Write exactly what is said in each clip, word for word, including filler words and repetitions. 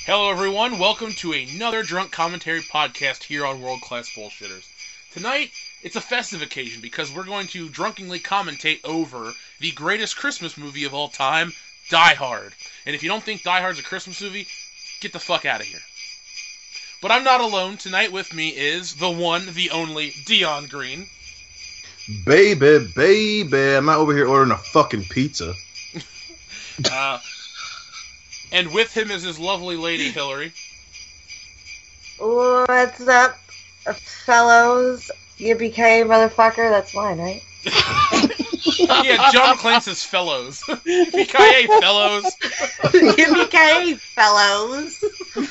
Hello everyone, welcome to another Drunk Commentary podcast here on World Class Bullshitters. Tonight, it's a festive occasion because we're going to drunkenly commentate over the greatest Christmas movie of all time, Die Hard. And if you don't think Die Hard's a Christmas movie, get the fuck out of here. But I'm not alone. Tonight with me is the one, the only, Dion Green. Baby, baby, I'm not over here ordering a fucking pizza. uh... And with him is his lovely lady, Hilary. What's up, fellows? Yippee-ki-yay, motherfucker. That's mine, right? Yeah, John McClane says fellows. Yippee-ki-yay, fellows. Yippee-ki-yay, fellows.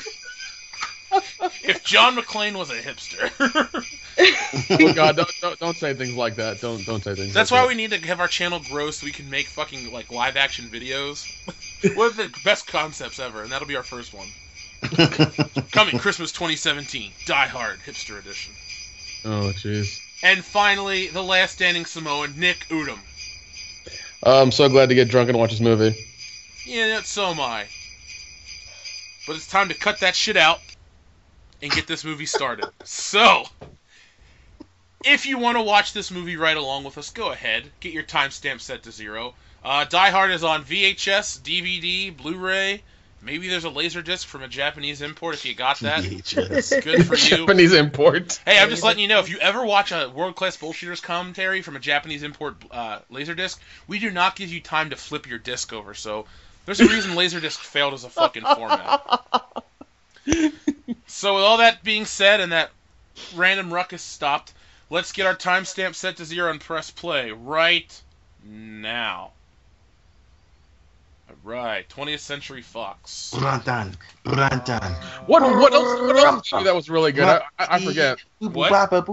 If John McClane was a hipster. Oh god, don't, don't don't say things like that. Don't don't say things. That's like why that. we need to have our channel grow so we can make fucking like live action videos. One of the best concepts ever, and that'll be our first one. Coming Christmas twenty seventeen, Die Hard Hipster Edition. Oh jeez. And finally, the last standing Samoan, Nick Udom. Uh, I'm so glad to get drunk and watch this movie. Yeah, so am I. But it's time to cut that shit out and get this movie started. So, if you want to watch this movie right along with us, go ahead. Get your timestamp set to zero. Uh, Die Hard is on V H S, D V D, Blu-ray. Maybe there's a Laserdisc from a Japanese import if you got that. V H S. Good for you. Japanese import. Hey, I'm just letting you know, if you ever watch a World Class Bullshitters commentary from a Japanese import uh, Laserdisc, we do not give you time to flip your disc over, so there's a reason Laserdisc failed as a fucking format. So with all that being said and that random ruckus stopped, let's get our timestamp set to zero and press play right now. Alright, twentieth Century Fox. Brantan, Brantan. What what else? What else did you do that was really good? I, I, I forget. What?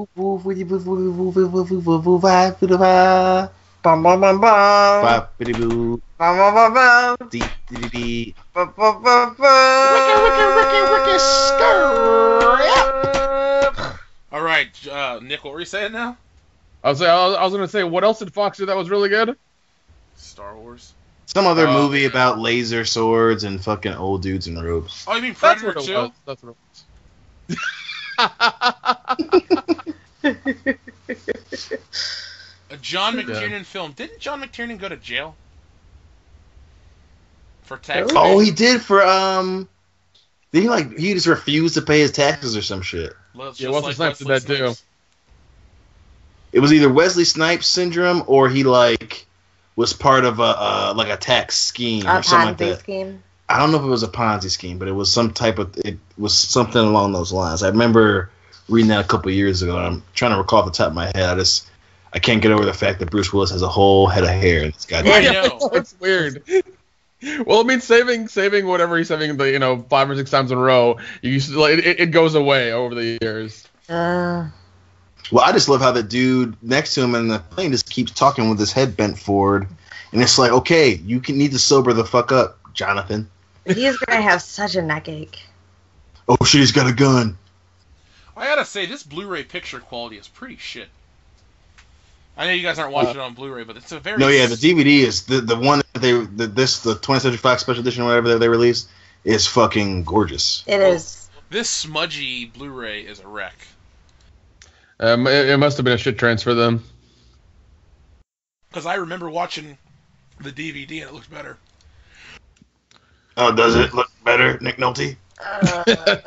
Bum bum bum bum. Ba-ba-dee-boo. Bum bum bum bum. Dee-dee-dee-dee. Bum bum bum bum. Alright, uh, Nick, what were you saying now? I was I was, I was gonna say, what else did Fox do that was really good? Star Wars. Some other Oh, movie yeah. about laser swords and fucking old dudes in robes. Oh, you mean That's Predator what it two? was. That's what it was. A John Yeah. McTiernan film. Didn't John McTiernan go to jail? For tax Really? Oh, evasion? he did for, um... Did he, like, he just refused to pay his taxes or some shit? Let's Yeah, just Wesley like Snipes did Wesley that too. Snipes. It was either Wesley Snipes syndrome or he, like, was part of a, uh, like, a tax scheme A or something like Ponzi that. scheme. I don't know if it was a Ponzi scheme, but it was some type of, it was something along those lines. I remember reading that a couple of years ago, and I'm trying to recall off the top of my head. I just, I can't get over the fact that Bruce Willis has a whole head of hair in this I goddamn. know. It's weird. Well, I mean, saving saving whatever he's saving, the you know five or six times in a row, you used to, like, it, it goes away over the years. Uh, Well, I just love how the dude next to him in the plane just keeps talking with his head bent forward, and it's like, okay, you can need to sober the fuck up, Jonathan. he's gonna have such a neck ache. Oh shit, he's got a gun. I gotta say, this Blu-ray picture quality is pretty shit. I know you guys aren't watching it on Blu-ray, but it's a very... No, yeah, the D V D is the the one that they the, this the twentieth Century Fox Special Edition or whatever that they released is fucking gorgeous. It is. This smudgy Blu-ray is a wreck. Um, it, it must have been a shit transfer then. Because I remember watching the D V D and it looks better. Oh, does it look better, Nick Nolte? Uh,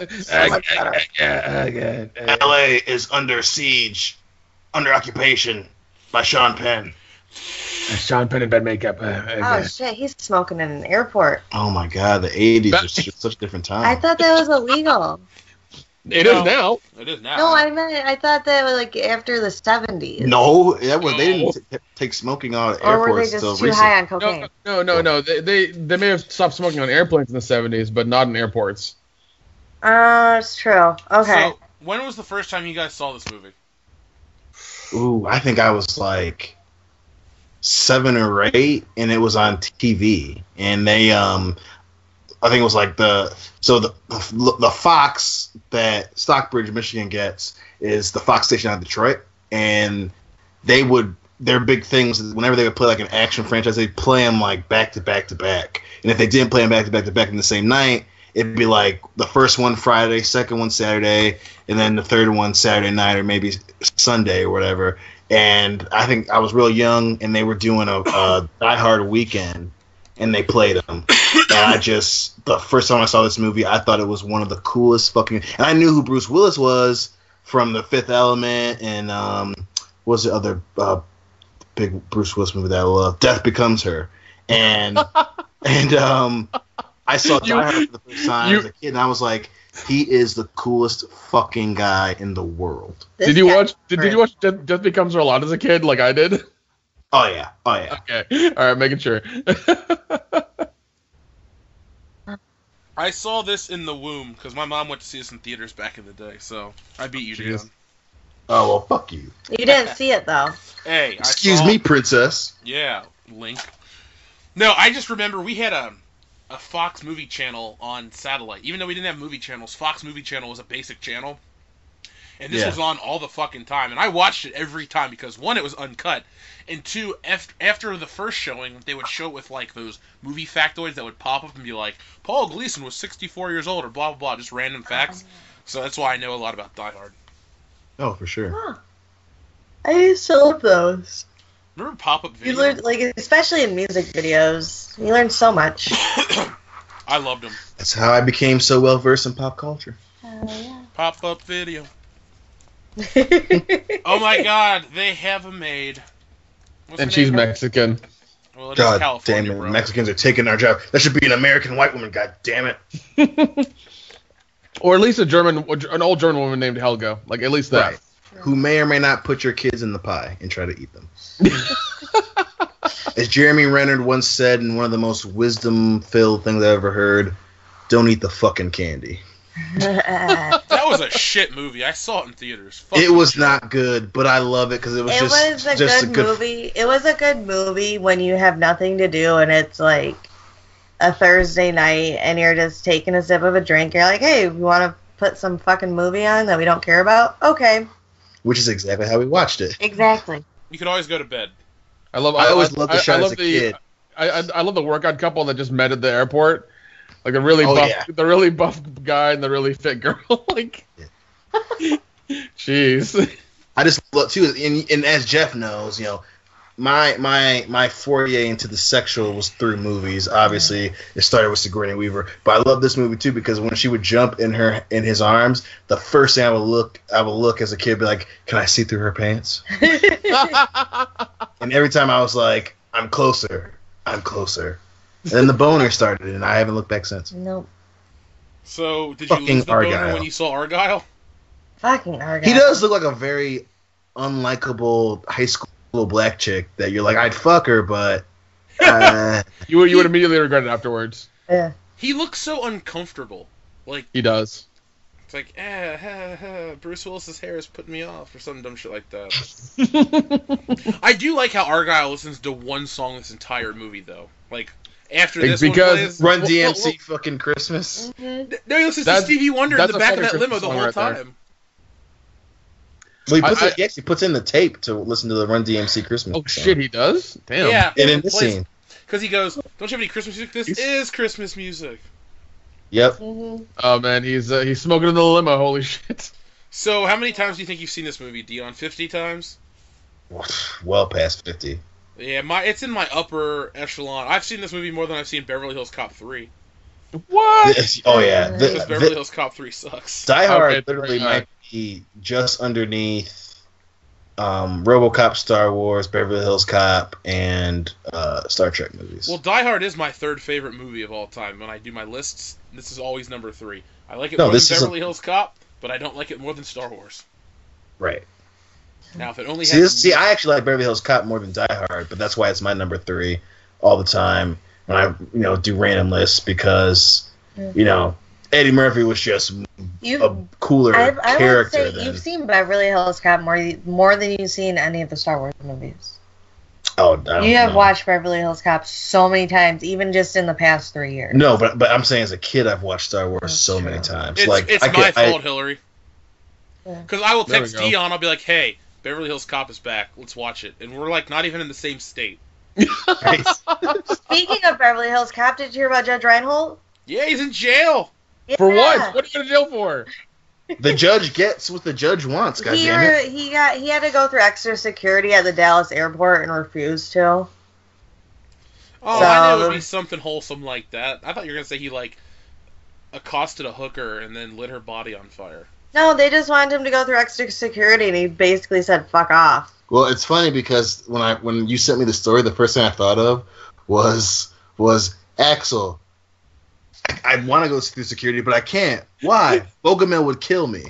L A is under siege, under occupation by Sean Penn. Sean Penn in bed makeup. oh shit, he's smoking in an airport. Oh my god, the eighties are such such a different time. I thought that was illegal. It No. is now. It is now. No, I meant I thought that was like after the seventies. No, that was they didn't t- take smoking out of Or were they airports just until too recent. high on cocaine? No, no, no, no. They, they they may have stopped smoking on airplanes in the seventies, but not in airports. Uh, it's true. Okay. So, when was the first time you guys saw this movie? Ooh, I think I was like seven or eight, and it was on T V. And they, um, I think it was like the so the the Fox that Stockbridge, Michigan gets is the Fox station out of Detroit, and they would their big things whenever they would play like an action franchise, they'd play them like back to back to back. And if they didn't play them back to back to back in the same night, it'd be like the first one Friday, second one Saturday, and then the third one Saturday night or maybe Sunday or whatever. And I think I was real young, and they were doing a, a Die Hard weekend, and they played them. And I just, the first time I saw this movie, I thought it was one of the coolest fucking, and I knew who Bruce Willis was from The Fifth Element and, um, what was the other uh, big Bruce Willis movie that I love? Death Becomes Her. And, and, um, I saw Die Hard for the first time you, as a kid, and I was like, he is the coolest fucking guy in the world. This did you watch, did, did you watch Death, Death Becomes Her a lot as a kid, like I did? Oh, yeah. Oh, yeah. Okay. All right, making sure. I saw this in the womb because my mom went to see us in theaters back in the day, so I beat you, Dion. Oh, well, fuck you. You didn't see it, though. Hey, Excuse I saw, me, princess. Yeah, Link. No, I just remember we had a, a Fox movie channel on satellite. Even though we didn't have movie channels, Fox movie channel was a basic channel. And this yeah. was on all the fucking time. And I watched it every time because, one, it was uncut. And two, after, after the first showing, they would show it with, like, those movie factoids that would pop up and be like, Paul Gleason was sixty-four years old, or blah, blah, blah, just random facts. So that's why I know a lot about Die Hard. Oh, for sure. Huh. I used to love those. Remember pop-up videos? You learned, like, especially in music videos, you learn so much. I loved them. That's how I became so well-versed in pop culture. Oh, yeah. Pop-up video. Oh, my God, they have a maid. What's and she's name? Mexican. Well, it God is California, damn it. bro. Mexicans are taking our job. That should be an American white woman, god damn it. Or at least a German, an old German woman named Helga. Like, at least that. Right. Who may or may not put your kids in the pie and try to eat them. As Jeremy Renner once said in one of the most wisdom-filled things I've ever heard, don't eat the fucking candy. That was a shit movie. I saw it in theaters. Fuck it was shit. not good, but I love it because it was it just, was a just good, a good movie. It was a good movie when you have nothing to do and it's like a Thursday night and you're just taking a sip of a drink. You're like, hey, we want to put some fucking movie on that we don't care about? Okay. Which is exactly how we watched it. Exactly. You could always go to bed. I love. I I always I, loved the I, shot I as love a the, kid. I, I I love the workout couple that just met at the airport. Like the really Oh, buff, yeah. the really buff guy and the really fit girl. Like, jeez. I just love too, and, and as Jeff knows, you know, my my my foray into the sexual was through movies. Obviously, it started with Sigourney Weaver, but I love this movie too because when she would jump in her in his arms, the first thing I would look I would look as a kid, be like, "Can I see through her pants?" And every time I was like, "I'm closer, I'm closer," and then the boner started, and I haven't looked back since. Nope. So, did you Fucking lose the boner Argyle. when you saw Argyle? Fucking Argyle. He does look like a very unlikable high school black chick that you're like, I'd fuck her, but uh, You would you would immediately regret it afterwards. Yeah. He looks so uncomfortable. Like, He does. it's like, eh, eh, eh, Bruce Willis's hair is putting me off, or some dumb shit like that. I do like how Argyle listens to one song this entire movie, though. Like, after this Because one plays, Run well, D M well, C fucking Christmas. Mhm. well, no, he listens to That's- Stevie Wonder in that's the a back of fucking that limo the Christmas whole song right there. time. Well, he, puts I- it, he actually puts in the tape to listen to the Run D M C Christmas. Oh song. shit, he does. Damn. Yeah, And in this scene, because he goes, "Don't you have any Christmas music? This He's- is Christmas music." yep. Mhm. Oh man, he's uh, he's smoking in the limo. Holy shit. So, how many times do you think you've seen this movie, Dion? Fifty times? Well past fifty. Yeah, my it's in my upper echelon. I've seen this movie more than I've seen Beverly Hills Cop three. What? This- oh yeah, the, Because Beverly the, Hills Cop three sucks. Die Hard Okay, literally alright. might be just underneath um, RoboCop, Star Wars, Beverly Hills Cop, and uh, Star Trek movies. Well, Die Hard is my third favorite movie of all time. When I do my lists, this is always number three. I like it No, more this than is a- Beverly Hills Cop, but I don't like it more than Star Wars. right. Now, if it only See, has this, see, I actually like Beverly Hills Cop more than Die Hard, but that's why it's my number three all the time when I, you know, do random lists because, you know, Eddie Murphy was just You, a cooler I, I would character say than. you've seen Beverly Hills Cop more more than you've seen any of the Star Wars movies. Oh, I don't You have know. watched Beverly Hills Cop so many times, even just in the past three years. No, but but I'm saying as a kid, I've watched Star Wars That's so true. many times. It's, like it's I my could, I- fault, Hillary. Yeah. Because I will There we text go. Dion, I'll be like, hey, Beverly Hills Cop is back. Let's watch it. And we're, like, not even in the same state. Right. Speaking of Beverly Hills Cop, did you hear about Judge Reinhold? Yeah, he's in jail. For Yeah. what? What are you going to jail for? The judge gets what the judge wants. He, Goddammit. re- he got he had to go through extra security at the Dallas airport and refused to. Oh, So- I knew it would be something wholesome like that. I thought you were gonna say he like accosted a hooker and then lit her body on fire. No, they just wanted him to go through extra security, and he basically said, "Fuck off." Well, it's funny because when I when you sent me the story, the first thing I thought of was was Axel. I, I want to go through security, but I can't. Why? Bogomil would kill me.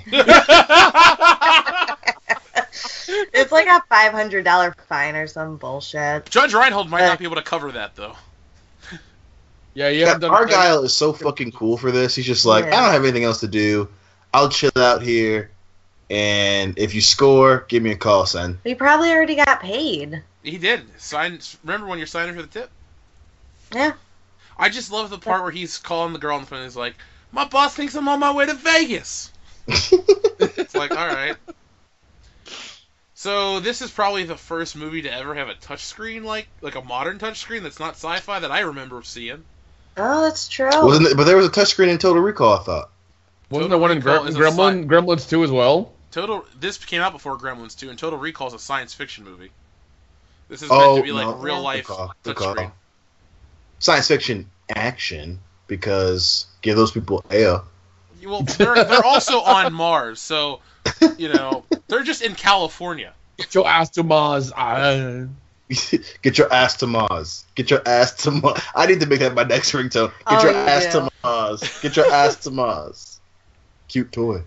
It's like a five hundred dollar fine or some bullshit. Judge Reinhold might Uh, not be able to cover that though. Yeah, you Yeah, haven't done Argyle is so fucking cool for this. He's just like, Yeah. I don't have anything else to do. I'll chill out here, and if you score, give me a call, son. He probably already got paid. He did. Sign. Remember when you're signing for the tip? Yeah. I just love the part where he's calling the girl on the phone and he's like, "My boss thinks I'm on my way to Vegas." It's like, all right. So this is probably the first movie to ever have a touchscreen, like like a modern touchscreen that's not sci-fi that I remember seeing. Oh, that's true. Wasn't it, but there was a touchscreen in Total Recall, I thought. Wasn't there one in Recall Gre- is a Gremlin, Gremlins two as well? Total. This came out before Gremlins two, and Total Recall is a science fiction movie. This is Oh, meant to be like no. real life Good call, good touchscreen. call. Science fiction action, because give those people air. Well, they're they're also on Mars, so you know they're just in California. Get your ass to Mars. Ah. Get your ass to Mars. Get your ass to Mars. I need to make that my next ringtone. Get Oh, your you ass do. to Mars. Get your ass to Mars. Cute toy.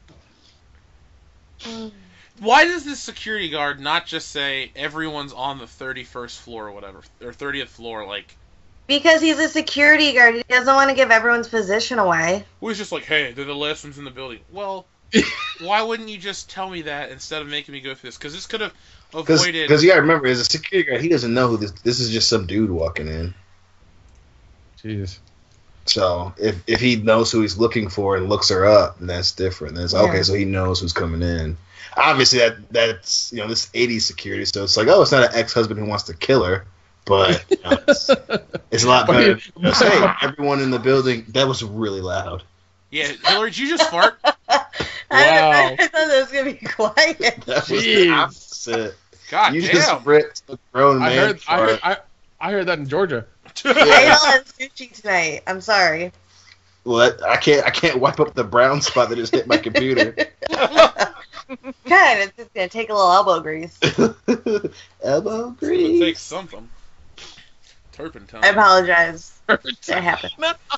Why does this security guard not just say everyone's on the thirty-first floor or whatever, or thirtieth floor? Like, Because he's a security guard. He doesn't want to give everyone's position away. who's just like, hey, they're the last ones in the building. Well, why wouldn't you just tell me that instead of making me go through this? Because this could have avoided. Because you gotta remember, as a security guard, he doesn't know who this. This is just some dude walking in. Jeez. So if if he knows who he's looking for and looks her up, then that's different. Then it's Yeah. okay. So he knows who's coming in. Obviously, that that's you know this eighties security. So it's like, oh, it's not an ex-husband who wants to kill her, but you know, it's, it's a lot But better. he- than, hey, everyone in the building. That was really loud. Yeah, Hillary, did you just fart? I, Wow. I thought it was going to be quiet. That was Jeez. the opposite. God You damn. just ripped a grown I man. heard, I heard, fart. I, I heard that in Georgia. I had sushi tonight. I'm sorry. Well, that, I can't. I can't wipe up the brown spot that just hit my computer. Kind of. It's just going to take a little elbow grease. Elbow It grease. takes something. Turpentine. I apologize. It happened.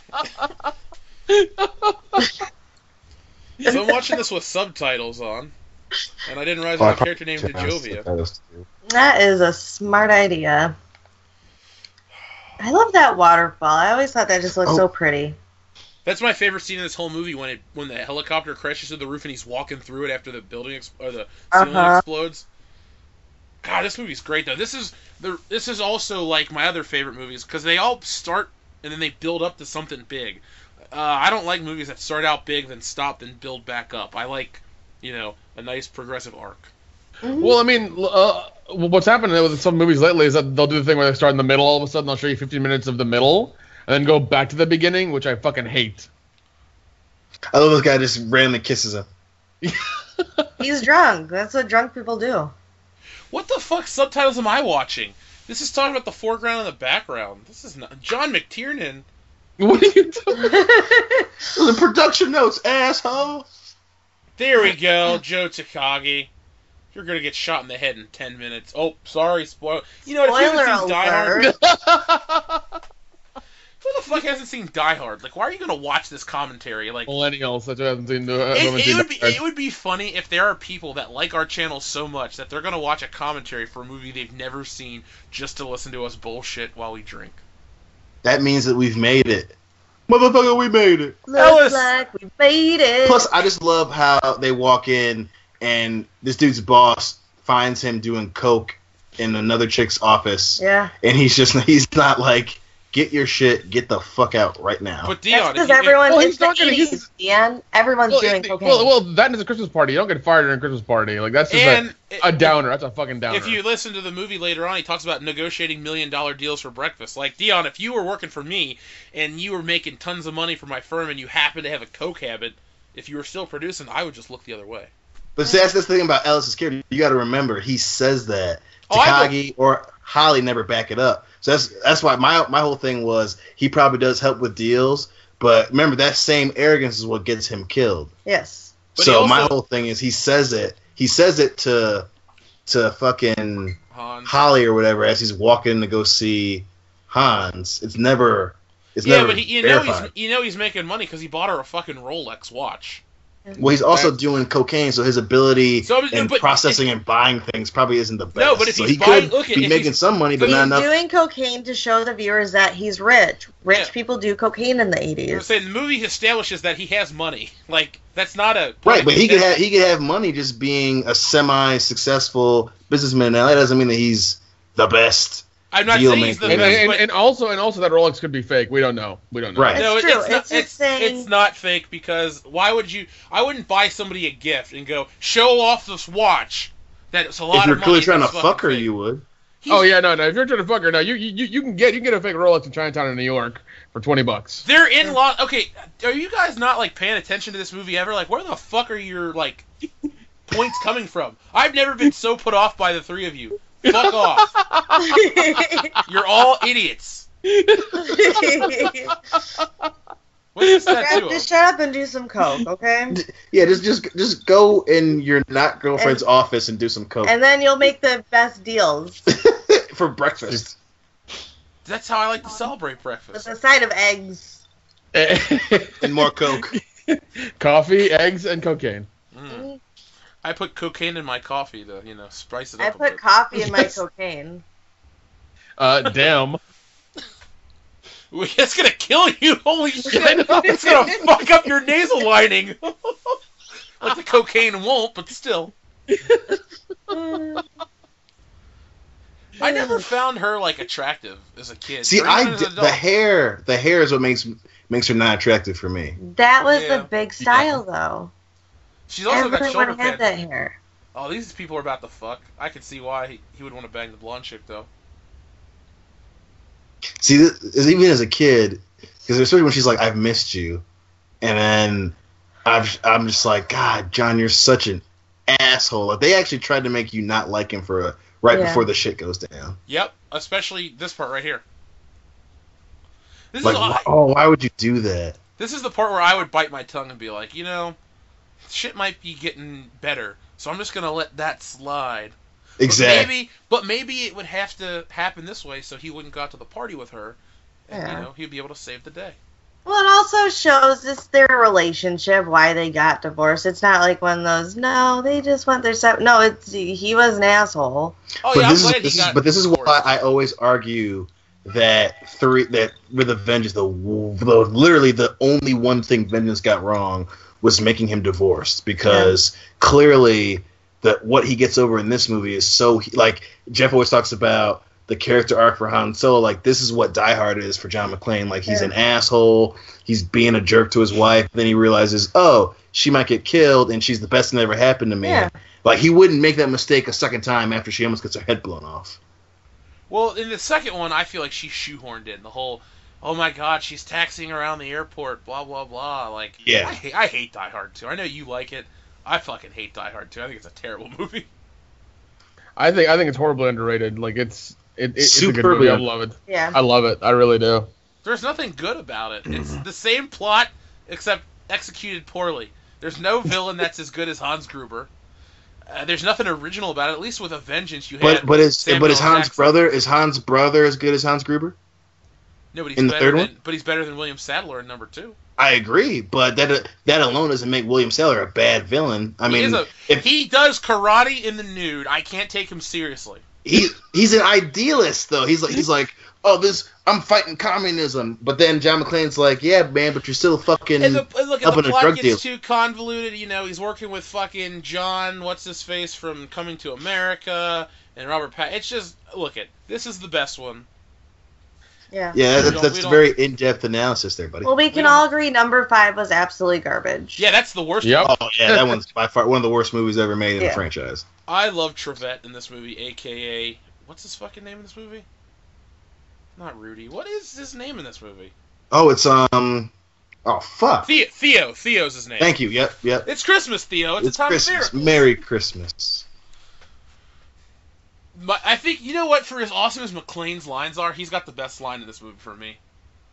So I'm watching this with subtitles on, and I didn't realize my character named Dejovia. That is a smart idea. I love that waterfall. I always thought that just looked Oh. so pretty. That's my favorite scene in this whole movie when it when the helicopter crashes through the roof and he's walking through it after the building ex- or the ceiling Uh-huh. explodes. God, this movie's great though. This is the this is also like my other favorite movies because they all start and then they build up to something big. Uh, I don't like movies that start out big then stop then build back up. I like, you know, a nice progressive arc. Mhm. Well, I mean, uh, what's happened with some movies lately is that they'll do the thing where they start in the middle, all of a sudden they'll show you fifteen minutes of the middle, and then go back to the beginning, which I fucking hate. I love this guy just randomly kisses him. He's drunk. That's what drunk people do. What the fuck subtitles am I watching? This is talking about the foreground and the background. This is not John McTiernan. What are you doing? The production notes, asshole. There we go, Joe Takagi. You're gonna get shot in the head in ten minutes. Oh, sorry, spoil. You know what? If you Spoiler haven't seen Die Hard, alert. who the fuck hasn't seen Die Hard? Like, why are you gonna watch this commentary? Like, Millennials that haven't seen the. it, haven't it seen would be Die Hard. it would be funny if there are people that like our channel so much that they're gonna watch a commentary for a movie they've never seen just to listen to us bullshit while we drink. That means that we've made it. Motherfucker, we made it. Ellis! Looks like we made it. Plus, I just love how they walk in and this dude's boss finds him doing coke in another chick's office. Yeah. And he's just, he's not like, get your shit, get the fuck out right now. But Dion, because if you- everyone well, it's he's the not gonna eighties, use- Dion. Everyone's Well, doing it- cocaine. well, well, that is a Christmas party. You don't get fired during a Christmas party. Like that's just And a, a downer. That's a fucking downer. if you listen to the movie later on, he talks about negotiating million dollar deals for breakfast. Like, Dion, if you were working for me and you were making tons of money for my firm and you happen to have a coke habit, if you were still producing, I would just look the other way. But see, that's the thing about Ellis's character. You got to remember, he says that. Oh, I Takagi or Holly never back it up. So that's that's why my my whole thing was he probably does help with deals, but remember that same arrogance is what gets him killed. Yes. But he so also- my whole thing is he says it. He says it to to fucking Hans. Holly or whatever as he's walking to go see Hans. It's never. It's Yeah, never but he, you know verified. he's you know he's making money because he bought her a fucking Rolex watch. Well, he's also doing cocaine, so his ability So, in but- processing and buying things probably isn't the best. No, but if so he's he buying- could look, be if making he's- some money, but He's not enough. doing cocaine to show the viewers that he's rich. Rich Yeah. people do cocaine in the I'm eighties. saying the movie establishes that he has money. Like, that's not a Right, but he could that's- have he could have money just being a semi-successful businessman. Now that doesn't mean that he's the best. I'm not deal saying he's the maker. and, best, and, but and also and also that Rolex could be fake. We don't know. We don't know. Right. no, It's it- true. it's not. It's just It's, saying- it's not fake because why would you? I wouldn't buy somebody a gift and go show off this watch. That's a lot If you're of money. clearly trying to that's fucking fuck her, fake. you would. He's- Oh yeah, no, no. If you're trying to fuck her, no, you you you can get you can get a fake Rolex in Chinatown in New York for twenty bucks. They're in law. Okay, are you guys not like paying attention to this movie ever? Like, where the fuck are your like points coming from? I've never been so put off by the three of you. Fuck off. You're all idiots. What's this tattoo Just of? shut up and do some coke, okay? Yeah, just just just go in your not girlfriend's office and do some coke And then you'll make the best deals for breakfast. That's how I like to celebrate with breakfast. a side of eggs. And more coke. Coffee, eggs, and cocaine. Mm. I put cocaine in my coffee to, you know, spice it I up a put bit. coffee in my Yes. cocaine. Uh, damn. It's gonna kill you. Holy shit! I know. It's gonna fuck up your nasal lining. Like the cocaine won't, but still. I never found her like attractive as a kid. See, or I even as an did, the adult. hair. The hair is what makes makes her not attractive for me. That was Yeah. the big style, though. She's also got Everyone shoulder had pads. that hair. Oh, these people are about to fuck. I can see why he, he would want to bang the blonde chick though. See, this, is even as a kid, because especially when she's like, "I've missed you," and then I've, I'm just like, "God, John, you're such an asshole." Like they actually tried to make you not like him for a, right Yeah. before the shit goes down. Yep, especially this part right here. This Like, is why, oh, why would you do that? this is the part where I would bite my tongue and be like, you know, shit might be getting better, so I'm just gonna let that slide. Exactly. But maybe, but maybe it would have to happen this way so he wouldn't go out to the party with her, and Yeah. you know he'd be able to save the day. Well, it also shows this their relationship, why they got divorced. It's not like one of those, no, they just went their separate. No, it's he was an asshole. Oh but yeah, this I'm is, glad this he is got but this is divorced. why I always argue that three that with the Vengeance, the, the literally the only one thing Vengeance got wrong was making him divorced, because clearly that what he gets over in this movie is so like Jeff always talks about the character arc for Han Solo. Like this is what Die Hard is for John McClane. Like he's Yeah. an asshole. He's being a jerk to his wife. Then he realizes, oh, she might get killed, and she's the best thing that ever happened to me. Yeah. Like he wouldn't make that mistake a second time after she almost gets her head blown off. Well, in the second one, I feel like she's shoehorned in the whole. Oh my God, she's taxiing around the airport, blah blah blah. Like, Yeah. I hate, I hate Die Hard too. I know you like it. I fucking hate Die Hard too. I think it's a terrible movie. I think I think it's horribly underrated. Like it's it, it it's a good Superbly movie. I un- love it. Yeah. I love it. I really do. There's nothing good about it. It's the same plot except executed poorly. There's no villain that's as good as Hans Gruber. Uh, there's nothing original about it. At least with A Vengeance, you had. But but is Samuel but is Hans Jackson. brother is Hans brother as good as Hans Gruber? No, but he's in the better third than, one? But he's better than William Sadler in number two. I agree, but that that alone doesn't make William Saylor a bad villain. I He mean, is a- if He does karate in the nude. I can't take him seriously. he he's an idealist though. He's like he's like, oh, this I'm fighting communism, but then John McClane's like, yeah, man, but you're still fucking And the, and look, and up the in a plot drug gets deal. too convoluted. You know, he's working with fucking John, what's his face from Coming to America, and Robert Pat. It's just look it. This is the best one. Yeah. Yeah, We that's, don't- that's we a don't- very in-depth analysis there, buddy. Well, we can don't- all agree number five was absolutely garbage. Yeah, that's the worst. Yep. one. Oh yeah, that one's by far one of the worst movies ever made in Yeah. the franchise. I love Trevette in this movie, aka what's his fucking name in this movie? Not Rudy. What is his name in this movie? Oh, it's um, oh fuck. Theo. Theo. Theo's his name. Thank you. Yep, yep. It's Christmas, Theo. It's, It's a time Christmas. of miracles. Merry Christmas. But I think you know what? For as awesome as McClane's lines are, he's got the best line in this movie for me.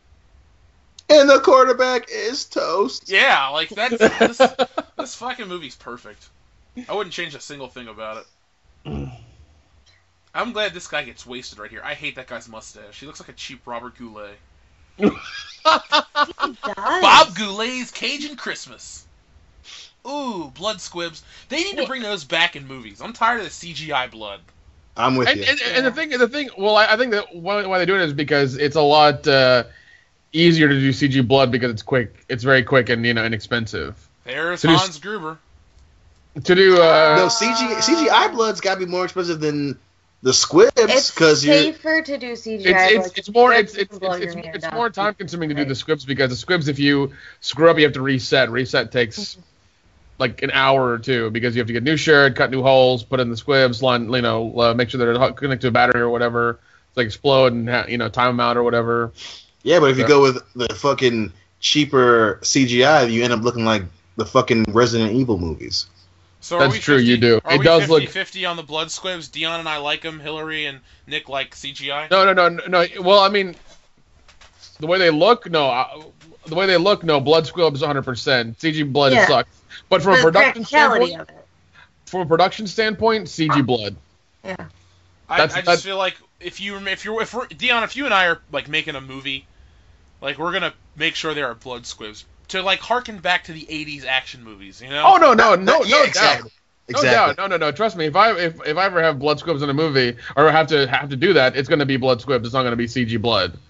And the quarterback is toast. Yeah, like that's this, this fucking movie's perfect. I wouldn't change a single thing about it. I'm glad this guy gets wasted right here. I hate that guy's mustache. He looks like a cheap Robert Goulet. He does. Bob Goulet's Cajun Christmas. Ooh, blood squibs. They need to bring those back in movies. I'm tired of the C G I blood. I'm with And, you. and, and the thing, the thing, well, I, I think that why, why they do it is because it's a lot uh, easier to do C G blood because it's quick. It's very quick and you know inexpensive. There's To do- Hans Gruber. To do, uh, no, C G C G I blood's got to be more expensive than the squibs It's because you. safer to do C G I. it's it's, like, it's more squibs it's it's can blow it's, your it's, hand it's off. more time consuming to do Right. the squibs because the squibs if you screw up you have to reset. Reset takes like an hour or two because you have to get new shirt, cut new holes, put in the squibs, line you know uh, make sure they're connected to a battery or whatever. It's like explode and ha- you know time them out or whatever. Yeah, but if you Yeah. go with the fucking cheaper C G I, you end up looking like the fucking Resident Evil movies. So are That's we true, fifty, you do. Are It we does fifty look- fifty on the blood squibs? Dion and I like them. Hillary and Nick like C G I. No, no, no, no, no. Well, I mean, the way they look, no. Uh, the way they look, no. Blood squibs, one hundred percent. C G blood Yeah. sucks. But from a The production practicality standpoint, of it. from a production standpoint, C G blood. Yeah. I, That's- I just that's- feel like if you if you're if we're, Dion, if you and I are like making a movie, like we're gonna make sure there are blood squibs to like harken back to the eighties action movies. You know? Oh no, no, That- no, that- no yeah, doubt. exactly. No Exactly. doubt. No, no, no. Trust me. If I if, if I ever have blood squibs in a movie or have to have to do that, it's going to be blood squibs. It's not going to be C G blood.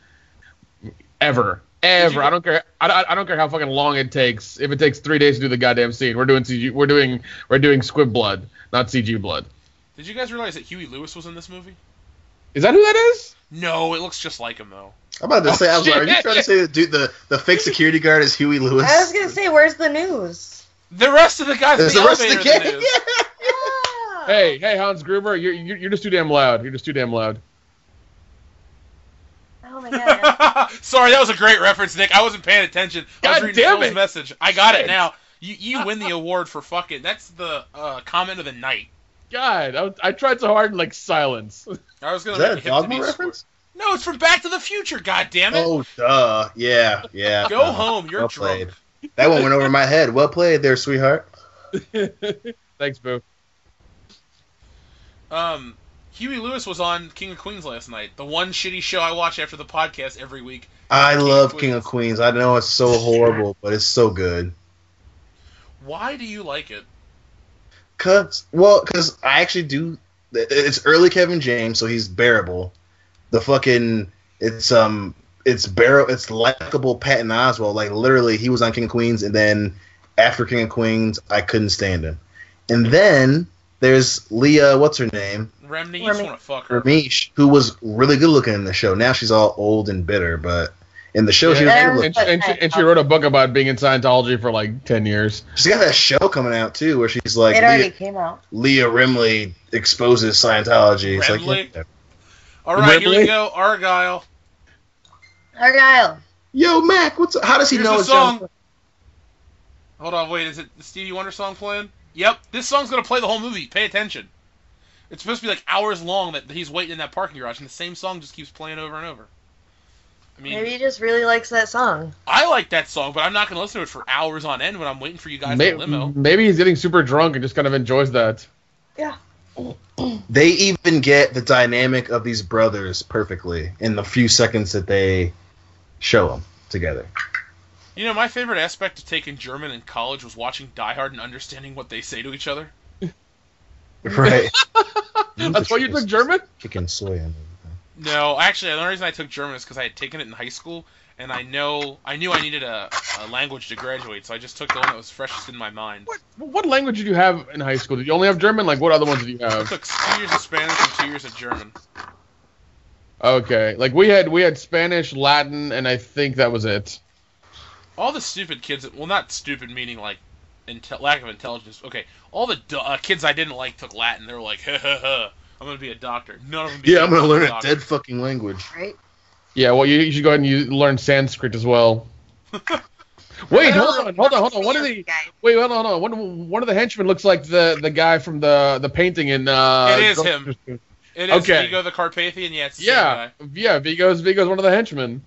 Ever, ever. you- I don't care. I, I, I don't care how fucking long it takes. If it takes three days to do the goddamn scene, we're doing C G. We're doing we're doing squib blood, not C G blood. Did you guys realize that Huey Lewis was in this movie? Is that who that is? No, it looks just like him though. I'm about to say, I was like, are you shit. trying to say the dude, the, the fake security guard is Huey Lewis? I was gonna say, where's the news? The rest of the guys in Is the, the rest of the elevator gang? in the news. Oh. Hey, hey, Hans Gruber, you're you're, you're just too damn loud. You're just too damn loud. Oh my god. Sorry, that was a great reference, Nick. I wasn't paying attention. I was God reading damn Phil's it. message. I got Shit. it now. You you win the award for fucking. That's the uh, comment of the night. God, I, was- I tried so hard in like silence. I was gonna Is that make a a hip to Dogma be reference? scored. No, it's from Back to the Future. God damn it! Oh, duh. Yeah, yeah. Go Uh, home. You're well drunk. played. That one went over my head. Well played there, sweetheart. Thanks, Boo. Um, Huey Lewis was on King of Queens last night. The one shitty show I watch after the podcast every week. I King of love Queens. King of Queens. I know it's so horrible, but it's so good. Why do you like it? Cause, well, cause I actually do. It's early Kevin James, so he's bearable. The fucking, it's um, it's bearable. It's likable Patton Oswalt. Like literally, he was on King of Queens, and then after King of Queens, I couldn't stand him. And then there's Leah, what's her name, Remney, you just Remy. want to fuck her. Ramesh, who was really good looking in the show. Now she's all old and bitter, but in the show she was Yeah. good And looking. she, and, she, and she wrote a book about being in Scientology for like ten years. She's got that show coming out too, where she's like It already Leah, came out. Leah Remley exposes Scientology. It's like, Remley? yeah. All right, here we Remley? go. Argyle. Argyle. Yo, Mac, what's how does he Here's know the it's John? song. Hold on, wait. Is it the Stevie Wonder song playing? Yep. This song's gonna play the whole movie. Pay attention. It's supposed to be like hours long that he's waiting in that parking garage, and the same song just keeps playing over and over. I mean, Maybe he just really likes that song. I like that song, but I'm not gonna listen to it for hours on end when I'm waiting for you guys May- in the limo. maybe he's getting super drunk and just kind of enjoys that. Yeah. They even get the dynamic of these brothers perfectly in the few seconds that they show them together. You know, my favorite aspect of taking German in college was watching Die Hard and understanding what they say to each other. Right. That's why you took German? Chicken soy and everything. No, actually, the only reason I took German is because I had taken it in high school, and I know I knew I needed a, a language to graduate, so I just took the one that was freshest in my mind. What what language did you have in high school? Did you only have German? Like what other ones did you I have? took two years of Spanish and two years of German. Okay, like we had we had Spanish, Latin, and I think that was it. All the stupid kids, well, not stupid meaning like inte- lack of intelligence. Okay, all the du- uh, kids I didn't like took Latin. They were like, ha ha ha, I'm gonna be a doctor. None of them. Yeah, I'm gonna learn a doctor. dead fucking language. Right? Yeah, well, you, you should go ahead and you learn Sanskrit as well. Wait, hold on, hold on, hold on. One of the wait, hold on, hold on. One, one of the henchmen looks like the, the guy from the, the painting in. Uh, it is him. It is okay. Vigo the Carpathian. Yeah, it's the yeah, same guy. yeah. Vigo's Vigo's one of the henchmen.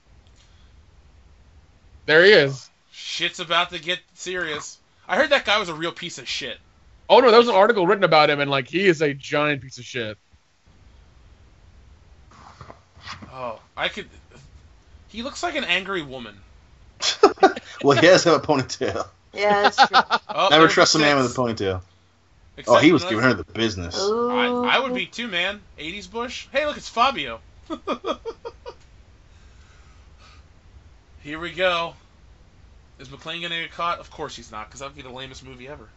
There he is. Shit's about to get serious. I heard that guy was a real piece of shit. Oh no, there was an article written about him, and like he is a giant piece of shit. Oh, I could. He looks like an angry woman. Well, he does have a ponytail. Yeah, that's true. Oh, Never there's trust a the man tits. with a ponytail. Except Oh, he was for giving her the business. Ooh. I, I would be too, man. eighties Bush. Hey, look, it's Fabio. Here we go. Is McClane gonna get caught? Of course he's not, because that would be the lamest movie ever.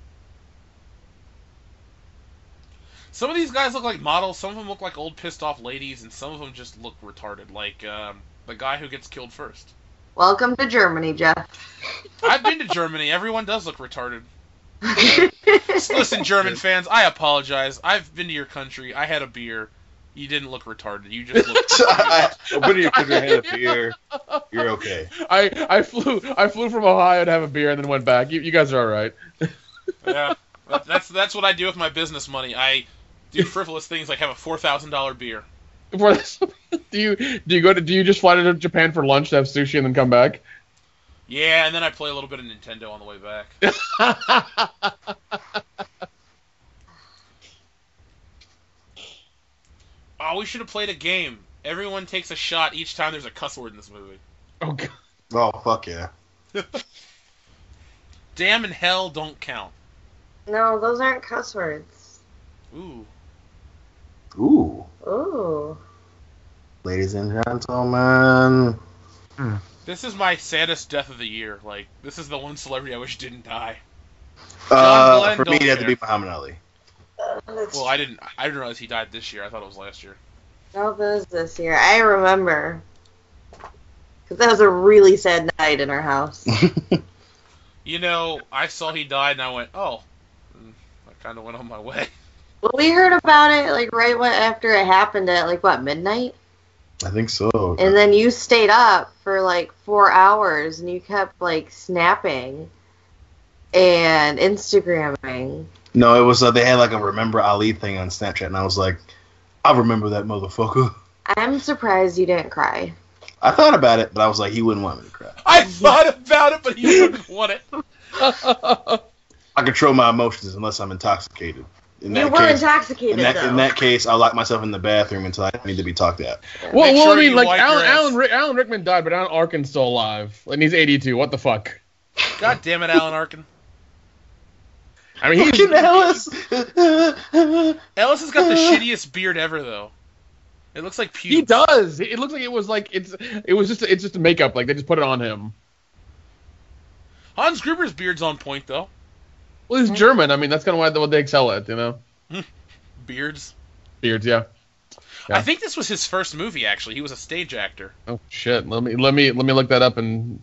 Some of these guys look like models. Some of them look like old pissed off ladies, and some of them just look retarded. Like um, the guy who gets killed first. Welcome to Germany, Jeff. I've been to Germany. Everyone does look retarded. Listen, German fans, I apologize. I've been to your country. I had a beer. You didn't look retarded. You just looked I, confused. I've been to your country, I had a beer. You're okay. I, I flew I flew from Ohio to have a beer and then went back. You, you guys are all right. Yeah, that- that's that's what I do with my business money. I do frivolous things like have a four thousand dollar beer. Before this, do you do you go to do you just fly to Japan for lunch to have sushi and then come back? Yeah, and then I play a little bit of Nintendo on the way back. Oh, we should have played a game. Everyone takes a shot each time there's a cuss word in this movie. Oh god. Oh, fuck yeah. Damn and hell don't count. No, those aren't cuss words. Ooh. Ooh. Ooh. Ladies and gentlemen. This is my saddest death of the year. Like, this is the one celebrity I wish didn't die. Uh, Glenn for me, don't it had to care. be Muhammad Ali. Uh, that's- Well, I didn't. I didn't realize he died this year. I thought it was last year. No, it was this year. I remember. Because that was a really sad night in our house. You know, I saw he died and I went, oh. And I kind of went on my way. Well, we heard about it, like, right when, after it happened at, like, what, midnight? I think so. And then you stayed up for, like, four hours, and you kept, like, snapping and Instagramming. No, it was, uh, they had like a Remember Ali thing on Snapchat, and I was like, I remember that motherfucker. I'm surprised you didn't cry. I thought about it, but I was like, he wouldn't want me to cry. I thought about it, but he wouldn't want it. I control my emotions unless I'm intoxicated. In You that were case, intoxicated, in that, though. in that case, I'll lock myself in the bathroom until I need to be talked at. Well, Make well, sure I mean, you like wipe Alan your ass. Alan, Rick, Alan Rickman died, but Alan Arkin's still alive, and he's eighty-two. What the fuck? God damn it, Alan Arkin. I mean, he's Fucking Ellis! Ellis has got the shittiest beard ever, though. It looks like pubes. he does. It looks like it was like it's it was just it's just a makeup. Like they just put it on him. Hans Gruber's beard's on point, though. Well, he's German. I mean, that's kind of why what they excel at, you know. Beards. Beards, yeah. Yeah. I think this was his first movie, actually. He was a stage actor. Oh shit. Let me let me let me look that up and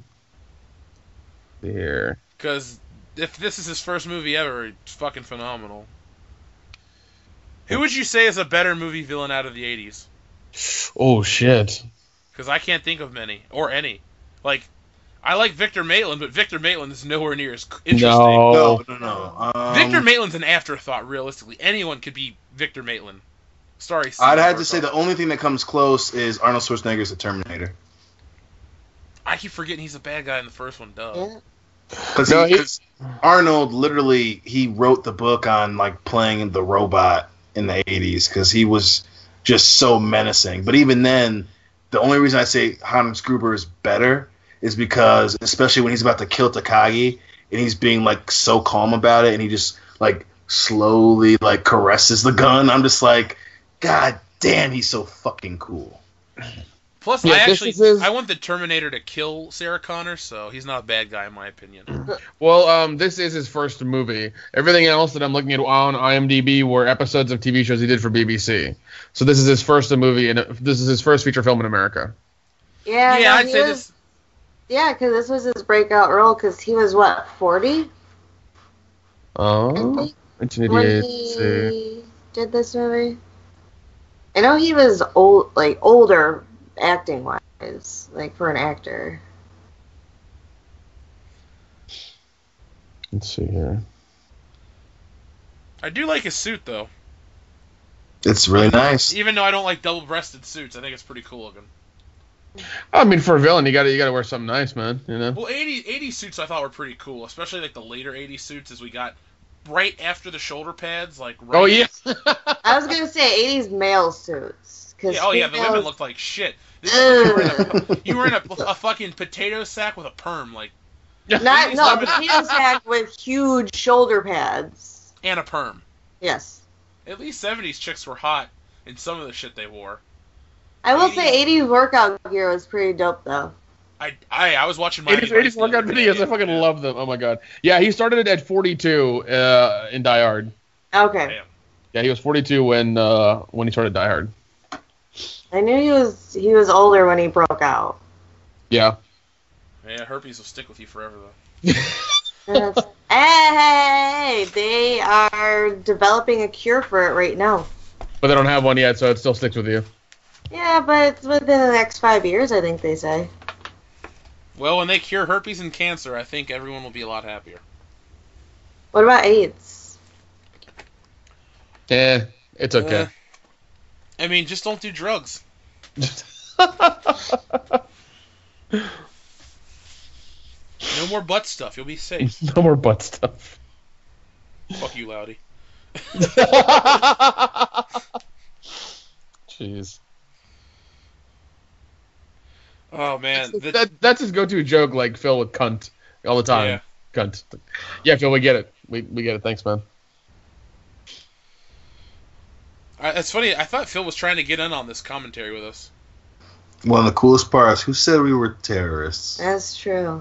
here. Because if this is his first movie ever, it's fucking phenomenal. Who would you say is a better movie villain out of the eighties? Oh shit. Because I can't think of many. Or any. Like, I like Victor Maitland, but Victor Maitland is nowhere near as interesting. No. No, no, no. Um, Victor Maitland's an afterthought, realistically. Anyone could be Victor Maitland. Sorry, Steve I'd have to Urkel. say the only thing that comes close is Arnold Schwarzenegger's The Terminator. I keep forgetting he's a bad guy in the first one, duh. Yeah. Because No, he- Arnold literally he wrote the book on like playing the robot in the eighties because he was just so menacing. But even then, the only reason I say Hans Gruber is better is because, especially when he's about to kill Takagi and he's being like so calm about it, and he just like slowly like caresses the gun. I'm just like, God damn, he's so fucking cool. Plus, Yeah, I this actually is his- I want the Terminator to kill Sarah Connor, so he's not a bad guy in my opinion. Well, um, this is his first movie. Everything else that I'm looking at on IMDb were episodes of T V shows he did for B B C. So this is his first movie, and this is his first feature film in America. Yeah, yeah, no, I'd he say was, this. Yeah, because this was his breakout role. Because he was what forty Oh, when nineteen eighty-eight. he See. did this movie. I know he was old, like older, acting wise, like for an actor. Let's see here. I do like his suit though. It's really nice. Even though I don't like double-breasted suits, I think it's pretty cool looking. I mean, for a villain, you gotta you gotta wear something nice, man. You know. Well, eighties, eighties suits I thought were pretty cool, especially like the later eighties suits as we got right after the shoulder pads. Like right Oh yeah. I was gonna say eighties male suits. Cause Yeah, oh yeah, the females- women looked like shit. This is like you were in, Ugh. a, you were in a, a fucking potato sack with a perm, like, Not These no women- potato sack with huge shoulder pads. and a perm. Yes, At least seventies chicks were hot in some of the shit they wore. I will eighties say eighties workout gear was pretty dope though. I I, I was watching my eighties, eighties workout videos, I fucking love them. Oh my god. Yeah, he started it at forty-two uh, in Die Hard. Okay, Damn. Yeah, he was forty-two when uh, when he started Die Hard. I knew he was he was older when he broke out. Yeah. Yeah, herpes will stick with you forever though. That's- hey, they are developing a cure for it right now. But they don't have one yet, so it still sticks with you. Yeah, but it's within the next five years, I think they say. Well, when they cure herpes and cancer, I think everyone will be a lot happier. What about AIDS? Eh, it's okay. Uh, I mean, just don't do drugs. No more butt stuff. You'll be safe. No more butt stuff. Fuck you, Loudy. Jeez. Oh man, the, That, that's his go-to joke, like Phil with cunt all the time. Yeah. Cunt. Yeah, Phil, we get it. We we get it. Thanks, man. I, it's funny. I thought Phil was trying to get in on this commentary with us. One of the coolest parts. Who said we were terrorists? That's true.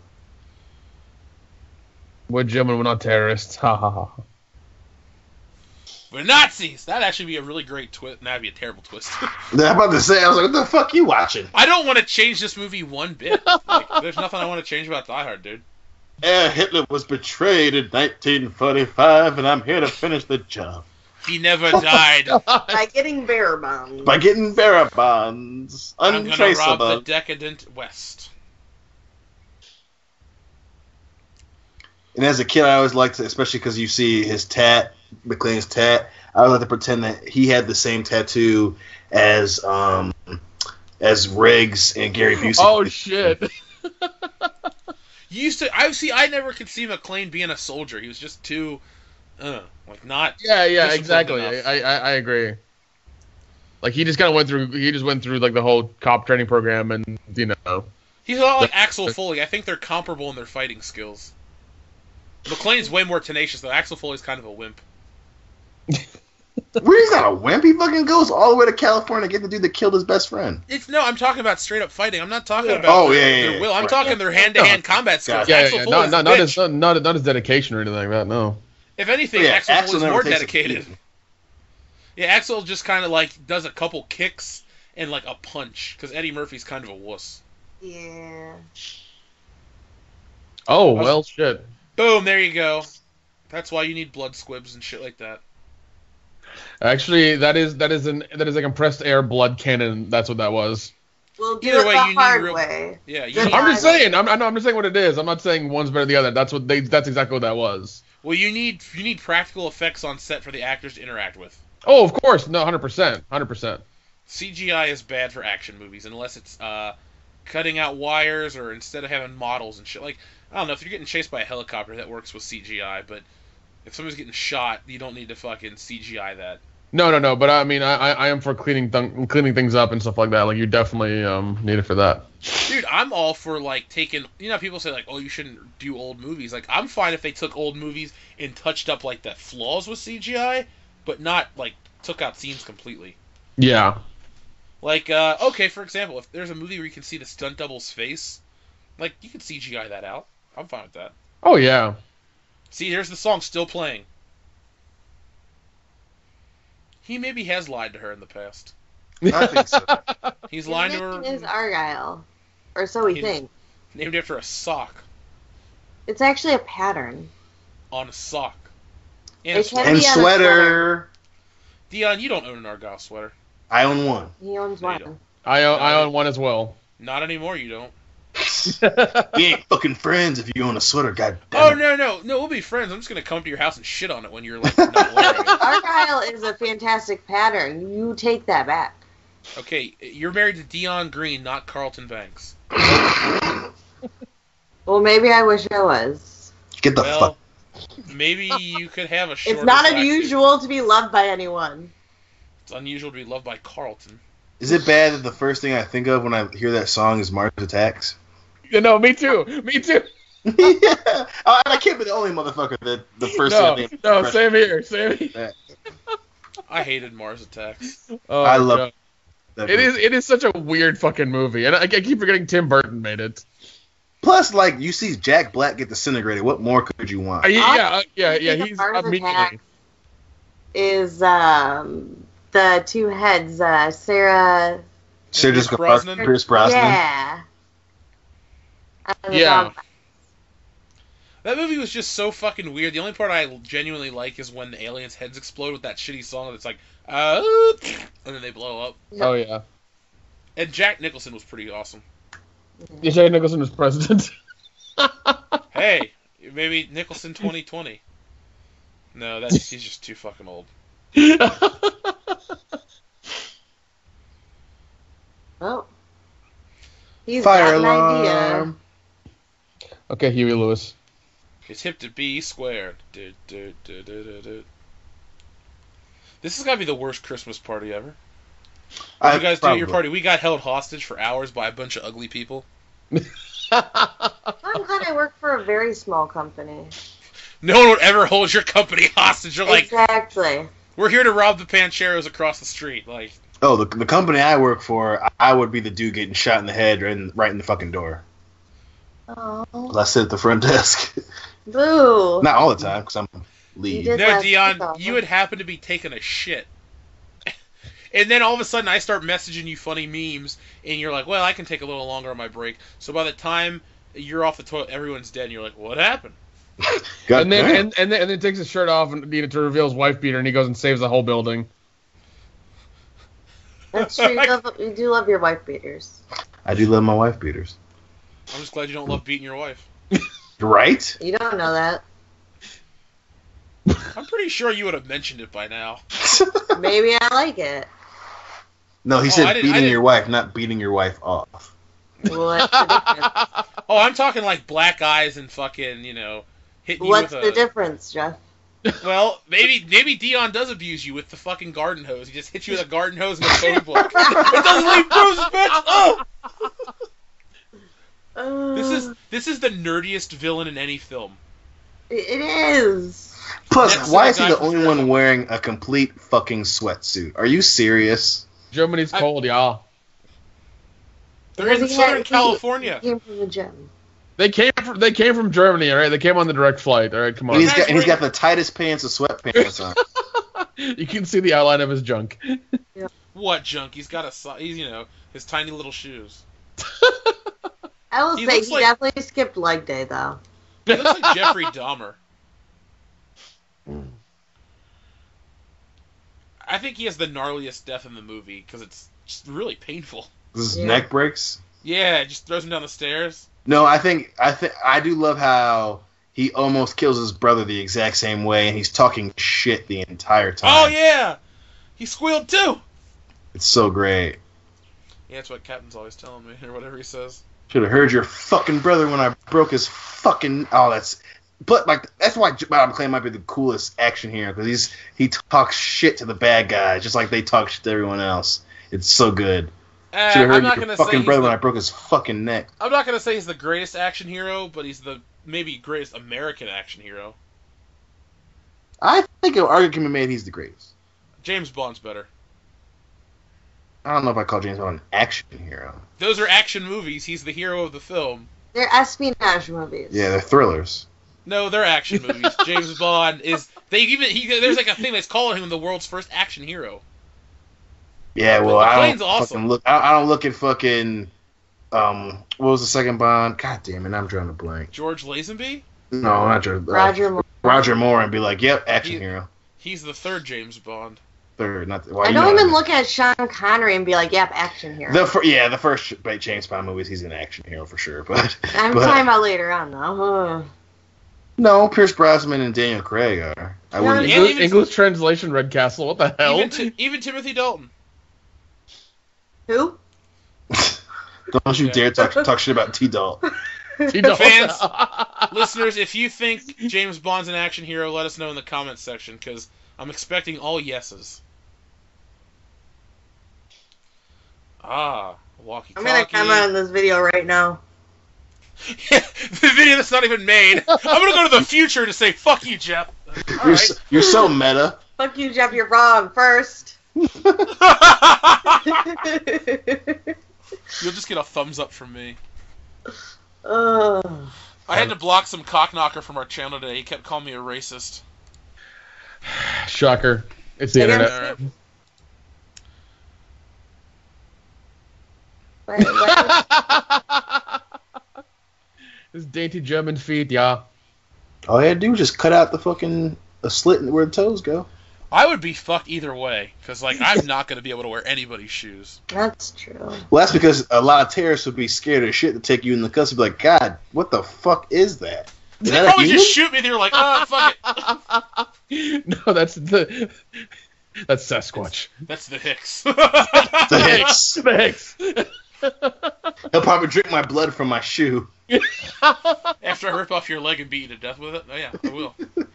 We're gentlemen, we're not terrorists. Ha ha ha. We're Nazis. That'd actually be a really great twist. That'd be a terrible twist. I'm about to say, I was like, what the fuck you watching? I don't want to change this movie one bit. Like, there's nothing I want to change about Die Hard, dude. Yeah, Hitler was betrayed in nineteen forty-five, and I'm here to finish the job. He never died. By getting bear bombed. By getting bearer bonds. I'm gonna rob the Untraceable. decadent West. And as a kid, I always liked to, especially because you see his tat, McClane's tat, I would like to pretend that he had the same tattoo as um as Riggs and Gary Busey. Oh shit. You used to. I see. I never could see McClane being a soldier. He was just too, uh, like not. Yeah, yeah, disciplined exactly. enough. I, I I agree. Like he just kind of went through. He just went through like the whole cop training program, and you know. He's a lot like Axel Foley. I think they're comparable in their fighting skills. McClane's way more tenacious, though. Axel Foley's kind of a wimp. Where he's not a wimp. He fucking goes all the way to California to get the dude that killed his best friend. It's no. I'm talking about straight up fighting. I'm not talking Yeah. about Oh, their, yeah, yeah, their yeah. will. I'm Right. talking their hand to hand combat skills. Yeah, yeah, Axel yeah. Foley's Not, not, a not, bitch. his, not, not his dedication or anything like that. No. If anything, Yeah, Axel Axel Foley's never more takes a dedicated. beating. Yeah, Axel just kind of like does a couple kicks and like a punch because Eddie Murphy's kind of a wuss. Yeah. Oh well, shit. Boom, there you go. That's why you need blood squibs and shit like that. Actually, that is that is an that is a compressed air blood cannon. That's what that was. We'll do Either it way, the you need hard real- way. Yeah, you Good need, I'm just Yeah. saying. I'm, I'm I'm just saying what it is. I'm not saying one's better than the other. That's what they. That's exactly what that was. well, you need you need practical effects on set for the actors to interact with. Oh, of course. No, hundred percent, hundred percent. C G I is bad for action movies unless it's uh, cutting out wires or instead of having models and shit. Like, I don't know, if you're getting chased by a helicopter, that works with C G I, but if somebody's getting shot, you don't need to fucking C G I that. No, no, no. But I mean, I I I am for cleaning th- cleaning things up and stuff like that. Like you definitely um need it for that. Dude, I'm all for, like, taking... You know how people say, like, oh, you shouldn't do old movies. Like, I'm fine if they took old movies and touched up, like, the flaws with C G I, but not, like, took out scenes completely. Yeah. Like, uh, okay, for example, if there's a movie where you can see the stunt double's face, like, you can C G I that out. I'm fine with that. Oh, yeah. See, here's the song still playing. He maybe has lied to her in the past. I think so. He's His lying to name her. is Argyle. Or so we He- think. Named after a sock. It's actually a pattern. On a sock. And, a It can sweater. And be on a sweater. Dion, you don't own an Argyle sweater. I own one. He owns No, you one. don't. I own, I own one as well. Not anymore, you don't. We ain't fucking friends if you own a sweater, god Oh, damn it. no, no. No, we'll be friends. I'm just going to come to your house and shit on it when you're, like, not wearing it. Argyle is a fantastic pattern. You take that back. Okay, you're married to Dion Green, not Carlton Banks. Well, maybe I wish I was. Get the Well, fuck. maybe you could have a shorter It's not black suit. unusual to be loved by anyone. It's unusual to be loved by Carlton. Is it bad that the first thing I think of when I hear that song is Mars Attacks? You know, me too. Me too. Yeah. Oh, and I can't be the only motherfucker that the first No, thing I think no, of. same here. Same here. That- I hated Mars Attacks. Oh, I my love God. that It movie. is. It is such a weird fucking movie, and I, I keep forgetting Tim Burton made it. Plus, like, you see Jack Black get disintegrated. What more could you want? Uh, yeah, yeah, uh, yeah, yeah. Speaking of He's Mars immediately. Attacks, Is um the two heads, uh, Sarah? Sarah Pierce Jessica Brosnan? Parker, Pierce Brosnan. Yeah. And the Yeah. dog- That movie was just so fucking weird. The only part I genuinely like is when the aliens' heads explode with that shitty song that's like, uh, and then they blow up. Oh yeah. And Jack Nicholson was pretty awesome. Yeah, Jack Nicholson was president. Hey, maybe Nicholson twenty twenty. No, that's he's just too fucking old. Oh. He's Fire got an idea. alarm. Okay, Huey Lewis. It's hip to be squared. Du, du, du, du, du, du. This has got to be the worst Christmas party ever. What I- did you guys do at your probably. party? We got held hostage for hours by a bunch of ugly people. I'm glad I work for a very small company. No one would ever hold your company hostage. You're like, Exactly. we're here to rob the Pancheros across the street. Like, Oh, the, the company I work for, I would be the dude getting shot in the head right in, right in the fucking door. Oh. I sit at the front desk. Boo. Not all the time, because I'm lead. You did- no, last Dion, week, though. you would happen to be taking a shit. And then all of a sudden I start messaging you funny memes, and you're like, well, I can take a little longer on my break. So by the time you're off the toilet, everyone's dead, and you're like, what happened? God and then damn. and, and then and then takes his shirt off and you know, to reveal his wife beater, and he goes and saves the whole building. That's true. You, love, you do love your wife beaters. I do love my wife beaters. I'm just glad you don't love beating your wife. Right? You don't know that. I'm pretty sure you would have mentioned it by now. Maybe I like it. No, he Oh, I said didn't- I beating didn't- your wife, not beating your wife off. What's the difference? Oh, I'm talking like black eyes and fucking, you know, hitting you What's with the a... difference, Jeff? Well, maybe maybe Dion does abuse you with the fucking garden hose. He just hits you with a garden hose and a toy block. It doesn't leave bruises, bitch! Oh! This is this is the nerdiest villain in any film. It is. Plus, Next why to is the he guy the from only Florida. one wearing a complete fucking sweatsuit? Are you serious? Germany's I- cold, y'all. They're in Because he Southern had- he- California. He came from the gym. They came from they came from Germany, all right. They came on the direct flight, all right. Come And on. he's got, and he's got wearing- the tightest pants of sweatpants on. You can see the outline of his junk. What junk? He's got a si- he's you know his tiny little shoes. I will He say looks he like- definitely skipped leg day, though. He looks like Jeffrey Dahmer. I think he has the gnarliest death in the movie because it's just really painful. His Yeah. neck breaks. Yeah, it just throws him down the stairs. No, I think I think I do love how he almost kills his brother the exact same way, and he's talking shit the entire time. Oh yeah, he squealed too. It's so great. Yeah, that's what Captain's always telling me, or whatever he says. Should have heard your fucking brother when I broke his fucking. Oh, that's. But like that's why Bob McClane might be the coolest action hero because he's he talks shit to the bad guys just like they talk shit to everyone else. It's so good. Uh, Should have I'm heard not your gonna say fucking he's brother the, when I broke his fucking neck. I'm not gonna say he's the greatest action hero, but he's the maybe greatest American action hero. I think an argument can be made he's the greatest. James Bond's better. I don't know if I call James Bond an action hero. Those are action movies. He's the hero of the film. They're espionage movies. Yeah, they're thrillers. No, they're action movies. James Bond is. They even he. There's like a thing that's calling him the world's first action hero. Yeah, well, The I plane's don't awesome. fucking look. I, I don't look at fucking. Um, what was the second Bond? God damn it, I'm drawing a blank. George Lazenby? No, not George. Uh, Roger Moore. Roger Moore, and be like, yep, action He- hero. He's the third James Bond. Third, not. The, why I you don't know even I- look at Sean Connery and be like, yep, action hero. The fir- yeah, the first James Bond movies, he's an action hero for sure. But I'm but, talking about later on, though. No, Pierce Brosnan and Daniel Craig are. I Yeah, wouldn't. Yeah, English, even- English translation, Red Castle. What the hell? Even, Ti- even Timothy Dalton. Who? Don't you Yeah. dare talk talk shit about T Dalt. He don't- Fans, listeners, if you think James Bond's an action hero, let us know in the comments section, because I'm expecting all yeses. Ah, walkie-talkie. I'm gonna comment on this video right now. The video that's not even made. I'm gonna go to the future to say, fuck you, Jeff. You're, Alright. so, you're so meta. Fuck you, Jeff, you're wrong. First. You'll just get a thumbs up from me. Ugh. I had to block some cockknocker from our channel today. He kept calling me a racist. Shocker. It's the I guess- internet. Alright. Wait, wait. His dainty German feet, yeah. All you had to do was just cut out the fucking a slit where the toes go. I would be fucked either way, because, like, I'm not going to be able to wear anybody's shoes. That's true. Well, that's because a lot of terrorists would be scared as shit to take you in the cuffs and be like, God, what the fuck is that? Is They that a probably human? just shoot me. They're like, oh, fuck it. No, that's the that's Sasquatch. That's the Hicks. The Hicks. The Hicks. He'll probably drink my blood from my shoe. After I rip off your leg and beat you to death with it? Oh, yeah, I will.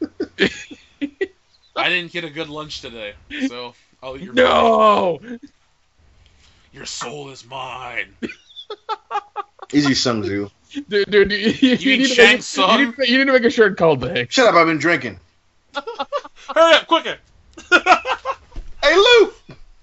I didn't get a good lunch today, so I'll eat your No. Your soul is mine. Easy Sung Ju. Dude, dude, you, you, mean need to Shang make, you, Tsung? need to, you need to make a shirt called the Hicks. Shut up, I've been drinking. Hurry up, quicker. Hey, Lou!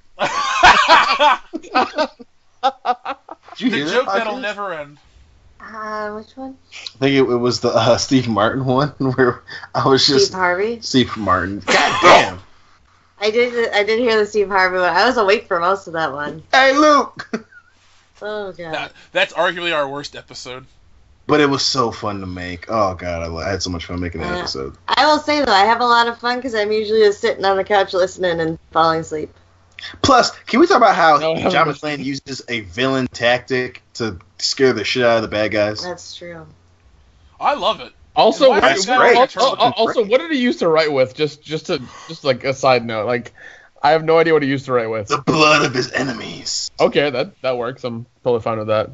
Did you The hear joke that that'll podcast? never end. Uh, which one? I think it, it was the uh, Steve Martin one where I was just Steve Harvey. Steve Martin. God damn! I did. I did hear the Steve Harvey one. I was awake for most of that one. Hey, Luke! Oh god. That, that's arguably our worst episode. But it was so fun to make. Oh god, I, lo- I had so much fun making that Yeah. episode. I will say though, I have a lot of fun because I'm usually just sitting on the couch listening and falling asleep. Plus, can we talk about how No, I haven't John listened. McClane uses a villain tactic to scare the shit out of the bad guys? That's true. I love it. Also, Why what, That's what- great. also, That's fucking also, great. what did he use to write with? Just, just to, just like a side note, like I have no idea what he used to write with. The blood of his enemies. Okay, that that works. I'm totally fine with that.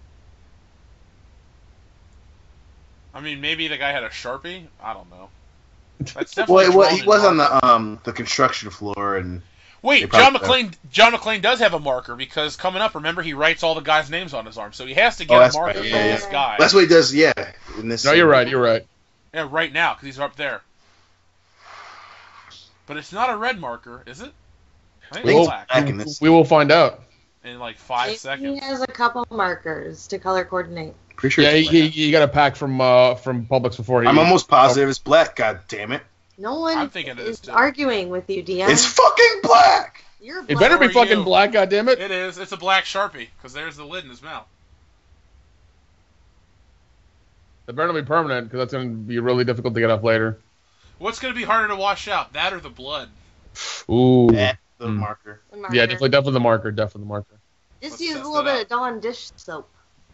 I mean, maybe the guy had a Sharpie? I don't know. That's Well, definitely it, well, drawn he in was on marker. the um the construction floor, and Wait, They John probably- McClane. John McClane does have a marker because coming up, remember he writes all the guys' names on his arm, so he has to Oh, get a that's marker right, from yeah, this yeah. guy. that's what he does. Yeah, in this. No, you're right. You're right. Yeah, right now because he's up there. But it's not a red marker, is it? I think Well, it's black. Back in this- We will find out. In like five He- seconds. He has a couple markers to color coordinate. Pretty sure. Yeah, it's he, black. he, he got a pack from uh from Publix before. He, I'm almost positive it's black. God damn it! No one I'm thinking it is, is too. arguing with you, Dion. It's fucking black. You're It better black. be How are fucking you? black, goddammit. It is. It's a black Sharpie because there's the lid in his mouth. It better not be permanent because that's going to be really difficult to get off later. What's going to be harder to wash out, that or the blood? Ooh. Eh, the Mm. marker. The marker. Yeah, definitely, definitely the marker. Definitely the marker. Just Let's use test a little it bit of Dawn dish soap.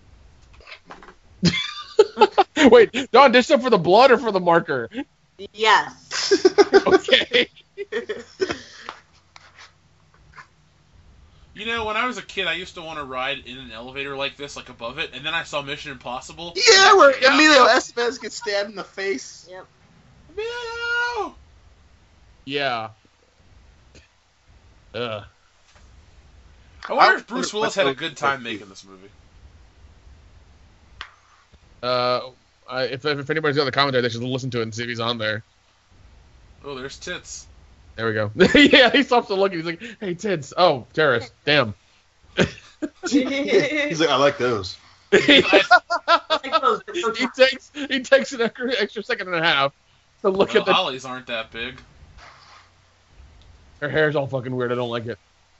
Wait, Don, dish up for the blood or for the marker? Yes. Okay. You know, when I was a kid, I used to want to ride in an elevator like this, like above it, and then I saw Mission Impossible. Yeah, where Yeah. Emilio Estevez gets stabbed in the face. Yep. Emilio! Yeah. Ugh. I wonder I- if Bruce Willis had a good time making this movie. Uh, I, if if anybody's got the commentary, they should listen to it and see if he's on there. Oh, there's tits. There we go. Yeah, he stops to look and he's like, "Hey, tits." Oh, terrorist. Damn. He's like, I like those. he takes he takes an extra, extra second and a half to look well, at the. Hollies aren't that big. Her hair's all fucking weird. I don't like it.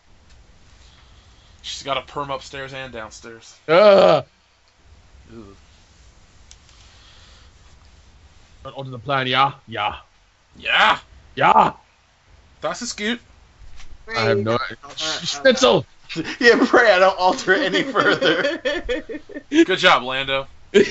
She's got a perm upstairs and downstairs. Ugh. Ugh. Onto the plan, yeah, yeah, Yeah, yeah. das ist gut. I have no Schnitzel. Yeah, pray I don't alter it any further. Good job, Lando.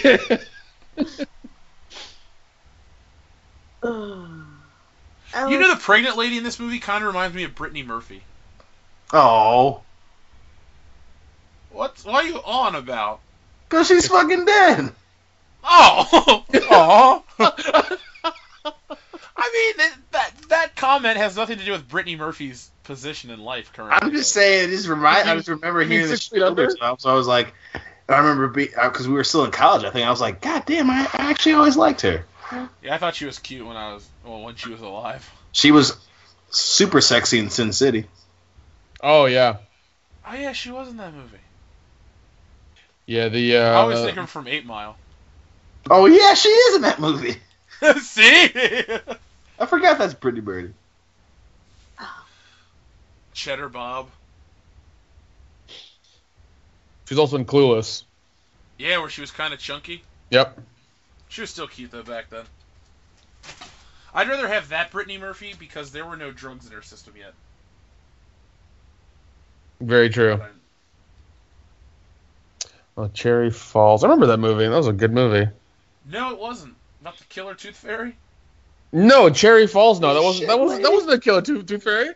You know the pregnant lady in this movie kind of reminds me of Brittany Murphy. Oh. What? What are you on about? Because she's fucking dead. Oh! Aw. I mean, that, that that comment has nothing to do with Brittany Murphy's position in life currently. I'm just saying, it just remind. I just remember You mean hearing this Six Feet Under? stuff, so I was like, I remember because we were still in college. I think I was like, God damn, I, I actually always liked her. Yeah, I thought she was cute when I was well when she was alive. She was super sexy in Sin City. Oh yeah, Oh yeah, she was in that movie. yeah. The uh, I always think of her from Eight Mile. Oh yeah, she is in that movie. See? I forgot that's Brittany Birdie. Cheddar Bob. she's also in Clueless. Yeah, where she was kind of chunky. Yep. She was still cute though back then. I'd rather have that Brittany Murphy because there were no drugs in her system yet. Very true. Oh, Cherry Falls. I remember that movie. That was a good movie. No, it wasn't. Not the Killer Tooth Fairy. No, Cherry Falls. No, that wasn't. Shit, That wasn't. That lady. wasn't the Killer Tooth, Tooth Fairy.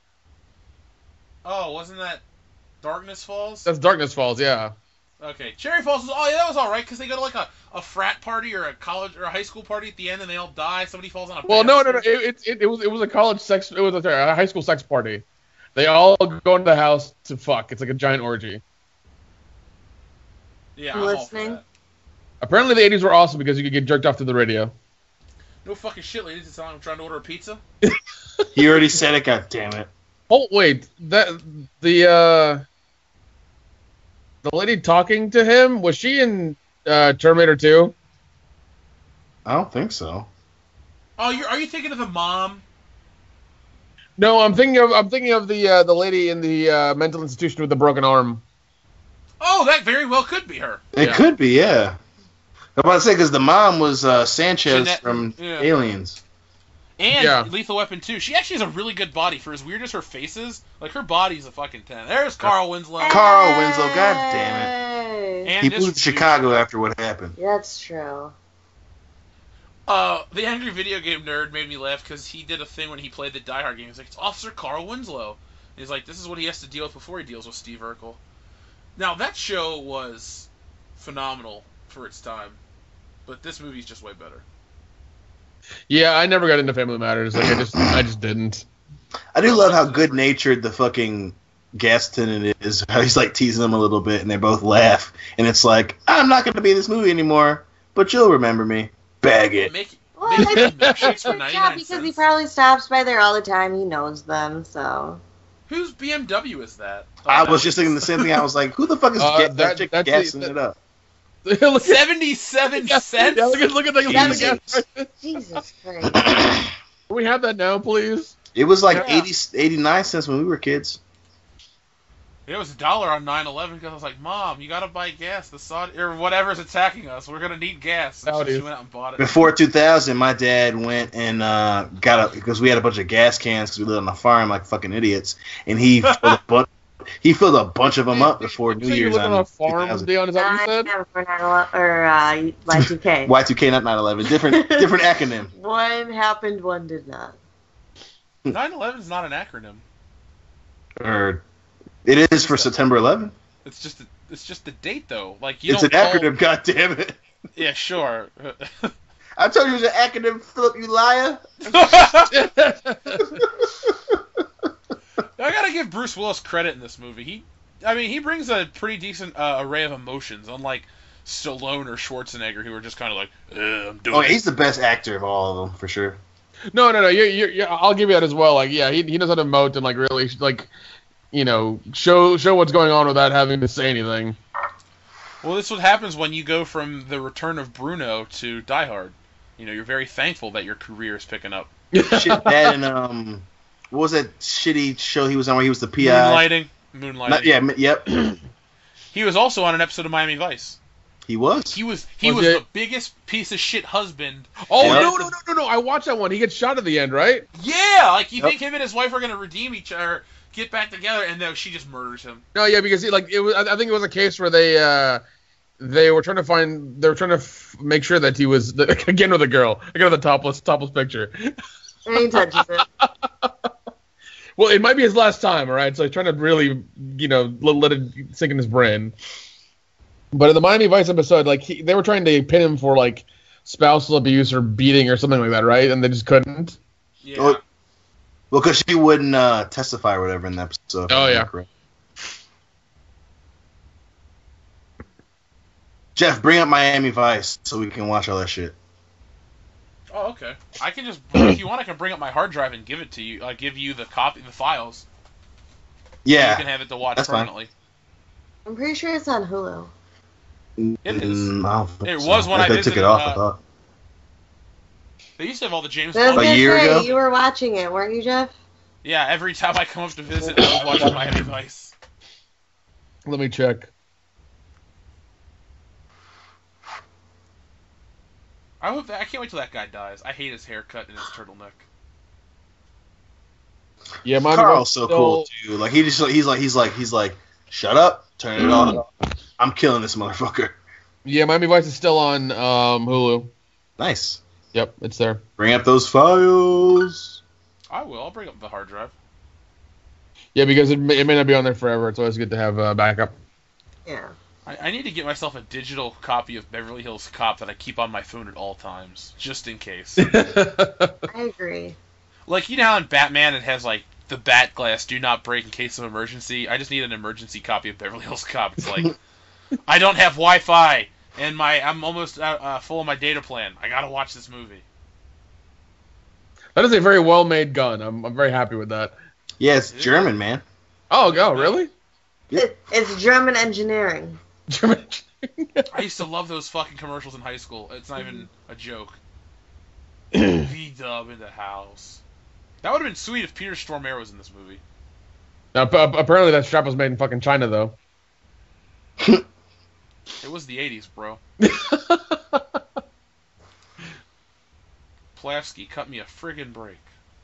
Oh, wasn't that Darkness Falls? That's Darkness Falls. Yeah. Okay, Cherry Falls was. Oh yeah, that was all right because they go to like a, a frat party or a college or a high school party at the end and they all die. Somebody falls on a. Well, no, no, no. banister. It, it, it was it was a college sex. It was a, a high school sex party. They all go into the house to fuck. It's like a giant orgy. Yeah, I'm I'm all for listening. that. Apparently, the eighties were awesome because you could get jerked off to the radio. No fucking shit, ladies. It's I'm trying to order a pizza. You already said it. God damn it. Oh wait, that the uh, the lady talking to him, was she in uh, Terminator two? I don't think so. Oh, you're, are you thinking of the mom? No, I'm thinking of I'm thinking of the uh, the lady in the uh, mental institution with the broken arm. Oh, that very well could be her. It Yeah. could be, yeah. I'm about to say because the mom was uh, Sanchez Jeanette- from yeah. Aliens. And Yeah. Lethal Weapon two. She actually has a really good body for as weird as her face is. Like her body's a fucking ten. There's Carl Winslow. Carl Winslow, god damn Hey. And He this moved to Chicago after what happened. That's true. Uh, the Angry Video Game Nerd made me laugh because he did a thing when he played the Die Hard game. He's like, it's Officer Carl Winslow. And he's like, this is what he has to deal with before he deals with Steve Urkel. Now, that show was phenomenal for its time, but this movie's just way better. Yeah, I never got into Family Matters. Like I just I just didn't. I do love how good natured the fucking gas attendant is. How he's like teasing them a little bit, and they both laugh. And it's like, I'm not going to be in this movie anymore, but you'll remember me. Bag it. Make, Well, make I some milkshakes for yeah, ninety-nine because he cents. probably stops by there all the time. He knows them, so. Whose B M W is that? I Oh, was just thinking the same thing. I was like, who the fuck is Uh, ga- that- that chick that's gassing the- it up? look at, seventy-seven yeah, cents? yeah, look at look at the, look at the Jesus. gas. Jesus Christ. Can we have that now, please? It was like Yeah. eighty, eighty-nine cents when we were kids. It was a dollar on nine eleven because I was like, Mom, you gotta buy gas. The Saudi or whatever's attacking us, we're gonna need gas. And Saudis. she went out and bought it. Before two thousand, my dad went and uh, got a because we had a bunch of gas cans because we lived on a farm like fucking idiots, and he filled a bunch. He filled a bunch of them up before New So you Year's live on on a farm, Dion? Is that what you said? Uh, for nine eleven or uh, Y two K. Y two K, not nine eleven. Different, different acronym. One happened, one did not. nine eleven is not an acronym. Or it is for September eleventh. It's just a, it's just the date though. Like you It's an don't call- acronym. God damn it! Yeah, sure. I told you it was an acronym, Philip. You liar. I gotta give Bruce Willis credit in this movie. He, I mean, he brings a pretty decent uh, array of emotions, unlike Stallone or Schwarzenegger, who are just kind of like, eh, I'm doing Oh, it. he's the best actor of all of them for sure. No, no, no. You, you, you, I'll give you that as well. Like, yeah, he, he knows how to emote and like really like you know, show show what's going on without having to say anything. Well, this is what happens when you go from The Return of Bruno to Die Hard. You know, you're very thankful that your career is picking up. Shit, that and um, what was that shitty show he was on where he was the P I? Moonlighting. Moonlighting. Not, yeah, yep. He was also on an episode of Miami Vice. He was. He was he Was was, it- the biggest piece of shit husband. Oh Yeah. no no no no no! I watched that one. He gets shot at the end, right? Yeah, like you Yep. think him and his wife are gonna redeem each other, get back together, and then she just murders him. No, yeah, because he, like it was. I I think it was a case where they uh, they were trying to find. They were trying to f- make sure that he was again with a girl. I got the topless topless picture. And he touches it. Well, it might be his last time, all right? So he's trying to really, you know, let, let it sink in his brain. But in the Miami Vice episode, like he, they were trying to pin him for like spousal abuse or beating or something like that, right? And they just couldn't. Yeah. Oh, well, because she wouldn't uh, testify or whatever in the episode. Oh, yeah. Correct. Jeff, bring up Miami Vice so we can watch all that shit. Oh, okay. I can just, if you want, I can bring up my hard drive and give it to you. I give you the copy, the files. Yeah. You can have it to watch that's fine. permanently. I'm pretty sure it's on Hulu. It is. Mm, I don't think It so. was when I they took visited, it off. uh, I thought. They used to have all the James But I was Bond. A gonna year say, ago? you were watching it, weren't you, Jeff? Yeah, every time I come up to visit, I was watching Miami Vice. Let me check. I hope that, I can't wait till that guy dies. I hate his haircut and his turtleneck. Yeah, Miami Carl's Vice so still- cool too. Like he just he's like he's like he's like shut up, turn it off. I'm killing this motherfucker. Yeah, Miami Vice is still on um, Hulu. Nice. Yep, it's there. Bring up those files. I will. I'll bring up the hard drive. Yeah, because it may, it may not be on there forever. It's always good to have uh, backup. Yeah. I, I need to get myself a digital copy of Beverly Hills Cop that I keep on my phone at all times, just in case. I agree. Like, you know how in Batman it has, like, the bat glass, do not break in case of emergency? I just need an emergency copy of Beverly Hills Cop. It's like, I don't have Wi-Fi, and my I'm almost uh, uh, full of my data plan. I gotta watch this movie. That is a very well-made gun. I'm I'm very happy with that. Yeah, it's German, man. Oh, oh, really? It, it's German engineering. German. I used to love those fucking commercials in high school. It's not even a joke. V-dub in the house. That would have been sweet if Peter Stormare was in this movie. Now, p- apparently that strap was made in fucking China, though. It was the eighties, bro. Plavsky, cut me a friggin' break.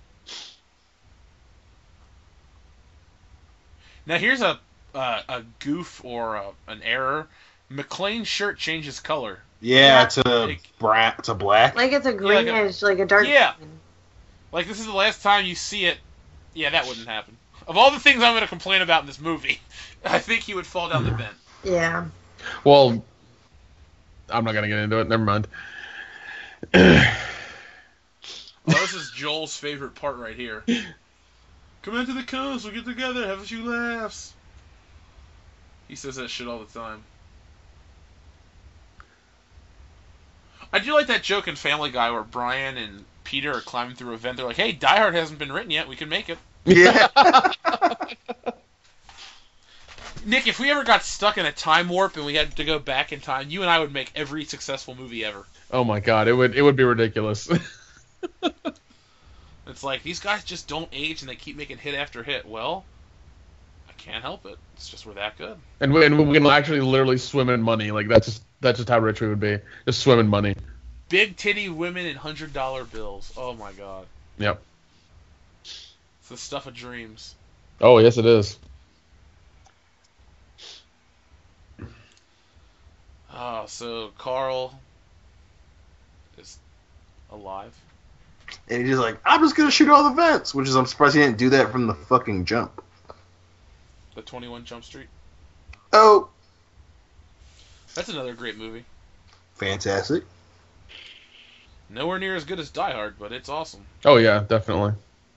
Now here's a uh, a goof or a, an error. McClane's shirt changes color. Yeah, Yeah. to Like- bra- to black. Like it's a like a- greenish, like a dark Yeah. green. Like, this is the last time you see it. Yeah, that wouldn't happen. Of all the things I'm going to complain about in this movie, I think he would fall down the vent. Yeah. Well, I'm not gonna get into it. Never mind. Well, this is Joel's favorite part right here. Come into the coast, we'll get together, have a few laughs. He says that shit all the time. I do like that joke in Family Guy where Brian and Peter are climbing through a vent. They're like, hey, Die Hard hasn't been written yet, we can make it. Yeah. Nick, if we ever got stuck in a time warp and we had to go back in time, you and I would make every successful movie ever. Oh my god, it would it would be ridiculous. It's like, these guys just don't age and they keep making hit after hit. Well, I can't help it. It's just we're that good. and we, and we can actually literally swim in money. Like that's just that's just how rich we would be. Just swim in money. Big titty women in hundred dollar bills. Oh my god. Yep. It's the stuff of dreams. Oh yes, it is. Oh, so Carl is alive. And he's just like, I'm just gonna shoot all the vents, which is I'm surprised he didn't do that from the fucking jump. The twenty-one Jump Street. Oh, That's another great movie. fantastic. Nowhere near as good as Die Hard, but it's awesome. Oh yeah, definitely.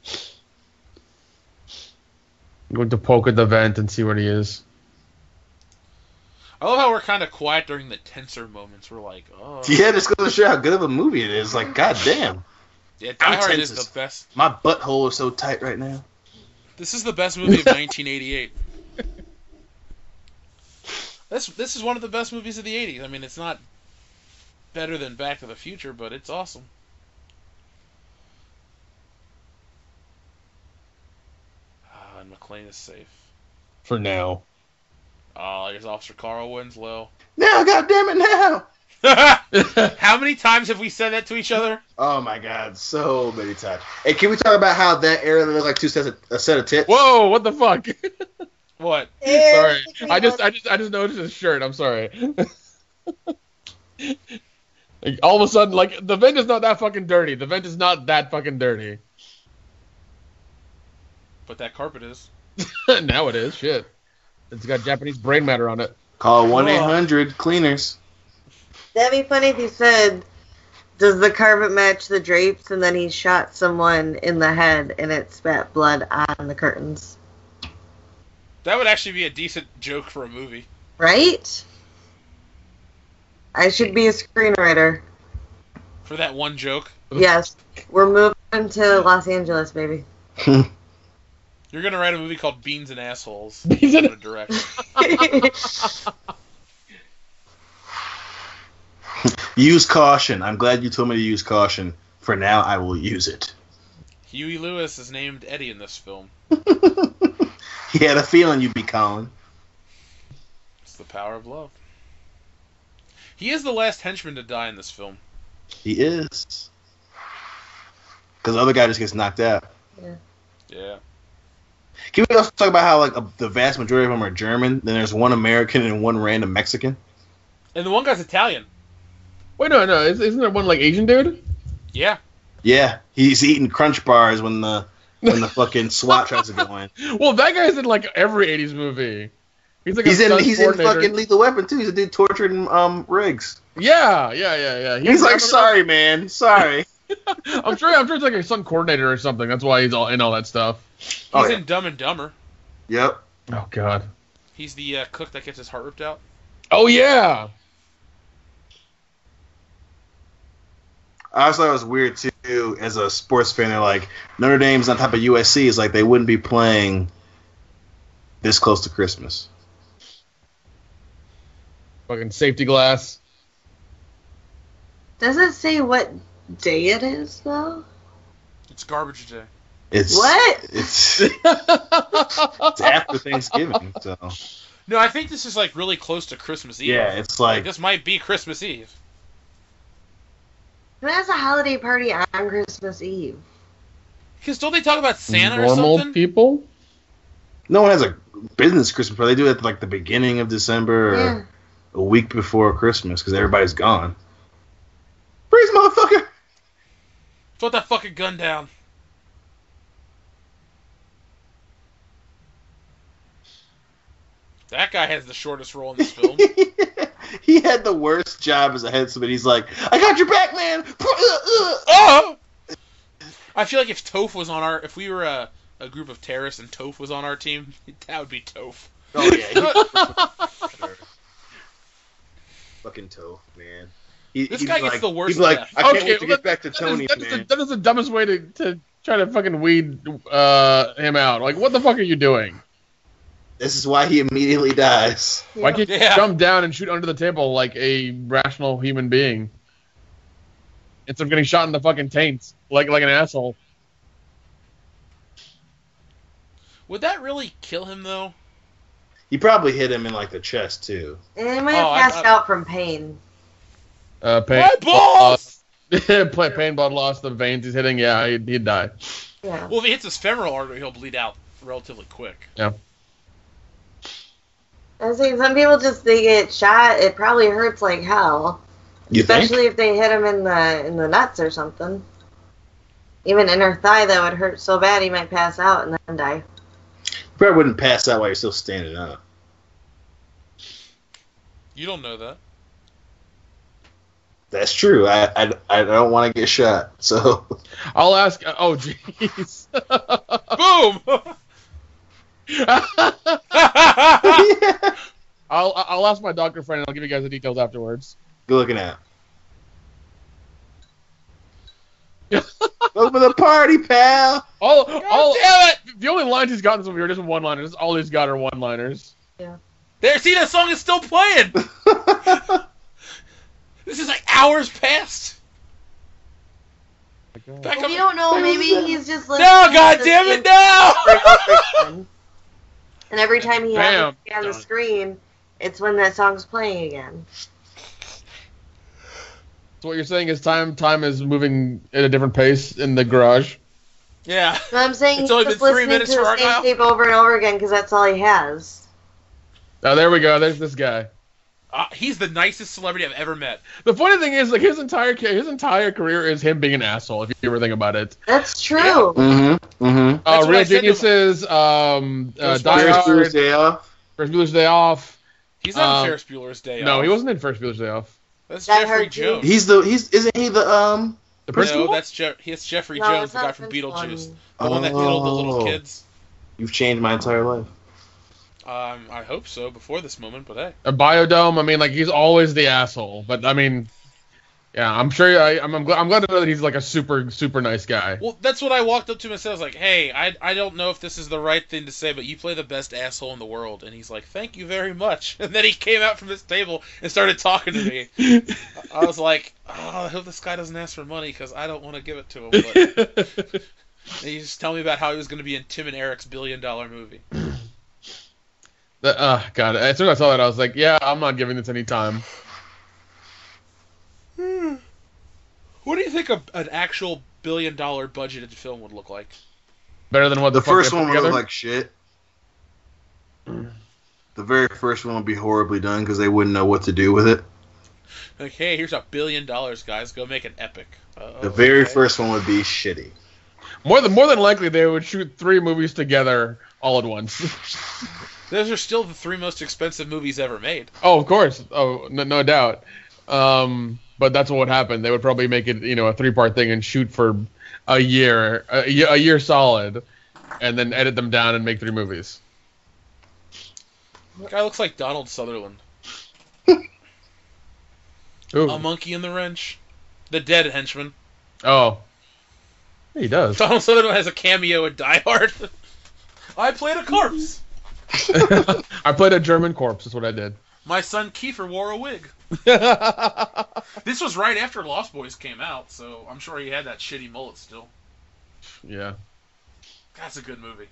I'm going to poke at the vent and see what he is. I love how we're kind of quiet during the tenser moments. We're like, oh. Yeah, just goes to show how good of a movie it is. Like, goddamn, Yeah, Die I'm Hard tense is as- the best. my butthole is so tight right now. This is the best movie of nineteen eighty-eight. This this is one of the best movies of the eighties. I mean, it's not better than Back to the Future, but it's awesome. Ah, and McClane is safe. For now. Oh, here's Officer Carl Winslow. Now, goddamn it, now! How many times have we said that to each other? Oh my god, so many times. Hey, can we talk about how that area looked like two sets of, a set of tits? Whoa, what the fuck? What? Sorry. I just I just I just noticed his shirt, I'm sorry. Like, all of a sudden, like, the vent is not that fucking dirty. The vent is not that fucking dirty. But that carpet is. Now it is, shit. It's got Japanese brain matter on it. Call one eight hundred cleaners. That'd be funny if he said, does the carpet match the drapes? And then he shot someone in the head and it spat blood on the curtains. That would actually be a decent joke for a movie. Right? I should be a screenwriter. For that one joke? Yes. We're moving to Los Angeles, baby. You're going to write a movie called Beans and Assholes. Beans and- I'm gonna direct. Use caution. I'm glad you told me to use caution. For now, I will use it. Huey Lewis is named Eddie in this film. He had a feeling you'd be calling. It's the power of love. He is the last henchman to die in this film. He is. Because the other guy just gets knocked out. Yeah. Yeah. Can we also talk about how like a, the vast majority of them are German? Then there's one American and one random Mexican. And the one guy's Italian. Wait, no, no. Isn't there one, like, Asian dude? Yeah. Yeah, he's eating Crunch bars when the when the fucking SWAT tries to go in. Well, that guy's in, like, every eighties movie. He's like He's a in stunt he's in coordinator. fucking Lethal Weapon too. He's a dude torturing um Riggs. Yeah, yeah, yeah, yeah. He's like, sorry, man, sorry. I'm sure. I'm sure it's like a stunt coordinator or something. That's why he's all in all that stuff. He's Oh, yeah. in Dumb and Dumber. Yep. Oh God. He's the uh, cook that gets his heart ripped out. Oh yeah. I also thought it was weird too, as a sports fan. They're like, Notre Dame's on top of U S C. Is like they wouldn't be playing this close to Christmas. Fucking safety glass. Does it say what day it is, though? It's garbage day. It's What? It's, it's after Thanksgiving, so No, I think this is like really close to Christmas Eve. yeah, it's Like, like this might be Christmas Eve. Who has a holiday party on Christmas Eve? Because don't they talk about Santa or Normal something? people. no one has a business Christmas party. They do it at like the beginning of December or Yeah. a week before Christmas because everybody's gone. Freeze, motherfucker! Put that fucking gun down. That guy has the shortest role in this film. He had the worst job as a headsman. He's like, I got your back, man. Oh! I feel like if Toph was on our, if we were a, a group of terrorists and Toph was on our team, that would be Toph. Oh yeah, he, sure. Fucking toe, man. He, This he'd guy be gets like, the worst He'd be like, death. I can't Okay, wait to well, get back to that is- Tony, that is the- man. that is the dumbest way to, to try to fucking weed uh, him out. Like, what the fuck are you doing? This is why he immediately dies. Why can't you Yeah. jump down and shoot under the table like a rational human being? Instead of getting shot in the fucking taints like like an asshole. Would that really kill him, though? He probably hit him in like the chest too. And he might have Oh, I- passed I- out from pain. Uh, pain, My balls! Play pain blood loss, the veins he's hitting, yeah, he'd, he'd die. Yeah. Well, if he hits his femoral artery, he'll bleed out relatively quick. Yeah. I was saying, some people just, they get shot, it probably hurts like hell. You Especially think? if they hit him in the in the nuts or something. Even inner thigh, that would hurt so bad he might pass out and then die. You probably wouldn't pass out while you're still standing up. You don't know that. That's true. I I, I don't want to get shot. So I'll ask. Oh, jeez. Boom! I'll I'll ask my doctor friend and I'll give you guys the details afterwards. good looking out. Welcome to the party, pal. All, God all, damn it! The only lines he's got in this movie are just one-liners. All he's got are one-liners. Yeah. There, see, that song is still playing. This is like hours past. Back Well, up. we don't know. Maybe he's just listening. No, to God the damn same it, no! over again. And every time he Bam. has it on the Done. screen, it's when that song's playing again. So what you're saying is time time is moving at a different pace in the garage. Yeah. So I'm saying It's he's only just been three listening minutes to for the same Argyle. tape over and over again because that's all he has. Oh, there we go. There's this guy. Uh, he's the nicest celebrity I've ever met. The funny thing is, like his entire ca- his entire career is him being an asshole. If you ever think about it. That's true. Mm-hmm. Mm-hmm. That's Uh, what Real I said to Geniuses, um, uh, Ghostbusters. Die Ferris Hard, Bueller's Day Off. Ferris Bueller's Day Off. He's not Um, in Ferris Bueller's Day No, Off. he wasn't in Ferris Bueller's Day Off. That's Die Jeffrey Hard Jones. two. He's the he's isn't he the um The no, principal? that's Je- he's Jeffrey No, Jones, it's the not guy from the principal Beetlejuice. one. The one that diddled the little Oh. kids. You've changed my entire life. Um, I hope so before this moment, but hey. A Biodome. I mean, like he's always the asshole. But I mean, yeah, I'm sure. I, I'm I'm glad, I'm glad to know that he's like a super super nice guy. Well, that's what I walked up to him and said. I was like, hey, I, I don't know if this is the right thing to say, but you play the best asshole in the world. And he's like, thank you very much. And then he came out from his table and started talking to me. I was like, oh, I hope this guy doesn't ask for money because I don't want to give it to him. But and he just tell me about how he was going to be in Tim and Eric's billion dollar movie. The, uh, God, as soon as I saw that, I was like, yeah, I'm not giving this any time. Hmm. What do you think a, an actual billion dollar budgeted film would look like? Better than what the, The fuck first they put one would together? look like shit. The very first one would be horribly done because they wouldn't know what to do with it. Like, hey, here's a billion dollars, guys. Go make an epic. Uh, The very okay. first one would be shitty. More than more than likely, they would shoot three movies together all at once. Those are still the three most expensive movies ever made. Oh, of course. Oh, no, no doubt. Um, but that's what would happen. They would probably make it, you know, a three-part thing and shoot for a year, a, ye- a year solid, and then edit them down and make three movies. The guy looks like Donald Sutherland. Ooh. A monkey in the wrench. The dead henchman. Oh. Yeah, he does. Donald Sutherland has a cameo in Die Hard. I played a corpse. I played a German corpse. That's what I did. My son Kiefer wore a wig. This was right after Lost Boys came out, so I'm sure he had that shitty mullet still. Yeah. That's a good movie.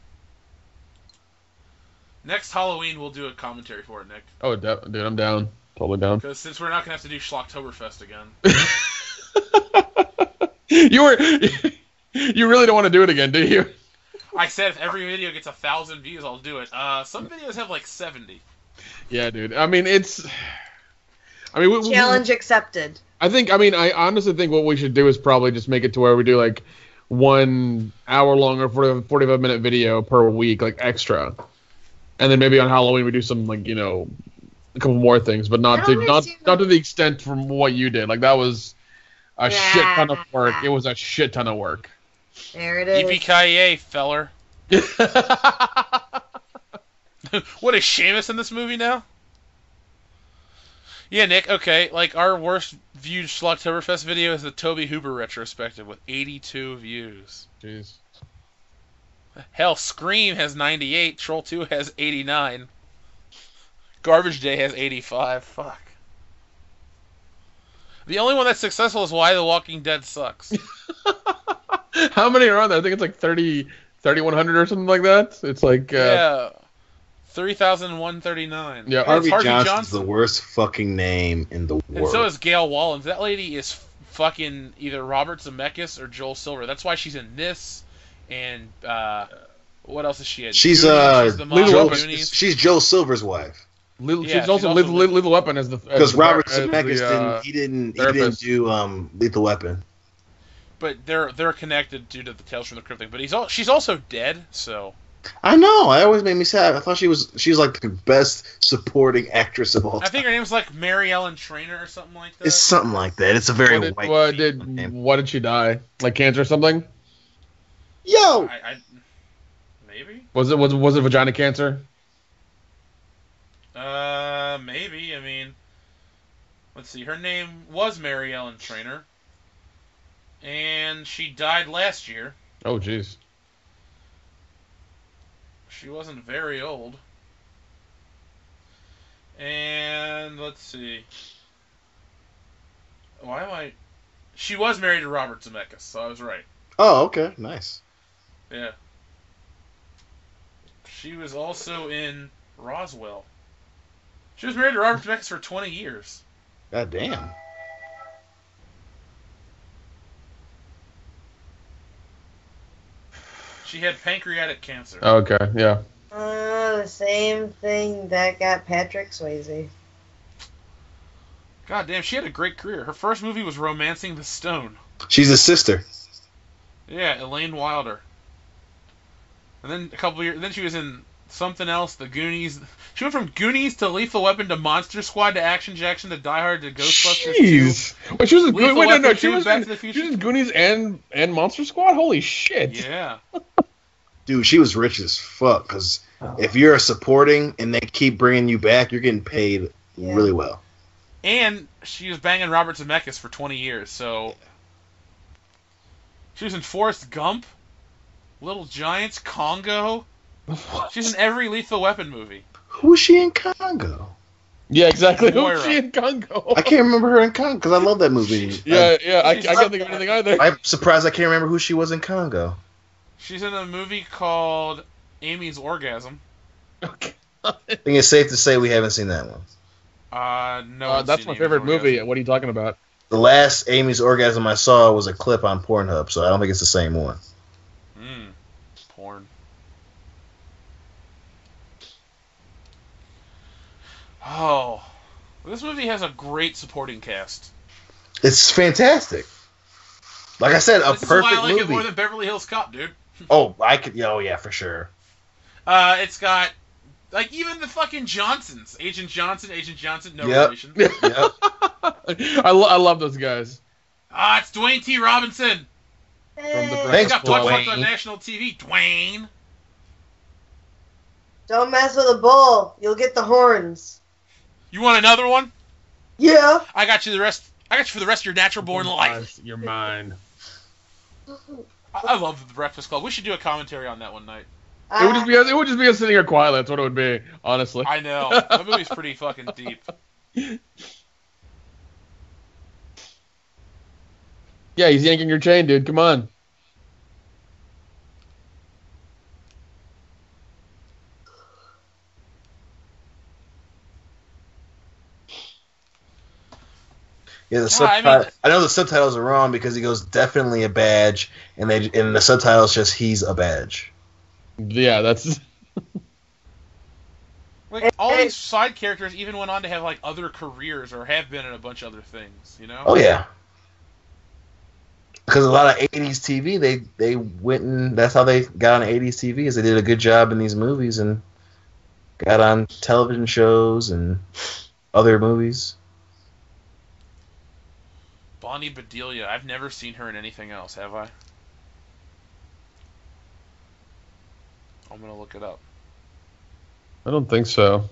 Next Halloween, we'll do a commentary for it, Nick. Oh, de- dude, I'm down. Totally down. Because since we're not going to have to do Schlocktoberfest again. You were... You really don't want to do it again, do you? I said if every video gets a thousand views, I'll do it. Uh, some videos have like seventy. Yeah, dude. I mean, it's... I mean, we, we- Challenge accepted. I think, I mean, I honestly think what we should do is probably just make it to where we do, like, one hour long or forty-five minute video per week, like, extra. And then maybe on Halloween we do some, like, you know, a couple more things, but not I to don't not, assume- not to the extent from what you did. Like, that was a shit ton of Yeah. work. It was a shit ton of work. There it is. Yippee-ki-yay, feller. What is Seamus in this movie now? Yeah, Nick, okay, like, our worst viewed Schlocktoberfest video is the Toby Hooper retrospective with eighty-two views. Jeez. Hell, Scream has ninety-eight, Troll two has eighty-nine. Garbage Day has eighty-five, fuck. The only one that's successful is Why the Walking Dead Sucks. How many are on there? I think it's like thirty, thirty-one hundred or something like that. It's like, uh, Yeah. three thousand one hundred thirty-nine. Yeah, It's Harvey, Harvey Johnson's Johnson. the worst fucking name in the And world. so is Gail Wallens. That lady is fucking either Robert Zemeckis or Joel Silver. That's why she's in this. And uh, what else is she in? she's Goonies. uh, She's the mom Lethal in Weapon. Goonies. she's Joe Silver's wife. Lethal, Yeah, she's also, she's also Lethal, Lethal- Lethal Weapon as the as Because the- Robert as the, Zemeckis uh, didn't he didn't he didn't therapist. do um Lethal Weapon. But they're they're connected due to the Tales from the Crypt thing. But he's all, she's also dead, so I know. I always made me sad. I thought she was she was like the best supporting actress of all I time. think her name's like Mary Ellen Trainor or something like that. It's something like that. It's a very What did, white what female did name. what did she die? Like cancer or something? Yo, I, I maybe Was it was it, was it vagina cancer? uh maybe I mean let's see. Her name was Mary Ellen Trainor. And she died last year. Oh, jeez. She wasn't very old. And let's see. Why am I... She was married to Robert Zemeckis, so I was right. Oh, okay. Nice. Yeah. She was also in Roswell. She was married to Robert Zemeckis for twenty years. God damn. She had pancreatic cancer. Okay, yeah. Uh, the same thing that got Patrick Swayze. God damn, she had a great career. Her first movie was Romancing the Stone. She's a sister. Yeah, Elaine Wilder. And then a couple years, then she was in something else, The Goonies. She went from Goonies to Lethal Weapon to Monster Squad to Action Jackson to Die Hard to Ghostbusters Jeez. Wait, she was in Lethal Goonies. Wait, no, no, Weapon she two, was Back in, to the she Future. was in Goonies and and Monster Squad. Holy shit! two. Yeah. Dude, she was rich as fuck. Because if you're a supporting and they keep bringing you back, you're getting paid Yeah. really well. And she was banging Robert Zemeckis for twenty years, so... She was in Forrest Gump, Little Giants, Congo. She's in every Lethal Weapon movie. Who was she in Congo? Yeah, exactly. Who Moira. was she in Congo? I can't remember her in Congo because I love that movie. Yeah, yeah. I, I She's- can't think of anything either. I, I'm surprised I can't remember who she was in Congo. She's in a movie called Amy's Orgasm. Okay. I think it's safe to say we haven't seen that one. Uh, no. Uh, one's that's seen my Amy's favorite Orgasm. movie. What are you talking about? The last Amy's Orgasm I saw was a clip on Pornhub, so I don't think it's the same one. Mm, porn. Oh, this movie has a great supporting cast. It's fantastic. Like I said, a this is why perfect I like it movie. more than Beverly Hills Cop, dude. Oh, I could. Oh, yeah, for sure. Uh, it's got like even the fucking Johnsons, Agent Johnson, Agent Johnson, no Yep. relation. Yep. I, lo- I love those guys. Ah, it's Dwayne T. Robinson. the Hey, He Thanks, got butt fucked Dwayne. on national T V. Dwayne. don't mess with a bull. You'll get the horns. You want another one? Yeah. I got you the rest. I got you for the rest of your natural born life. You're mine. I, I love the Breakfast Club. We should do a commentary on that one night. It would just be us, it would just be us sitting here quietly. That's what it would be, honestly. I know that movie's pretty fucking deep. Yeah, he's yanking your chain, dude. Come on. Yeah, the I subtitle. mean- I know the subtitles are wrong because he goes definitely a badge, and they and the subtitles just he's a badge. Yeah, that's. Like all these side characters even went on to have like other careers or have been in a bunch of other things. You know? Oh yeah. Because a lot of eighties T V, they they went and that's how they got on eighties T V is they did a good job in these movies and got on television shows and other movies. Bonnie Bedelia. I've never seen her in anything else, have I? I'm gonna look it up. I don't think so.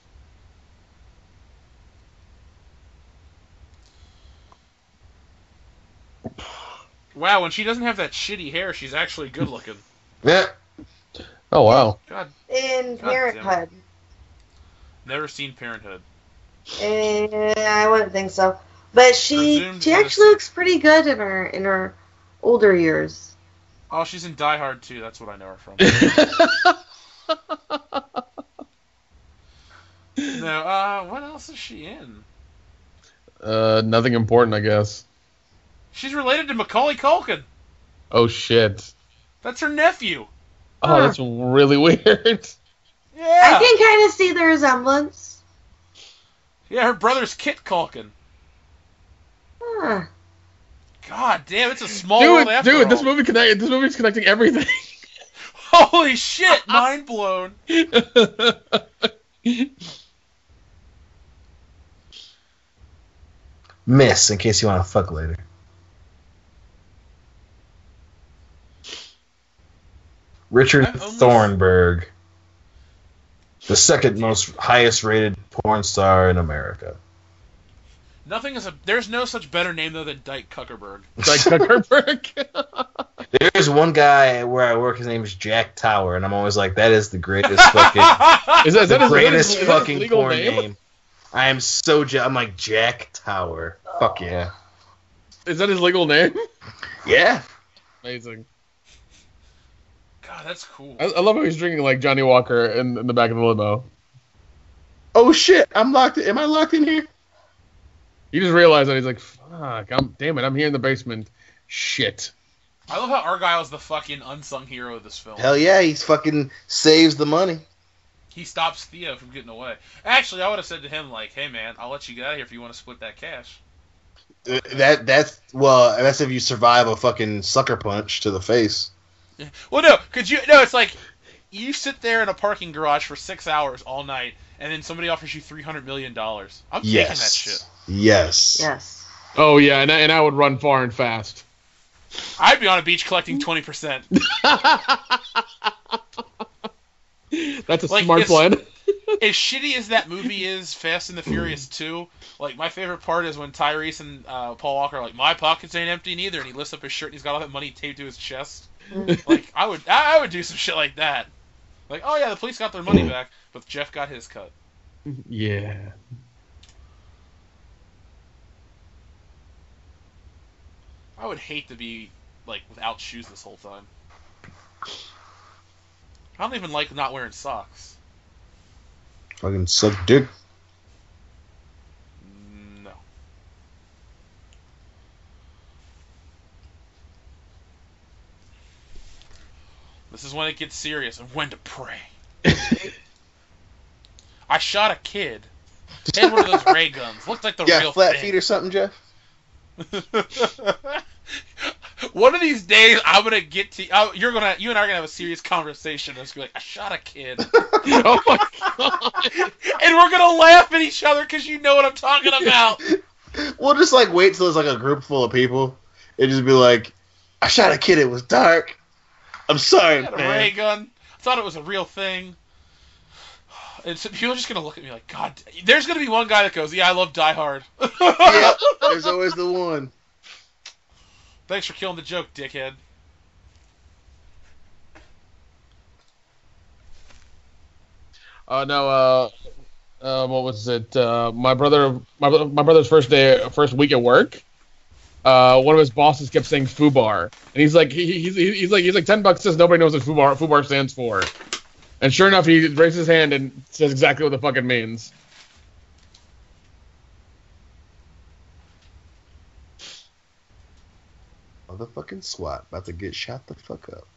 Wow, when she doesn't have that shitty hair, she's actually good looking. Yeah. Oh, wow. God, In God damn Parenthood. never seen Parenthood. Eh, I wouldn't think so. But she Presumed she actually innocent. looks pretty good in her in her older years. Oh, she's in Die Hard too. That's what I know her from. No, uh, what else is she in? uh, nothing important, I guess. She's related to Macaulay Culkin. Oh, shit. That's her nephew. Oh, that's really weird. Yeah. I can kind of see the resemblance. Yeah, her brother's Kit Culkin. Huh. God damn, it's a small Dude, world after dude, this all. movie connect, this movie's connecting everything. Holy shit, mind blown. Miss, in case you want to fuck later. Richard I've only- Thornburg, the second most highest rated porn star in America. Nothing is a. There's no such better name though than Dyke Kuckerberg. Dyke Kuckerberg. There's one guy where I work. His name is Jack Tower, and I'm always like, that is the greatest fucking, is that, is the that his, greatest is that his, fucking is that his porn name? name. I am so. Ja- I'm like Jack Tower. Fuck yeah. Is that his legal name? Yeah. Amazing. God, that's cool. I, I love how he's drinking like Johnny Walker in, in the back of the limo. Oh shit! I'm locked. Am I locked in here? He just realized that he's like, fuck, I'm damn it, I'm here in the basement. Shit. I love how Argyle's the fucking unsung hero of this film. Hell yeah, he fucking saves the money. He stops Theo from getting away. Actually, I would have said to him like, "Hey man, I'll let you get out of here if you want to split that cash." Uh, That that's well, that's if you survive a fucking sucker punch to the face. Well, no, could you? No, it's like you sit there in a parking garage for six hours all night, and then somebody offers you three hundred million dollars. I'm Yes. taking that shit. Yes. Yes. Oh yeah, and I, and I would run far and fast. I'd be on a beach collecting twenty percent. That's a Like, smart it's- plan. As shitty as that movie is, Fast and the Furious two, like, my favorite part is when Tyrese and uh, Paul Walker are like, my pockets ain't empty neither, and he lifts up his shirt and he's got all that money taped to his chest. Like, I would I I would do some shit like that. Like, oh yeah, the police got their money back, but Jeff got his cut. Yeah. I would hate to be, like, without shoes this whole time. I don't even like not wearing socks. Fucking suck dick. No. This is when it gets serious and when to pray. I shot a kid. He had one of those ray guns. Looked like the Yeah, real flat thing. feet or something, Jeff. One of these days, I'm gonna get to oh, you're gonna you and I are gonna have a serious conversation. It's gonna be like, I shot a kid, Oh my god. and we're gonna laugh at each other because you know what I'm talking about. We'll just like wait till it's like a group full of people and just be like, I shot a kid. It was dark. I'm sorry, I had a man. ray gun. I thought it was a real thing. And so people are just gonna look at me like, God. There's gonna be one guy that goes, "Yeah, I love Die Hard." Yep, there's always the one. Thanks for killing the joke, dickhead. Uh, no, uh, uh, what was it? Uh, my brother, my, my brother's first day, first week at work. Uh, one of his bosses kept saying "foobar," and he's like, he, he's, he's like, he's like, ten bucks says nobody knows what foobar, foobar stands for. And sure enough, he raises his hand and says exactly what the fuck it means. Motherfucking SWAT about to get shot the fuck up.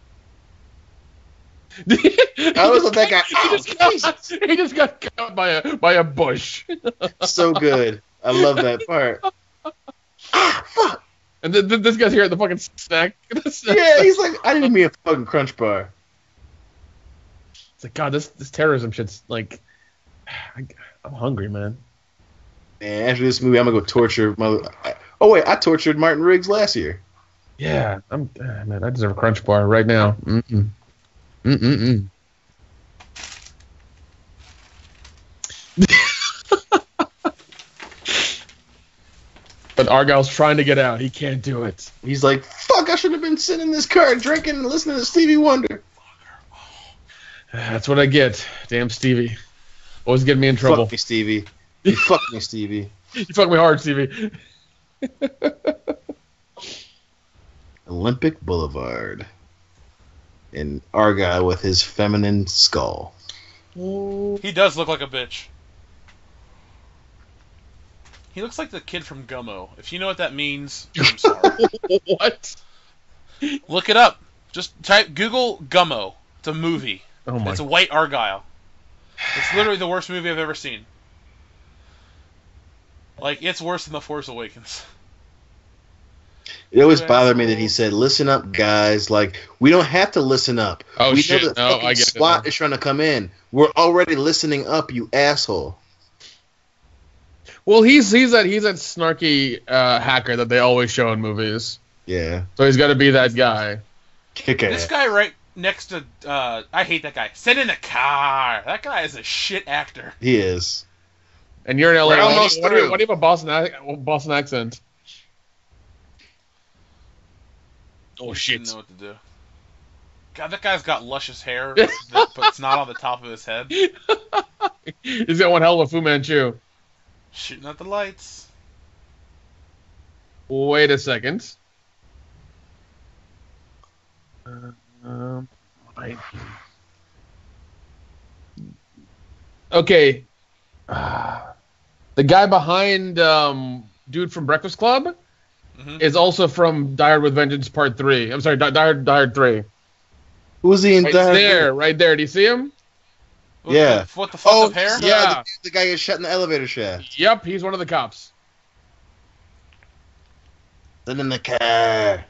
I was with that guy. He Oh, just, got, Jesus. he just got caught by a by a bush. So good. I love that part. Ah, fuck. And th- th- this guy's here at the fucking snack. Yeah, he's like, I didn't mean a fucking crunch bar. It's like, God, this this terrorism shit's like, I, I'm hungry, man. And after this movie, I'm gonna go torture mother. Oh wait, I tortured Martin Riggs last year. Yeah, I'm ah, man. I deserve a crunch bar right now. Mm-mm. Mm-mm-mm. But Argyle's trying to get out. He can't do it. He's like, fuck, I should have been sitting in this car drinking and listening to Stevie Wonder. That's what I get. Damn Stevie. Always getting me in trouble. Fuck me, Stevie. You fuck me, Stevie. You fuck me hard, Stevie. Olympic Boulevard. And Argyle with his feminine skull. He does look like a bitch. He looks like the kid from Gummo. If you know what that means, I'm sorry. What? Look it up. Just type Google Gummo. It's a movie. Oh my. It's a white Argyle. It's literally the worst movie I've ever seen. Like, it's worse than The Force Awakens. It always bothered me that he said, listen up, guys. Like, we don't have to listen up. Oh, we shit. know the No, fucking I get it SWAT now. is trying to come in. We're already listening up, you asshole. Well, he's he's that he's that snarky uh, hacker that they always show in movies. Yeah. So he's got to be that guy. Kick This ass. guy right next to, uh, I hate that guy. Sit in the car. That guy is a shit actor. He is. And you're in L A. We're Why do, almost you, why, do you, through. why do you have a Boston, ac- Boston accent? Oh, shit. Didn't know what to do. God, that guy's got luscious hair, that, but it's not on the top of his head. He's got one hell of a Fu Manchu. Shooting at the lights. Wait a second. Uh, um, I- Okay. Ah. The guy behind um, dude from Breakfast Club Mm-hmm. is also from Die Hard with Vengeance Part three. I'm sorry, Die, Die Hard, Die Hard three. Who's he in? Right Die- there, right there. Do you see him? What Yeah. The, what the fuck Oh, up hair? the, Yeah. The, the guy gets shot in the elevator shaft. Yep, he's one of the cops. Sit in the car.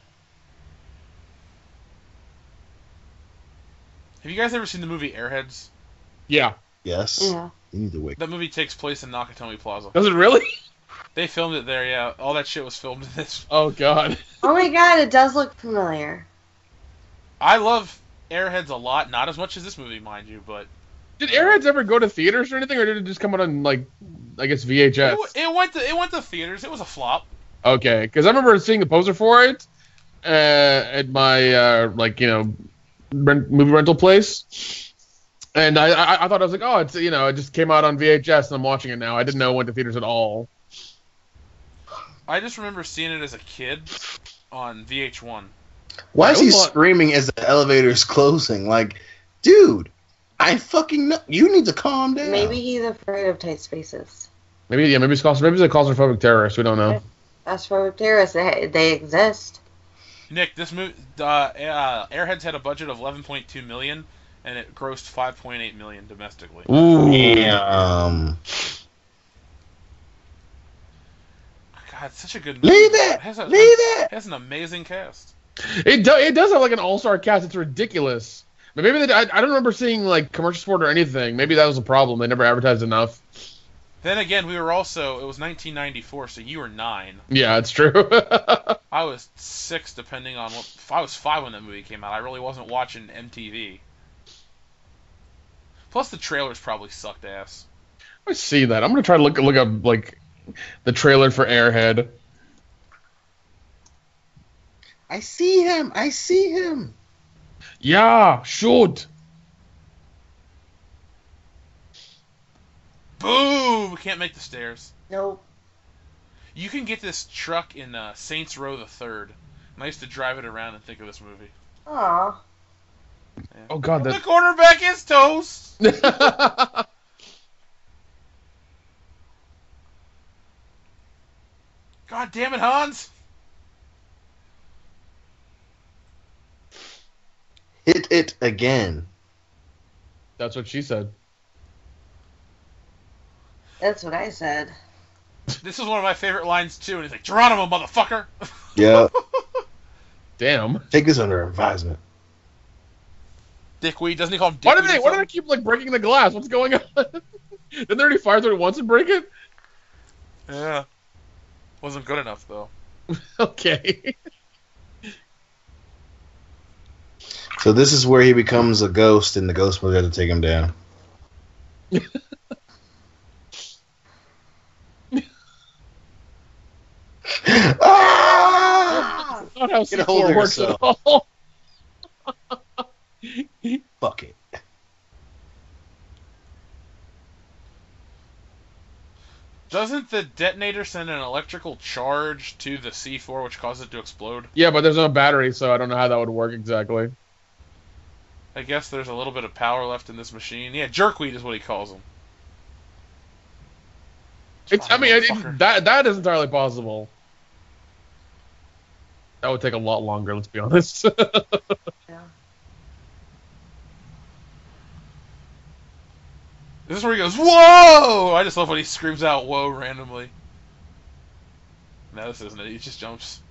Have you guys ever seen the movie Airheads? Yeah. Yes. Yeah. You need to wake. That movie takes place in Nakatomi Plaza. Does it really? They filmed it there, yeah. All that shit was filmed in this. Oh, God. Oh my god, it does look familiar. I love Airheads a lot, not as much as this movie, mind you, but Did Airheads ever go to theaters or anything, or did it just come out on, like, I guess V H S? it, w- it went to it went to theaters. It was a flop. Okay, because I remember seeing the poster for it uh, at my, uh, like, you know, rent, movie rental place. And I, I, I thought I was like, oh, it's, you know, it just came out on V H S and I'm watching it now. I didn't know it went to theaters at all. I just remember seeing it as a kid on V H one. Why is I he want- screaming as the elevator's closing? Like, dude, I fucking know. You need to calm down. Maybe he's afraid of tight spaces. Maybe, yeah, maybe it's claustrophobic. Maybe he's a claustrophobic terrorist. We don't know. That's for terrorists. They, they exist. Nick, this movie, uh, uh, Airheads had a budget of eleven point two million, and it grossed five point eight million domestically. Ooh. Damn. God, it's such a good movie. Leave it. It has, a, Leave it. it has an amazing cast. It, do, it does have, like, an all-star cast. It's ridiculous. But maybe they, I, I don't remember seeing, like, commercial support or anything. Maybe that was a problem. They never advertised enough. Then again, we were also, it was nineteen ninety-four, so you were nine. Yeah, it's true. I was six, depending on what. If I was five when that movie came out, I really wasn't watching M T V. Plus, the trailers probably sucked ass. I see that. I'm gonna try to look look up like the trailer for Airhead. I see him. I see him. Yeah, shoot. Boom! Can't make the stairs. Nope. You can get this truck in uh, Saints Row the Third. And I used to drive it around and think of this movie. Aw. Yeah. Oh God, The that. quarterback is toast. God damn it, Hans! Hit it again. That's what she said. That's what I said. This is one of my favorite lines too, and he's like, "Geronimo, motherfucker!" Yeah. Damn. Take this under advisement. Dickweed, doesn't he call him Dickweed? Why do they? or Why do they something? keep like breaking the glass? What's going on? Didn't they already fire through it once and break it? Yeah, wasn't good enough though. Okay. So this is where he becomes a ghost, and the ghost will have to take him down. Ah! Not how Get C a hold four of works at yourself. all. Fuck it. Doesn't the detonator send an electrical charge to the C four, which causes it to explode? Yeah, but there's no battery, so I don't know how that would work exactly. I guess there's a little bit of power left in this machine. Yeah, jerkweed is what he calls them. It's. I mean, it, Motherfucker. that that is entirely possible. That would take a lot longer. Let's be honest. Yeah. This is where he goes, "Whoa!" I just love when he screams out "whoa" randomly. No, this isn't it. He just jumps.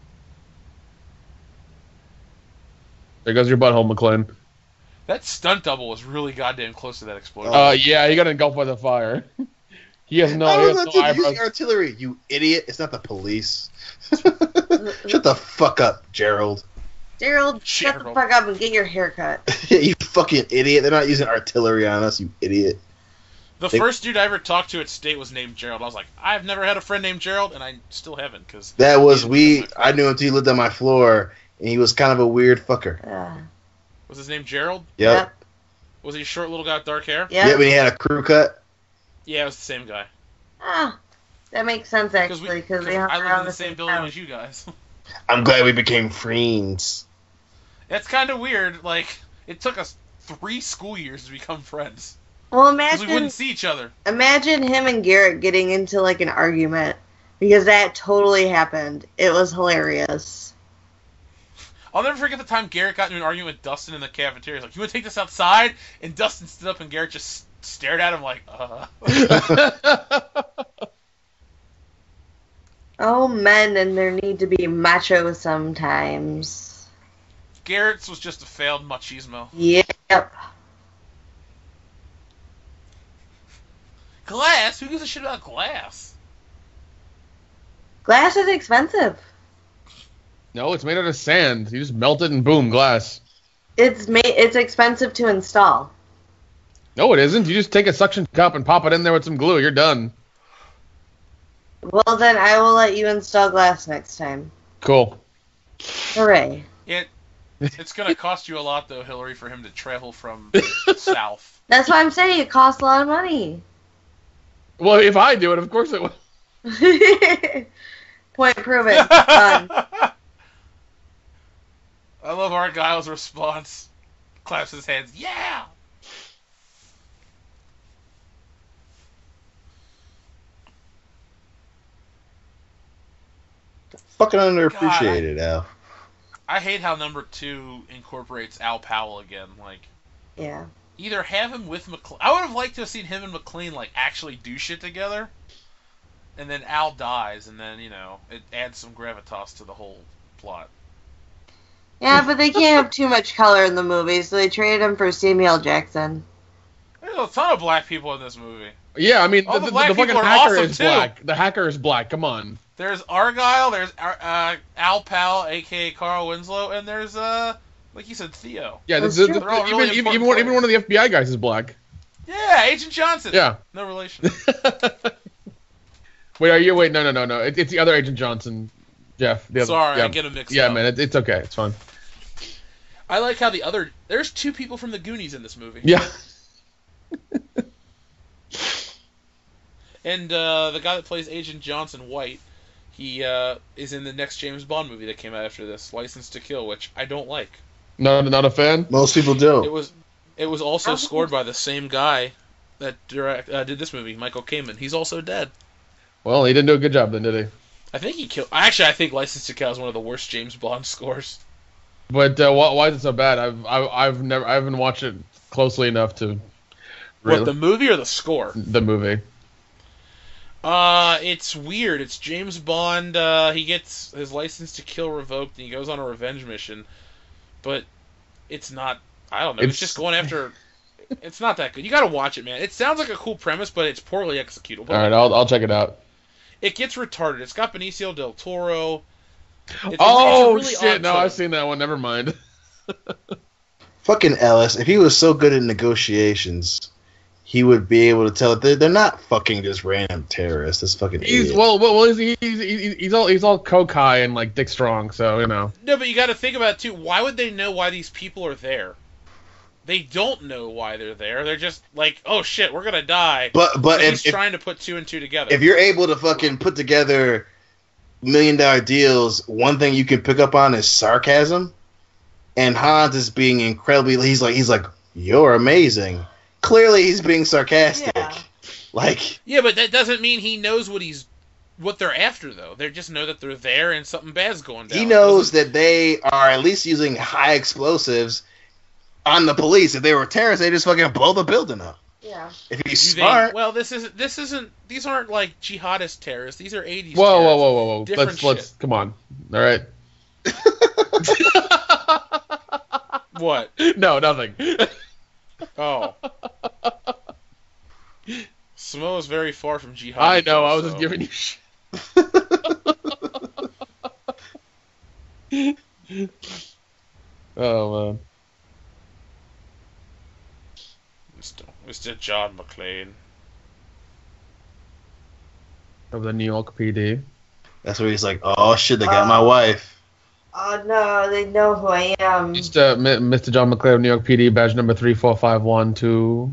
There goes your butthole, McLean. That stunt double was really goddamn close to that explosion. Uh, yeah, he got engulfed by the fire. He has no, I he was has not no to use eyebrows. artillery, you idiot. It's not the police. Shut the fuck up, Gerald. Gerald, shut the Gerald. fuck up and get your hair cut. You fucking idiot. They're not using artillery on us, you idiot. The They- first dude I ever talked to at State was named Gerald. I was like, I've never had a friend named Gerald, and I still haven't, because That was we. I knew him until he lived on my floor, and he was kind of a weird fucker. Uh, Was his name Gerald? Yep. Yep. Was he a short little guy with dark hair? Yep. Yeah, when he had a crew cut. Yeah, it was the same guy. Ah, that makes sense Because actually, we, because cause they hung I lived around in the same building town. as you guys. I'm glad we became friends. That's kind of weird. Like, it took us three school years to become friends. Well, Because we imagine wouldn't see each other. imagine him and Garrett getting into like an argument, because that totally happened. It was hilarious. I'll never forget the time Garrett got into an argument with Dustin in the cafeteria. He's like, you want to take this outside? And Dustin stood up and Garrett just stared at him like, uh. Oh, men and there need to be macho sometimes. Garrett's was just a failed machismo. Yep. Glass? Who gives a shit about glass? Glass is expensive. No, it's made out of sand. You just melt it and boom, glass. It's ma- It's expensive to install. No, it isn't. You just take a suction cup and pop it in there with some glue. You're done. Well, then I will let you install glass next time. Cool. Hooray. It, it's going to cost you a lot, though, Hillary, for him to travel from south. That's why I'm saying it costs a lot of money. Well, if I do it, of course it will. Point proven. Done. I love Argyle's response. Claps his hands. Yeah! Fucking underappreciated, Al. I hate how number two incorporates Al Powell again. Like, Yeah. either have him with McLean. I would have liked to have seen him and McLean like actually do shit together, and then Al dies, and then you know it adds some gravitas to the whole plot. Yeah, but they can't have too much color in the movie, so they traded him for Samuel Jackson. There's a ton of black people in this movie. Yeah, I mean, All the, the the, black the fucking people are hacker awesome, is too. black. The hacker is black. Come on. There's Argyle, there's uh, Al Powell, aka Carl Winslow, and there's uh, like you said, Theo. Yeah, the, That's the, true. the, They're all even, really even, important even, one, even players. one of the F B I guys is black. Yeah, Agent Johnson. Yeah. No relation. Wait, are you? Wait, no, no, no, no. It, it's the other Agent Johnson, Jeff. The other, Sorry, yeah. I get him mixed Yeah, up. man, it, it's okay. It's fine. I like how the other there's two people from the Goonies in this movie. Yeah. And uh, the guy that plays Agent Johnson, White, he uh, is in the next James Bond movie that came out after this, License to Kill, which I don't like. Not, not a fan. Most people do. It was it was also Oh. scored by the same guy that direct uh, did this movie, Michael Kamen. He's also dead. Well, he didn't do a good job then, did he? I think he killed. Actually, I think License to Kill is one of the worst James Bond scores. But uh, why, why is it so bad? I've I, I've never I haven't watched it closely enough to. What, the movie or the score? the movie? Uh, it's weird. It's James Bond. Uh, he gets his license to kill revoked, and he goes on a revenge mission. But it's not. I don't know. It's, It's- just going after. It's not that good. You gotta watch it, man. It sounds like a cool premise, but it's poorly executed. All right, I'll I'll check it out. It gets retarded. It's got Benicio del Toro. It's a- it's a Oh really shit! odd No, film. I've seen that one. Never mind. Fucking Ellis, if he was so good in negotiations, he would be able to tell that they're, they're not fucking just random terrorists. This fucking He's idiot. well, well, well he's, he's, he's, he's all he's all coke high and like Dick Strong, so you know. No, but you got to think about it too. Why would they know why these people are there? They don't know why they're there. They're just like, oh shit, we're gonna die. But but So if, he's if, trying to put two and two together. if you're able to fucking put together million dollar deals, one thing you can pick up on is sarcasm. And Hans is being incredibly. He's like he's like you're amazing. Clearly, he's being sarcastic. Yeah. Like Yeah, but that doesn't mean he knows what he's what they're after though. They just know that they're there and something bad's going down. he knows that they are at least using high explosives on the police. If they were terrorists, they just fucking blow the building up. Yeah. If he's Do they- smart, well, this isn't. This isn't. These aren't like jihadist terrorists. These are eighties. Whoa, whoa, terrorists. whoa, whoa, whoa! Different Let's let's shit. come on. All right. What? No, nothing. Oh. Samoa's very far from jihad. I know. I was so- just giving you shit. Oh man. Mister Mister John McClane. of the New York P D. That's where he's like, oh shit, they got Oh. my wife. Oh no, they know who I am. It's uh, M- Mister John McClare of New York P D, badge number three four five one two.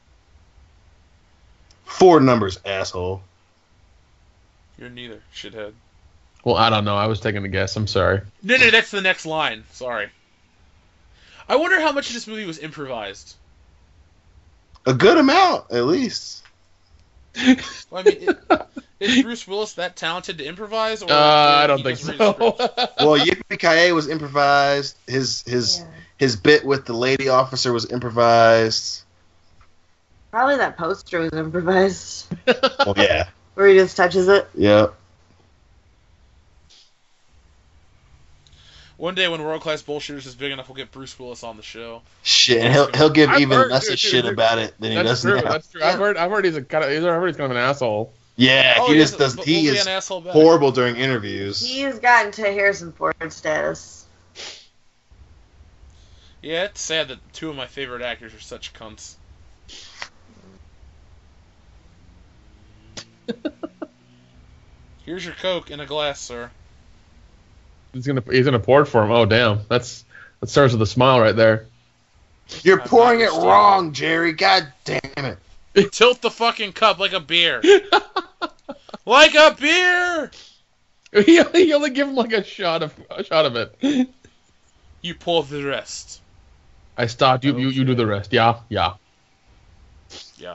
Four numbers, asshole. You're neither, shithead. Well, I don't know. I was taking a guess. I'm sorry. No, no, that's the next line. Sorry. I wonder how much of this movie was improvised. A good amount, at least. Well, I mean, it, is Bruce Willis that talented to improvise? Or Uh, I he don't think just read so. a script? Well, Yippee-Ki-Yay was improvised. His his Yeah. his bit with the lady officer was improvised. Probably that poster was improvised. Oh yeah, Where he just touches it. yep. One day when World Class Bullshitters is big enough, we'll get Bruce Willis on the show. Shit, and he'll he'll give I've even heard- less dude, a dude, shit dude. about it than he That's does true. now. That's true. I've heard. I've heard he's a kind of. I've heard he's kind of an asshole. Yeah, Oh, he he just is- does. but He we'll be is an asshole back. horrible during interviews. He's gotten to Harrison Ford status. Yeah, it's sad that two of my favorite actors are such cunts. Here's your Coke in a glass, sir. He's gonna. He's gonna pour it for him. Oh damn. That's that starts with a smile right there. You're I'm pouring it understanding. wrong, Jerry. God damn it. Tilt the fucking cup like a beer. Like a beer! He, he only give him like a shot of a shot of it. You pour the rest. I stopped. You you you do the rest. Yeah yeah. Yeah.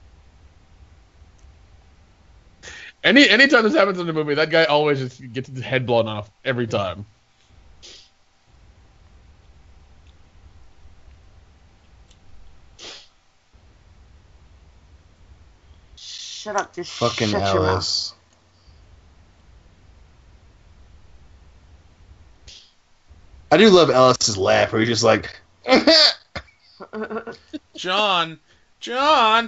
Any anytime this happens in a movie, that guy always just gets his head blown off every time. Shut up, just Fucking shut your mouth. Alice. I do love Alice's laugh, where he's just like, John. John!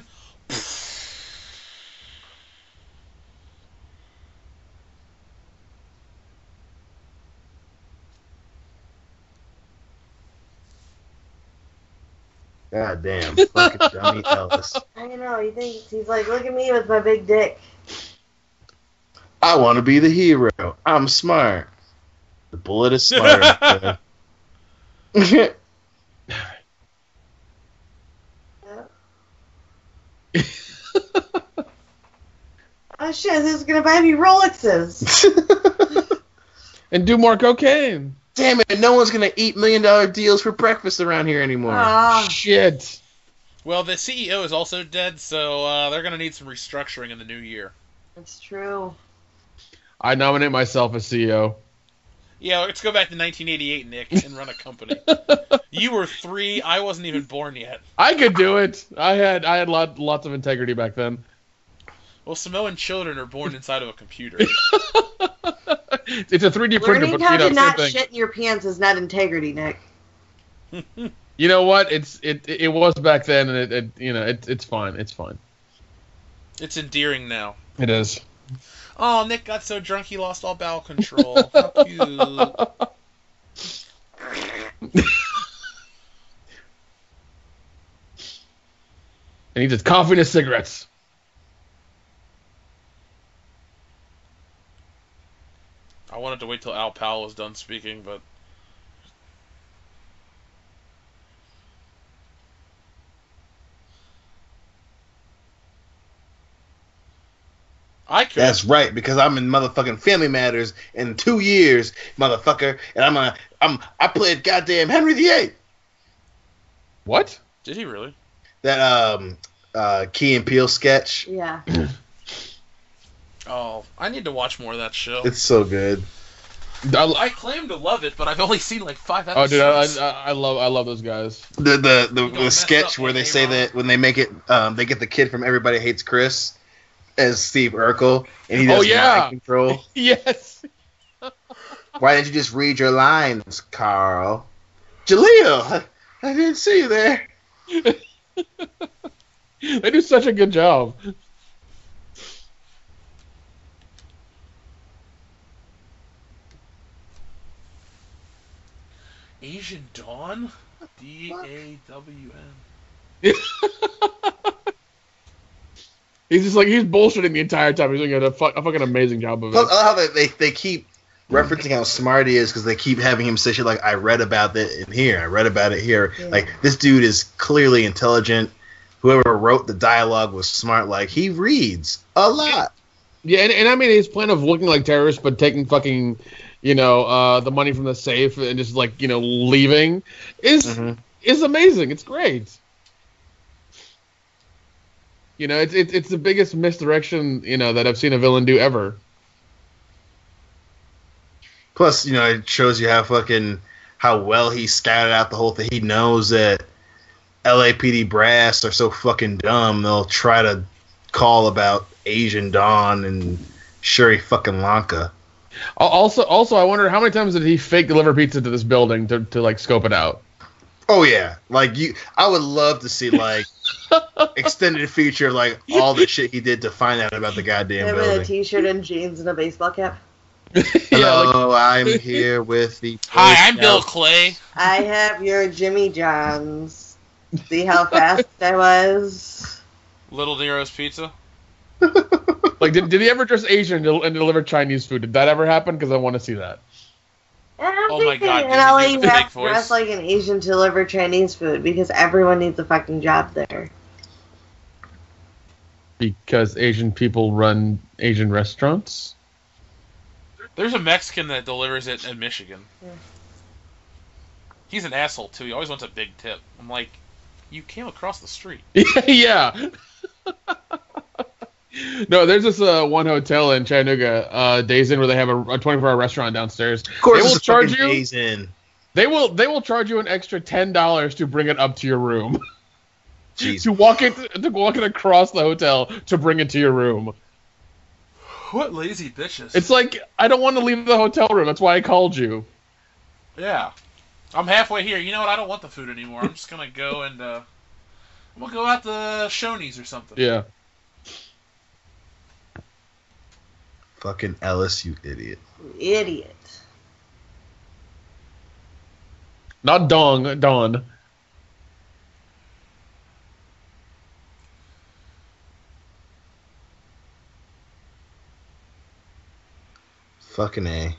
God damn, fucking dummy Alice. I know, he thinks, he's like, look at me with my big dick. I want to be the hero. I'm smart. The bullet is smarter. than- Oh shit, this is gonna buy me Rolexes. And do more cocaine. Damn it, no one's gonna eat million dollar deals for breakfast around here anymore. Ah, Shit. Well, the C E O is also dead, so uh, they're going to need some restructuring in the new year. it's true. I nominate myself as C E O. Yeah, let's go back to nineteen eighty-eight, Nick, and run a company. You were three. I wasn't even born yet. I could do it. I had I had lot, lots of integrity back then. Well, Samoan children are born inside of a computer. It's a three D printer, Learning but how you know, to same not thing. shit in your pants is not integrity, Nick. You know what? It's it it was back then, and it, it you know it, it's fine. It's fine. It's endearing now. It is. Oh, Nick got so drunk he lost all bowel control. How cute. And he just coffee and cigarettes. I wanted to wait till Al Powell was done speaking, but I could. That's right, because I'm in motherfucking Family Matters in two years, motherfucker, and I'm a, I'm I played goddamn Henry the Eighth. What? Did he really? That um uh Key and Peele sketch. Yeah. Oh, I need to watch more of that show. It's so good. I, I claim to love it, but I've only seen like five oh, episodes. dude, I, I I love I love those guys. The the the, You gonna the mess sketch up, where they hey, say Ron? that when they make it, um, they get the kid from Everybody Hates Chris as Steve Urkel, and he Oh, does yeah. mind control. Yes. Why didn't you just read your lines, Carl? Jaleel, I, I didn't see you there. They do such a good job. Asian Dawn? D A W N. He's just like he's bullshitting the entire time. He's doing a, fu- a fucking amazing job of it. Plus, I love how they, they they keep referencing how smart he is because they keep having him say shit like, "I read about it in here. I read about it here." Yeah. Like this dude is clearly intelligent. Whoever wrote the dialogue was smart. Like he reads a lot. Yeah, and, and I mean his plan of looking like terrorists but taking fucking, you know, uh, the money from the safe and just like you know leaving is mm-hmm. is amazing. It's great. You know, it's it's it's the biggest misdirection, you know, that I've seen a villain do ever. Plus, you know, it shows you how fucking how well he scouted out the whole thing. He knows that L A P D brass are so fucking dumb they'll try to call about Asian Dawn and Sherry fucking Lanka. Also, also, I wonder how many times did he fake deliver pizza to this building to to like scope it out? Oh yeah, like you, I would love to see like extended feature of like all the shit he did to find out about the goddamn Him building. in a t-shirt and jeans and a baseball cap. Hello, like, I'm here with the. Hi, I'm Bill Clay. I have your Jimmy John's. See how fast I was. Little Nero's Pizza. Like, did did he ever dress Asian and and deliver Chinese food? Did that ever happen? Because I want to see that. I don't Oh think my God, in did L A you you do the have fake to dress voice? like an Asian to deliver Chinese food because everyone needs a fucking job there. Because Asian people run Asian restaurants? There's a Mexican that delivers it in Michigan. Yeah. He's an asshole, too. He always wants a big tip. I'm like, you came across the street. Yeah. No, there's this uh, one hotel in Chattanooga, uh, Days Inn, where they have a, a twenty-four hour restaurant downstairs. Of course, they will it's charge fucking you. Days Inn. They will they will charge you an extra ten dollars to bring it up to your room. Jeez. to walk it to walk it across the hotel to bring it to your room. What lazy bitches. It's like I don't want to leave the hotel room. That's why I called you. Yeah. I'm halfway here. You know what? I don't want the food anymore. I'm just gonna go and uh I'm gonna go out to Shoney's or something. Yeah. Fucking Ellis, you idiot. Idiot. Not Dong, Dawn. Fucking A.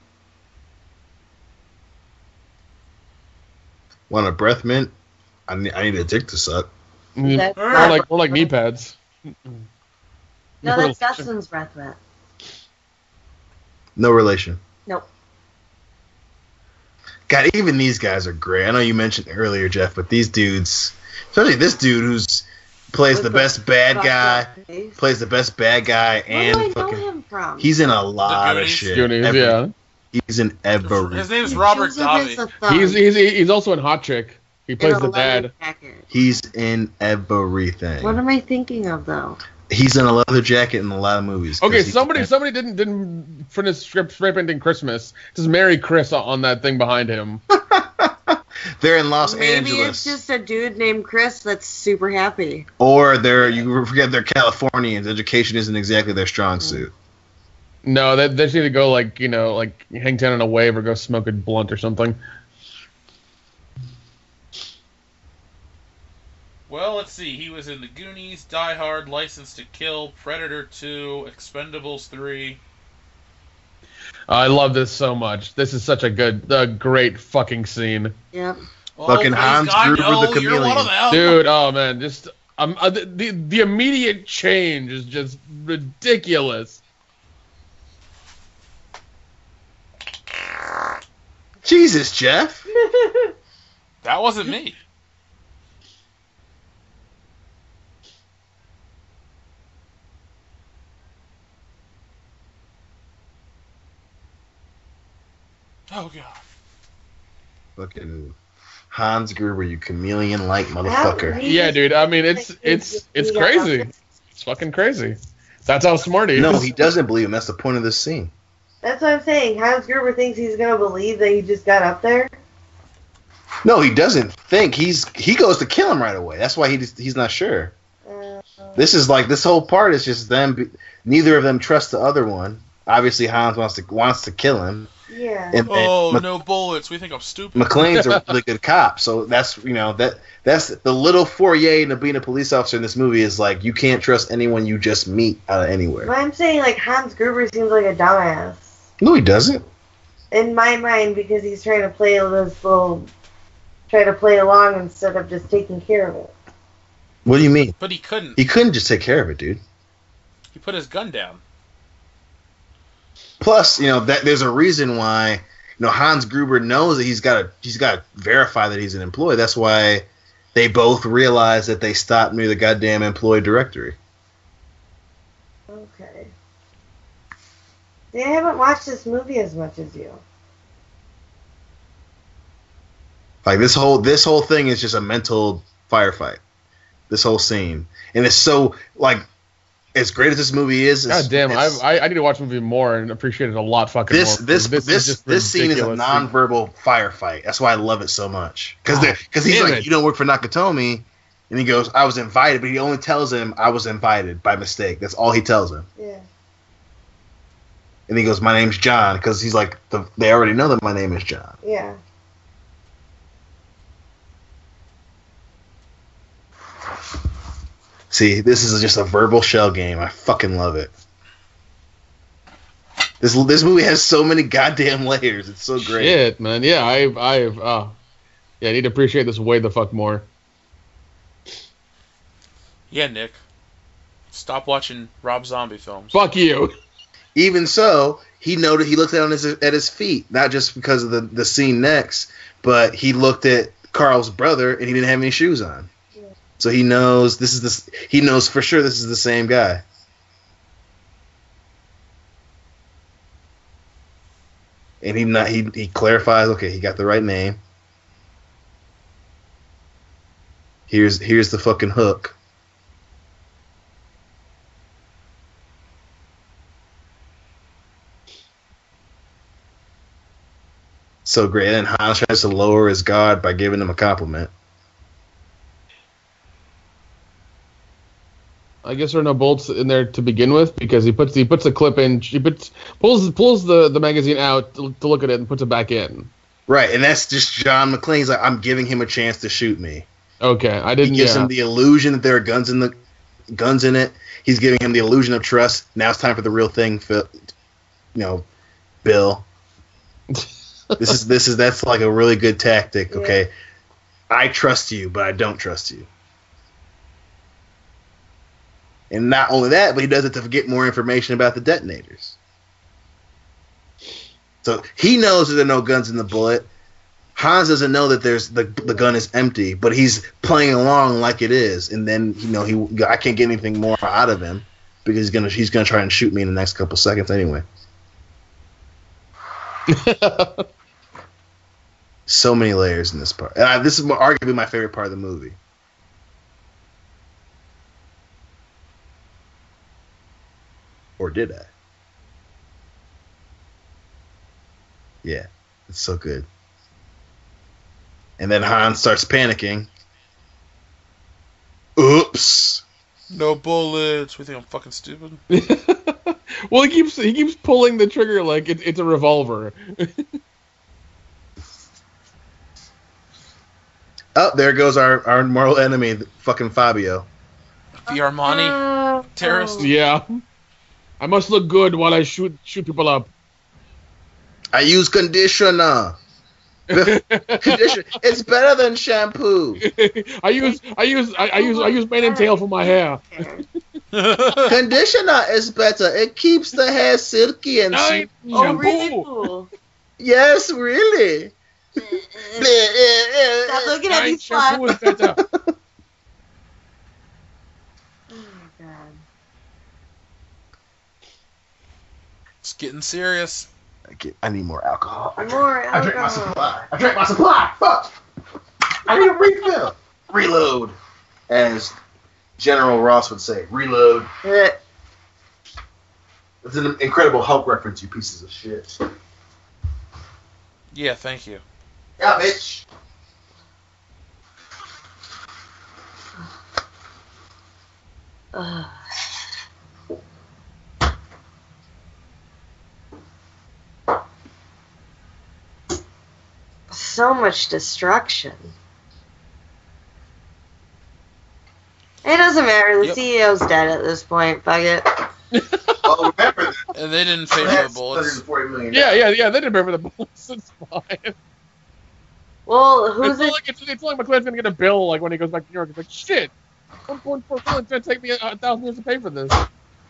Want a breath mint? I need, I need a dick to suck. More That's like more like knee pads. No, that's Dustin's breath mint. No relation. Nope. God, even these guys are great. I know you mentioned earlier, Jeff, but these dudes, especially this dude who's plays With the the best bad guy, face. plays the best bad guy, Where and do I fucking. know him from? He's in a lot of Goonies? shit. Goonies, Every- yeah. He's in every. His name's Robert Joseph is Davi. a thumb He's he's he's also in Hot Chick. He in plays a the leather dad. jacket. He's in everything. What am I thinking of though? He's in a leather jacket in a lot of movies. 'cause Okay, he's- somebody somebody didn't didn't print his script spray painting Christmas. Just Merry Chris on that thing behind him. They're in Los Maybe Angeles, it's just a dude named Chris that's super happy. or they're you forget they're Californians. Education isn't exactly their strong suit. No, they they just need to go like you know like hang down on a wave or go smoke a blunt or something. Well, let's see. He was in The Goonies, Die Hard, License to Kill, Predator two, Expendables three. I love this so much. This is such a good, a great fucking scene, Yep. Oh, Fucking praise Hans God, Gruber no, the you're one of them. dude. Oh man, just um, uh, the, the the immediate change is just ridiculous. Jesus, Jeff. That wasn't me. Oh god. Fucking Hans Gruber, you chameleon-like motherfucker. Yeah, dude. I mean, it's it's it's crazy. It's fucking crazy. That's how smart he is. No, he doesn't believe him. That's the point of this scene. That's what I'm saying. Hans Gruber thinks he's gonna believe that he just got up there. No, he doesn't think. He's he goes to kill him right away. That's why he just, he's not sure. Uh, This is like this whole part is just them. Be, neither of them trust the other one. Obviously, Hans wants to wants to kill him, Yeah. And, and Oh, Mc- no bullets. We think I'm stupid. McClane's a really good cop, so that's you know that that's the little foyer into being a police officer in this movie is like you can't trust anyone you just meet out of anywhere. But I'm saying like Hans Gruber seems like a dumbass No, he doesn't. in my mind because he's trying to play this little, try to play along instead of just taking care of it. What do you mean? But he couldn't. He couldn't just take care of it, dude. He put his gun down. Plus, you know that there's a reason why you know Hans Gruber knows that he's got to he's got to verify that he's an employee. That's why they both realize that they stopped near the goddamn employee directory. Okay. See, I haven't watched this movie as much as you. Like this whole this whole thing is just a mental firefight. This whole scene, and it's so like as great as this movie is. It's, God damn, I, it's, I I need to watch the movie more and appreciate it a lot fucking this more. this this this is just this scene is a ridiculous. nonverbal firefight. That's why I love it so much. Because Oh, because he's damn like, it. you don't work for Nakatomi, and he goes, I was invited, but he only tells him I was invited by mistake. That's all he tells him. Yeah. And he goes, my name's John, because he's like, the, they already know that my name is John. Yeah. See, this is just a verbal shell game. I fucking love it. This this movie has so many goddamn layers. It's so great. Shit, man. Yeah, I've I've uh, yeah, I need to appreciate this way the fuck more. Yeah, Nick. Stop watching Rob Zombie films. Fuck you. Even so, he noted he looked down at his, at his feet, not just because of the, the scene next, but he looked at Carl's brother and he didn't have any shoes on. Yeah. So he knows this is the he knows for sure this is the same guy. And he not he he clarifies, okay, he got the right name. Here's here's the fucking hook. So great. And Hans tries to lower his guard by giving him a compliment. I guess there are no bolts in there to begin with because he puts he puts a clip in. He puts pulls pulls the, the magazine out to, to look at it and puts it back in. Right, and that's just John McClane. He's like, I'm giving him a chance to shoot me. Okay, I He didn't. gives Yeah. him the illusion that there are guns in the guns in it. He's giving him the illusion of trust. Now it's time for the real thing, Phil. You know, Bill. This is this is that's like a really good tactic. Yeah. Okay, I trust you, but I don't trust you. And not only that, but he does it to get more information about the detonators. So he knows that there are no guns in the bullet. Hans doesn't know that there's the the gun is empty, but he's playing along like it is. And then you know he I can't get anything more out of him because he's gonna he's gonna try and shoot me in the next couple seconds anyway. So many layers in this part. And I, this is arguably my favorite part of the movie. Or did I? Yeah, it's so good. And then Hans starts panicking. Oops. No bullets. We think I'm fucking stupid. Well, he keeps he keeps pulling the trigger like it, it's a revolver. Oh, there goes our, our mortal enemy, fucking Fabio. The Armani Uh, terrorist. oh. Yeah, I must look good while I shoot shoot people up. I use conditioner. Conditioner. It's better than shampoo. I use I use I, I use I use mane and tail for my hair. Conditioner is better. It keeps the hair silky and I, smooth. Oh, shampoo. really cool. Yes, really. Stop looking at Nine these shampoo spots. is better. Oh my god. It's getting serious. I, get, I need more alcohol. I More I drank my alcohol. supply. I drank my supply. Fuck. I need a refill. Reload. As General Ross would say, reload. Eh. It's an incredible Hulk reference, you pieces of shit. Yeah, thank you. Yeah, bitch. Ugh. so much destruction. It doesn't matter. The Yep. C E O's dead at this point. Fuck it. Oh, remember that. And they didn't pay for the bullets. Yeah, yeah, yeah. They didn't remember the bullets. It's fine. Well, who's It's not it? like it's, it's not like McClane's gonna get a bill like when he goes back to New York. It's like shit. one point four million. It's gonna take me a, a thousand years to pay for this.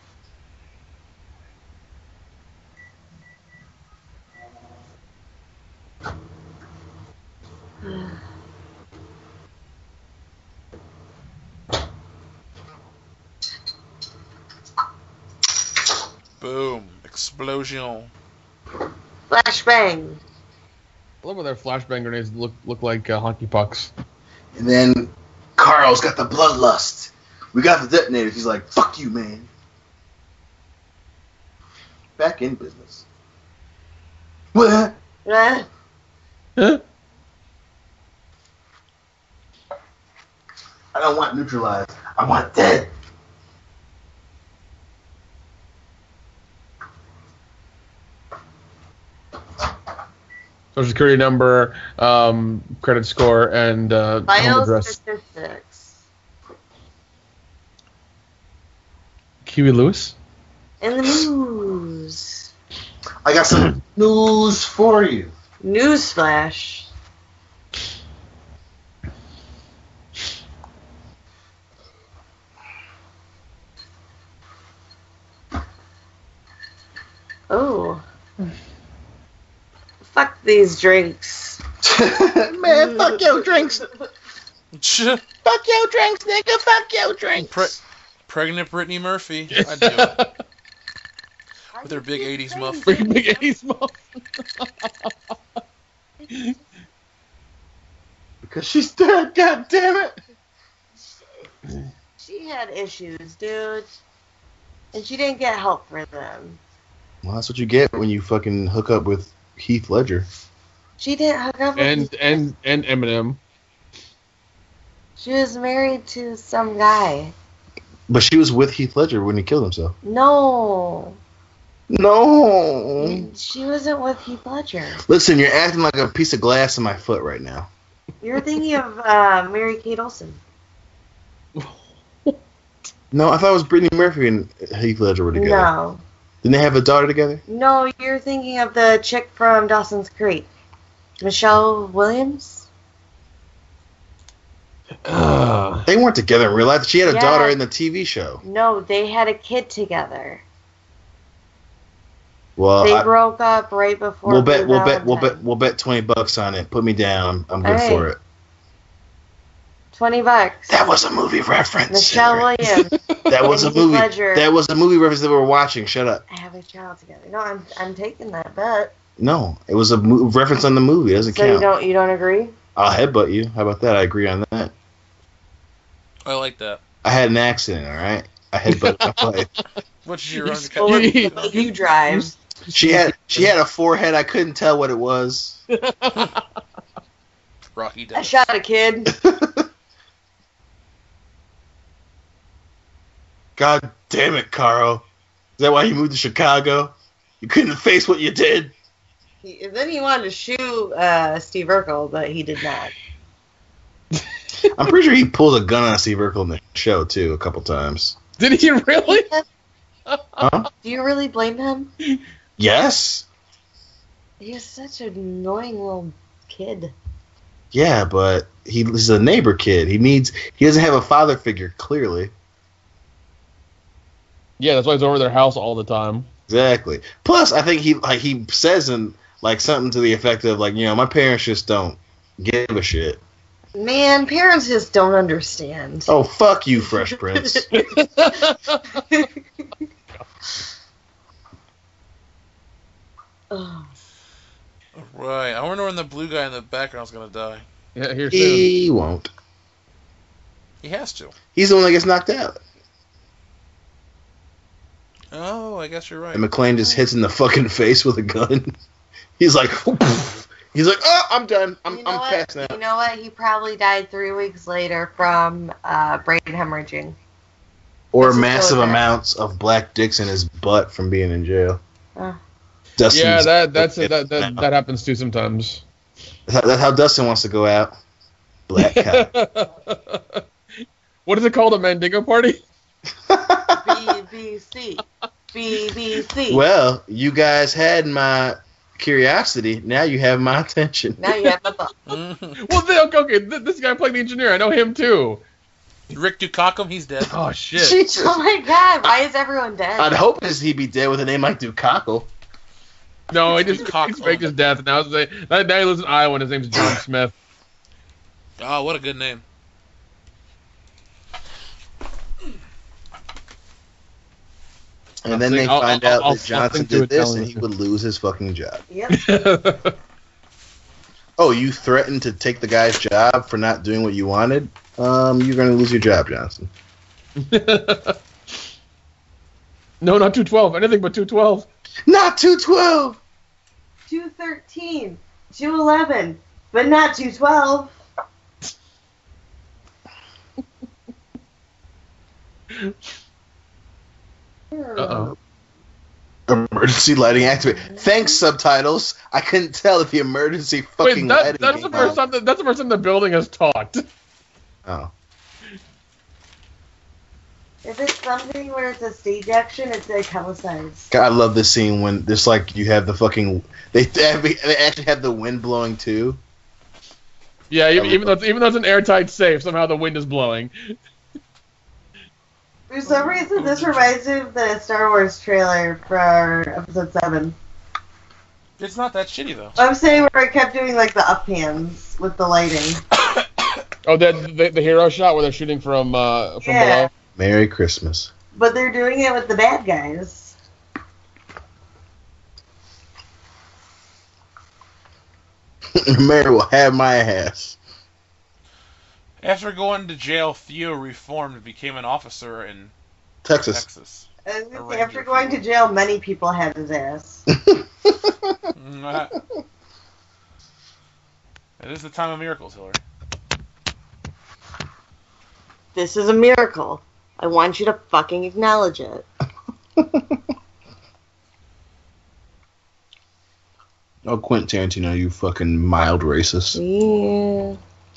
Boom. Explosion. Flashbang. I love when their flashbang grenades look look like uh, honky pucks. And then Carl's got the bloodlust. We got the detonators. He's like, fuck you, man. Back in business. What? Eh? Huh? I don't want neutralized. I want dead. Social security number, um, credit score, and uh, home Vital address. statistics. Huey Lewis. In the news. I got some news for you. Newsflash. Oh. Fuck these drinks. Man, fuck your drinks. Fuck your drinks, nigga. Fuck your drinks. Pre- pregnant Brittany Murphy. I'd do it. With her big eighties muff. Big big eighties muff. Because she's dead, god damn it. She had issues, dude. And she didn't get help for them. Well, that's what you get when you fucking hook up with Heath Ledger. She didn't hook up with and and and Eminem. She was married to some guy. But she was with Heath Ledger when he killed himself. No. No. She wasn't with Heath Ledger. Listen, you're acting like a piece of glass in my foot right now. You're thinking of uh, Mary Kate Olsen. No, I thought it was Brittany Murphy and Heath Ledger were together. No. Didn't they have a daughter together? No, you're thinking of the chick from Dawson's Creek. Michelle Williams? Uh, They weren't together in real life. She had a Yeah. daughter in the T V show. No, they had a kid together. Well, They I, broke up right before we'll bet, Blue we'll bet, we'll bet, Valentine. we'll bet twenty bucks on it. Put me down. I'm good Alright. for it. Twenty bucks. That was a movie reference. Michelle Sarah. Williams. That was a and Heath movie. Ledger. That was a movie reference that we were watching. Shut up. I have a child together. No, I'm I'm taking that bet. No, it was a mo- reference on the movie. It doesn't So count. you don't you don't agree? I'll headbutt you. How about that? I agree on that. I like that. I had an accident. All right. I headbutted my wife. What's your own Or cut? you drive. She had she had a forehead. I couldn't tell what it was. Rocky I Dennis. shot a kid. God damn it, Carl. Is that why you moved to Chicago? You couldn't face what you did. He, then he wanted to shoot uh, Steve Urkel, but he did not. I'm pretty sure he pulled a gun on Steve Urkel in the show too a couple times. did he really? Huh? Do you really blame him? Yes. He was such an annoying little kid. Yeah, but he, he's a neighbor kid. He needs. He doesn't have a father figure. Clearly. Yeah, that's why he's over their house all the time. Exactly. Plus, I think he like he says in like something to the effect of like, you know, my parents just don't give a shit. Man, parents just don't understand. Oh, fuck you, Fresh Prince. Ugh. Right. I wonder when the blue guy in the background's gonna die. Yeah, here soon. He won't. He has to. He's the one that gets knocked out. Oh, I guess you're right. And McClane just hits in the fucking face with a gun. He's like, he's like, oh, I'm done. I'm, You know I'm what? passing out. You know what? He probably died three weeks later from uh, brain hemorrhaging. Or Let's just go massive with that. amounts of black dicks in his butt from being in jail. Oh. Dustin's Yeah, that that's that, that now. that happens too sometimes. That's how, that's how Dustin wants to go out. Black cow. What is it called? A Mandingo party? B B C. B B C. Well, you guys had my curiosity. Now you have my attention. Now you have my book. Well, then, okay, th- this guy playing the engineer. I know him too. Rick Dukakis, he's dead. Oh shit! Jesus. Oh my god, why is everyone dead? I'd hope as he be dead with a name like Dukakis. No, he just Cock- he's faked his death. Now, now he lives in Iowa, and his name's John Smith. Oh, what a good name. And then they I'll- find I'll- out I'll- that I'll Johnson think to did it, this, tell and him. he would lose his fucking job. Yep. Oh, you threatened to take the guy's job for not doing what you wanted? Um, you're going to lose your job, Johnson. No, not two twelve. Anything but two twelve. Not two twelve! two thirteen. two eleven. But not two twelve. Uh-oh. Emergency lighting activated. Thanks, subtitles. I couldn't tell if the emergency fucking Wait, that, lighting that's the came first on. time. That, that's the first time the building has talked. Oh. If it's something where it's a stage action, it's italicized. God, I love this scene when there's like you have the fucking they they actually have the wind blowing too. Yeah, even, I even though love it's, even though it's an airtight safe, somehow the wind is blowing. For some reason, this reminds me of the Star Wars trailer for Episode seven. It's not that shitty, though. I'm saying where I kept doing like the up hands with the lighting. Oh, that the, the hero shot where they're shooting from uh, from Yeah. below. Merry Christmas. But they're doing it with the bad guys. Mary will have my ass. After going to jail, Theo reformed and became an officer in Texas. Texas. I was gonna A say, ranger. after going to jail, many people had his ass. Mm, It is the time of miracles, Hillary. This is a miracle. I want you to fucking acknowledge it. Oh, Quentin Tarantino, you fucking mild racist. Yeah.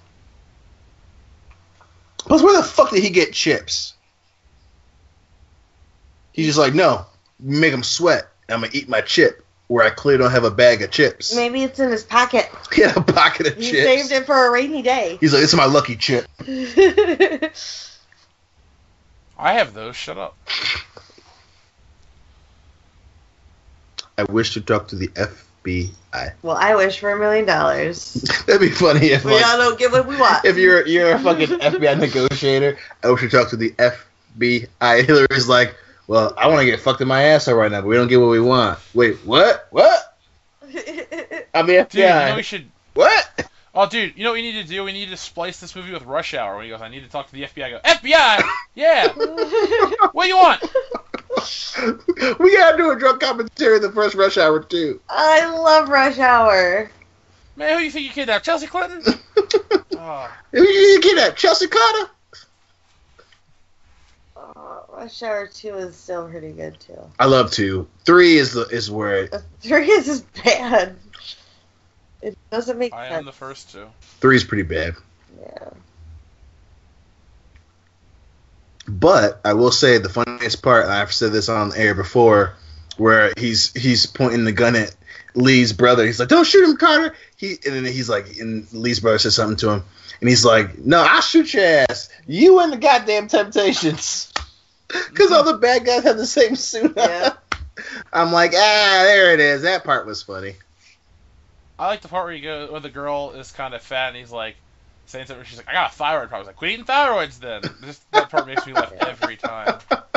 Plus, where the fuck did he get chips? He's just like, no, make him sweat. I'm gonna eat my chip where I clearly don't have a bag of chips. Maybe it's in his pocket. He had a pocket of He chips. saved it for a rainy day. He's like, this is my lucky chip. I have those. Shut up. I wish to talk to the F B I. Well, I wish for a million dollars. That'd be funny if We like, all don't get what we want. if you're you're a fucking F B I negotiator. I wish to talk to the F B I. Hillary's like, well, I want to get fucked in my asshole right now, but we don't get what we want. Wait, what? What? I'm the Dude, F B I. you know we should... What? Oh, dude, you know what we need to do? We need to splice this movie with Rush Hour. When he goes, I need to talk to the F B I. I go, F B I! Yeah! What do you want? We gotta do a drunk commentary in the first Rush Hour too. I love Rush Hour. Man, who do you think you kidnapped? Chelsea Clinton? Oh. Who you get that? Chelsea Carter? Oh, Rush Hour two is still pretty good too. I love two. Three is the is where it, Three is just bad. It doesn't make I sense. am the first two. three is pretty bad. Yeah. But I will say the funniest part, and I've said this on air before, where he's he's pointing the gun at Lee's brother. He's like, "Don't shoot him, Carter." He and then he's like, and Lee's brother says something to him, and he's like, "No, I'll shoot your ass. You and the goddamn Temptations." Because all the bad guys have the same suit. Yeah. I'm like, ah, there it is. That part was funny. I like the part where you go, where the girl is kind of fat and he's like saying something. She's like, "I got a thyroid problem." I was like, "Quit eating thyroids then." Just, that part makes me laugh every time.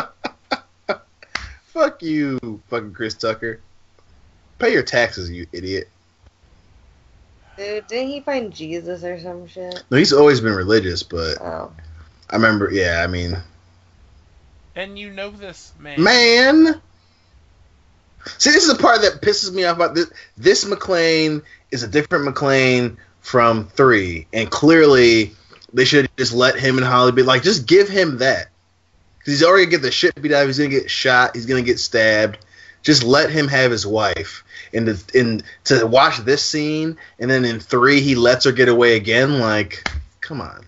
Fuck you, fucking Chris Tucker. Pay your taxes, you idiot. Dude, didn't he find Jesus or some shit? No, he's always been religious, but Oh. I remember, yeah, I mean, And you know this, man. man. See, this is the part that pisses me off about this. This McClane is a different McClane from three, and clearly they should just let him and Holly be like, just give him that. Because he's already gonna get the shit beat out of him. He's gonna get shot. He's gonna get stabbed. Just let him have his wife. and to, and to watch this scene, and then in three he lets her get away again. Like, come on.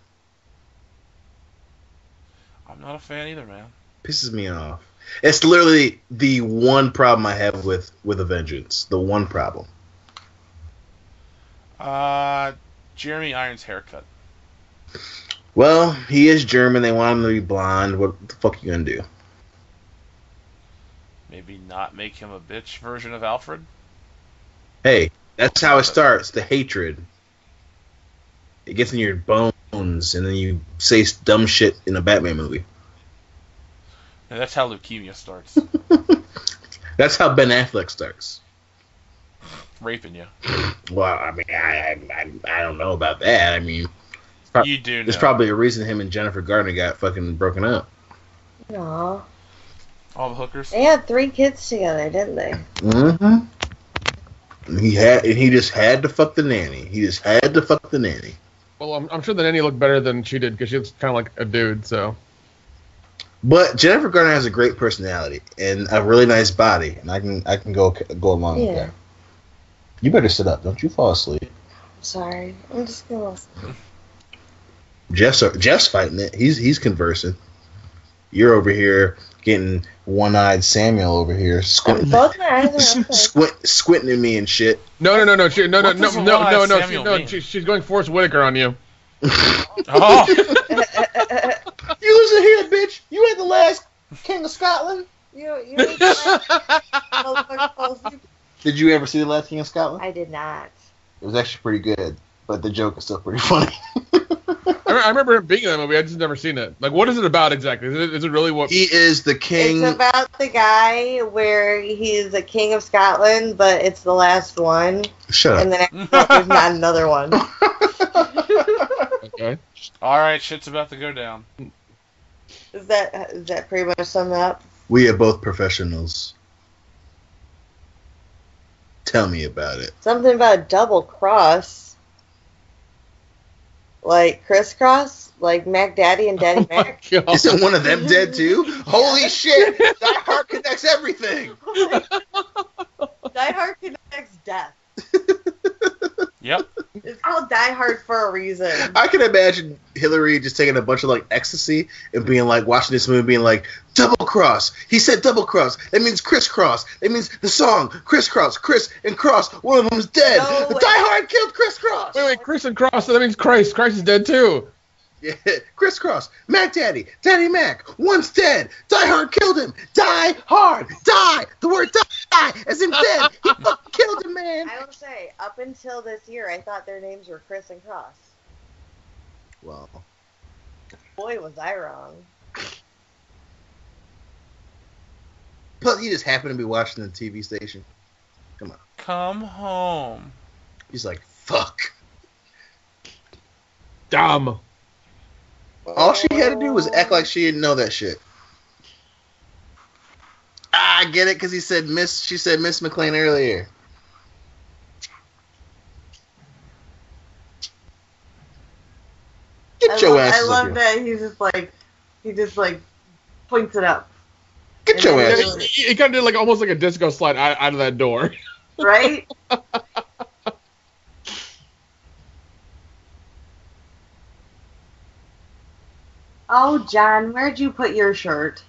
I'm not a fan either, man. Pisses me off. It's literally the one problem I have with with A Vengeance. The one problem. Uh, Jeremy Irons' haircut. Well, he is German. They want him to be blonde. What the fuck are you gonna do? Maybe not make him a bitch version of Alfred? Hey, that's how it starts. The hatred. It gets in your bones, and then you say dumb shit in a Batman movie. And that's how leukemia starts. That's how Ben Affleck starts. Raping you. Well, I mean, I I, I don't know about that. I mean, pro- You do know. there's probably a reason him and Jennifer Garner got fucking broken up. Aw. All the hookers? They had three kids together, didn't they? Mm-hmm. And he had, and he just had to fuck the nanny. He just had to fuck the nanny. Well, I'm, I'm sure the nanny looked better than she did because she was kind of like a dude. So. But Jennifer Garner has a great personality and a really nice body, and I can I can go go along Yeah. with that. You better sit up. Don't you fall asleep. Sorry. I'm just gonna listen. Jeff's Jeff's fighting it. He's he's conversing. You're over here getting one-eyed Samuel over here squinting, Both my eyes are open. squint, squinting at me and shit. No, no, no, no, she, no, no, What no, does no, no, one-eyed no, Samuel she, no mean? she, she's going Forrest Whitaker on you. Oh! You listen here, bitch. You ain't the last king of Scotland. You, you ain't the last- Did you ever see the last king of Scotland? I did not. It was actually pretty good, but the joke is still pretty funny. I, re- I remember him being in that movie. I just never seen it. Like, what is it about exactly? Is it, is it really what? He is the king. It's about the guy where he's a king of Scotland, but it's the last one, Shut and up. then after that, there's not another one. Okay. Alright, shit's about to go down. Is that is that pretty much sum it up? We are both professionals. Tell me about it. Something about a double cross, like crisscross, like Mac Daddy and Daddy Oh my Mac. God. Isn't one of them dead too? Holy shit! Die Hard connects everything. Die Hard connects death. Yep. It's called Die Hard for a reason. I can imagine Hillary just taking a bunch of like ecstasy and being like watching this movie, being like, double cross. He said double cross. That means crisscross. That means the song crisscross, Chris and Cross. One of them's dead. No, the wait. Die Hard killed crisscross. Wait, wait, Chris and Cross. So that means Christ. Christ is dead too. Yeah, crisscross. Mac Daddy, Daddy Mac. One's dead. Die Hard killed him. Die Hard. Die. The word die as in dead. He fucking killed him, man. I will say, up until this year, I thought their names were Chris and Cross. Well, Boy, was I wrong. plus he just happened to be watching the T V station. Come on. Come home. He's like, fuck. Dumb. All she had to do was act like she didn't know that shit. Ah, I get it, because he said Miss. She said Miss McLean earlier. Get I your love, ass I up love here. that he's just like, he just like points it up, Get your And ass then up here. He, he kind of did like almost like a disco slide out, out of that door. right? Oh, John, where'd you put your shirt?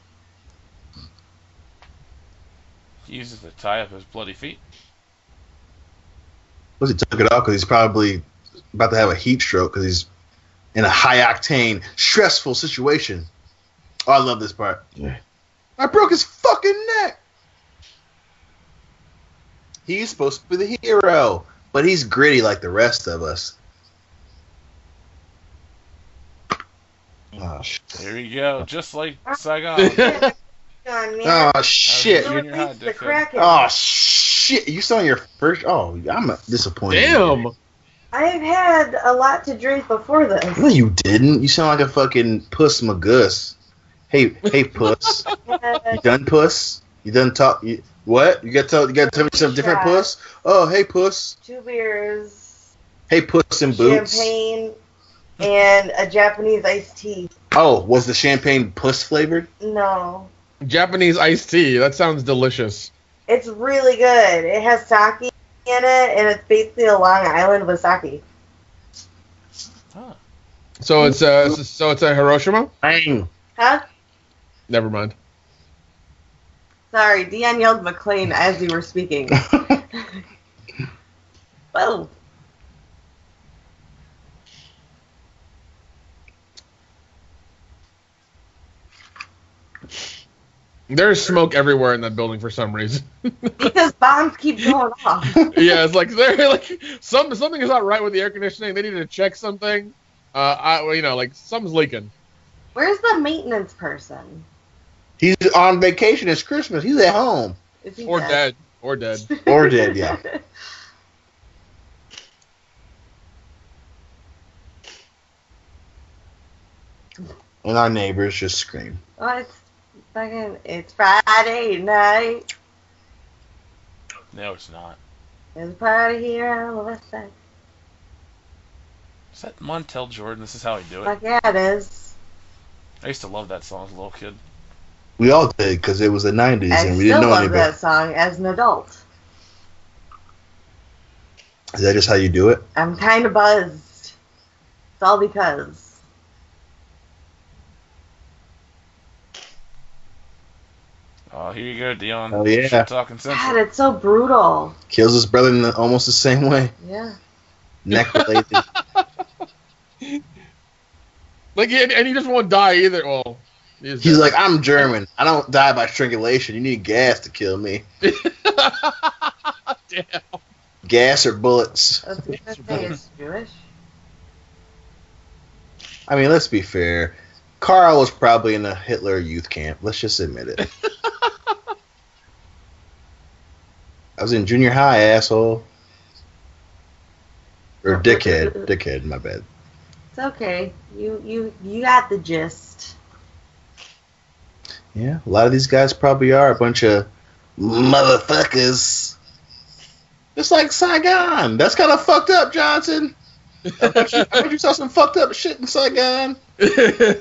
He uses to tie up his bloody feet. Plus, he took it off because he's probably about to have a heat stroke because he's in a high octane, stressful situation. Oh, I love this part. I broke his fucking neck. He's supposed to be the hero, but he's gritty like the rest of us. Oh, shit. There you go. Just like Saigon. John, man. Oh, shit. You You and your hot beats the dick. Kraken. Oh, shit. You saw your first. Oh, I'm disappointed. Damn. I've had a lot to drink before this. No, you didn't. You sound like a fucking puss magus. Hey, hey, puss. You done, puss? You done talk? You, what? You got to tell? You got to tell me something different, Yeah. puss? Oh, hey, puss. Two beers, Hey, puss in boots. champagne, and a Japanese iced tea. Oh, was the champagne puss flavored? No. Japanese iced tea. That sounds delicious. It's really good. It has sake in it, and it's basically a Long Island with sake. Huh. So it's uh, so it's a Hiroshima. Bang. Huh? Never mind. Sorry, Dion yelled McLean as you were speaking. Whoa. There's smoke everywhere in that building for some reason. Because bombs keep going off. Yeah, it's like they're like some something is not right with the air conditioning. They need to check something. Uh, I well, you know, like something's leaking. Where's the maintenance person? He's on vacation. It's Christmas. He's at home. Is he Or dead? dead. Or dead. Or dead, yeah. And our neighbors just scream. Oh, it's fucking, it's Friday night. No, it's not. There's a party here on the west side. Is that Montel Jordan? This is how I do it. Fuck yeah, it is. I used to love that song as a little kid. We all did because it was the nineties I and we still didn't know love any that better. song as an adult. Is that just how you do it? I'm kind of buzzed. It's all because. Oh, here you go, Dion. Oh, yeah. Shit talking God, central. it's so brutal. Kills his brother in the, almost the same way. Yeah. Neck related. Like, and, and he doesn't want to die either. Well, he's, He's dead. like, I'm German. I don't die by strangulation. You need gas to kill me. Damn. Gas or bullets. I was going to say it's Jewish. I mean, let's be fair. Carl was probably in a Hitler youth camp. Let's just admit it. I was in junior high, asshole. Or dickhead. Dickhead, my bad. It's okay. You you you got the gist. Yeah, a lot of these guys probably are a bunch of motherfuckers. Just like Saigon. That's kind of fucked up, Johnson. I bet you, I bet you saw some fucked up shit in Saigon. And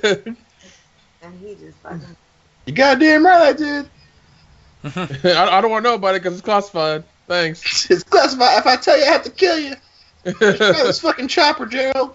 he just fucking. You goddamn right I did. I, I don't want to know about it because it's classified. Thanks. It's classified. If I tell you, I have to kill you. Grab this fucking chopper, Gerald.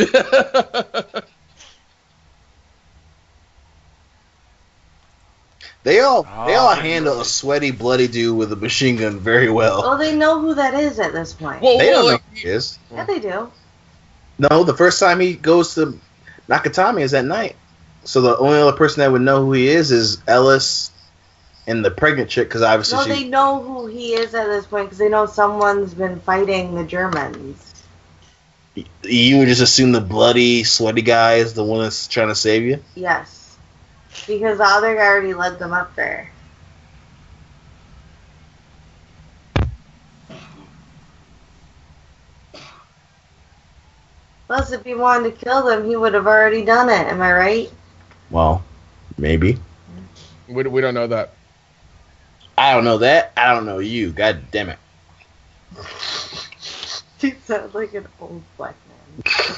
They all they all Oh, handle a sweaty, bloody dude with a machine gun very well. Well, they know who that is at this point. Whoa, They whoa, don't know like, who he is. Yeah, they do. No, the first time he goes to Nakatami is at night. So the only other person that would know who he is is Ellis and the pregnant chick, because obviously No, she. they know who he is at this point because they know someone's been fighting the Germans. You would just assume the bloody, sweaty guy is the one that's trying to save you? Yes. Because the other guy already led them up there. Plus, if he wanted to kill them, he would have already done it. Am I right? Well, maybe. we, we don't know that. I don't know that. I don't know you. God damn it. He sounds like an old black man.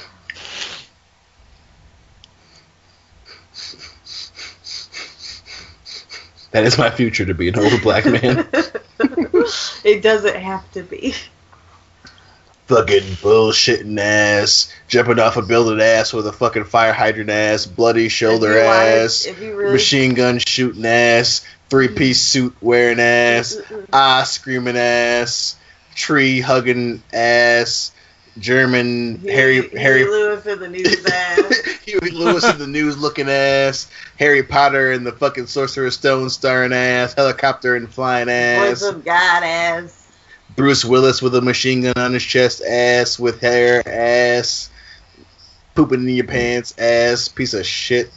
That is my future, to be an old black man. It doesn't have to be. Fucking bullshitting ass, jumping off a building ass with a fucking fire hydrant ass, bloody shoulder If you wanted- ass, if you really- machine gun shooting ass, three piece suit wearing ass, ah screaming ass, tree hugging ass, German Huey- Harry Huey Harry Lewis in the news ass. Huey Lewis in the news looking ass, Harry Potter and the fucking Sorcerer's Stone starring ass, helicopter and flying ass. Voice of God ass. Bruce Willis with a machine gun on his chest, ass with hair, ass, pooping in your pants, ass, piece of shit.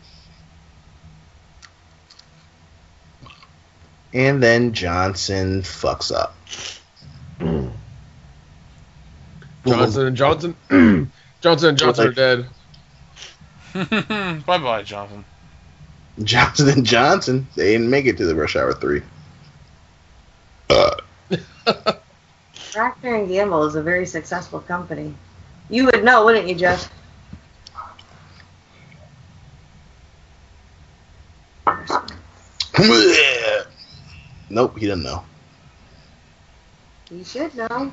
And then Johnson fucks up. Johnson and Johnson. Johnson and Johnson are dead. Bye bye, Jonathan. Johnson and Johnson, they didn't make it to the Rush Hour three. Uh, Procter and Gamble is a very successful company. You would know, wouldn't you, Jeff? Nope, he doesn't know. You should know.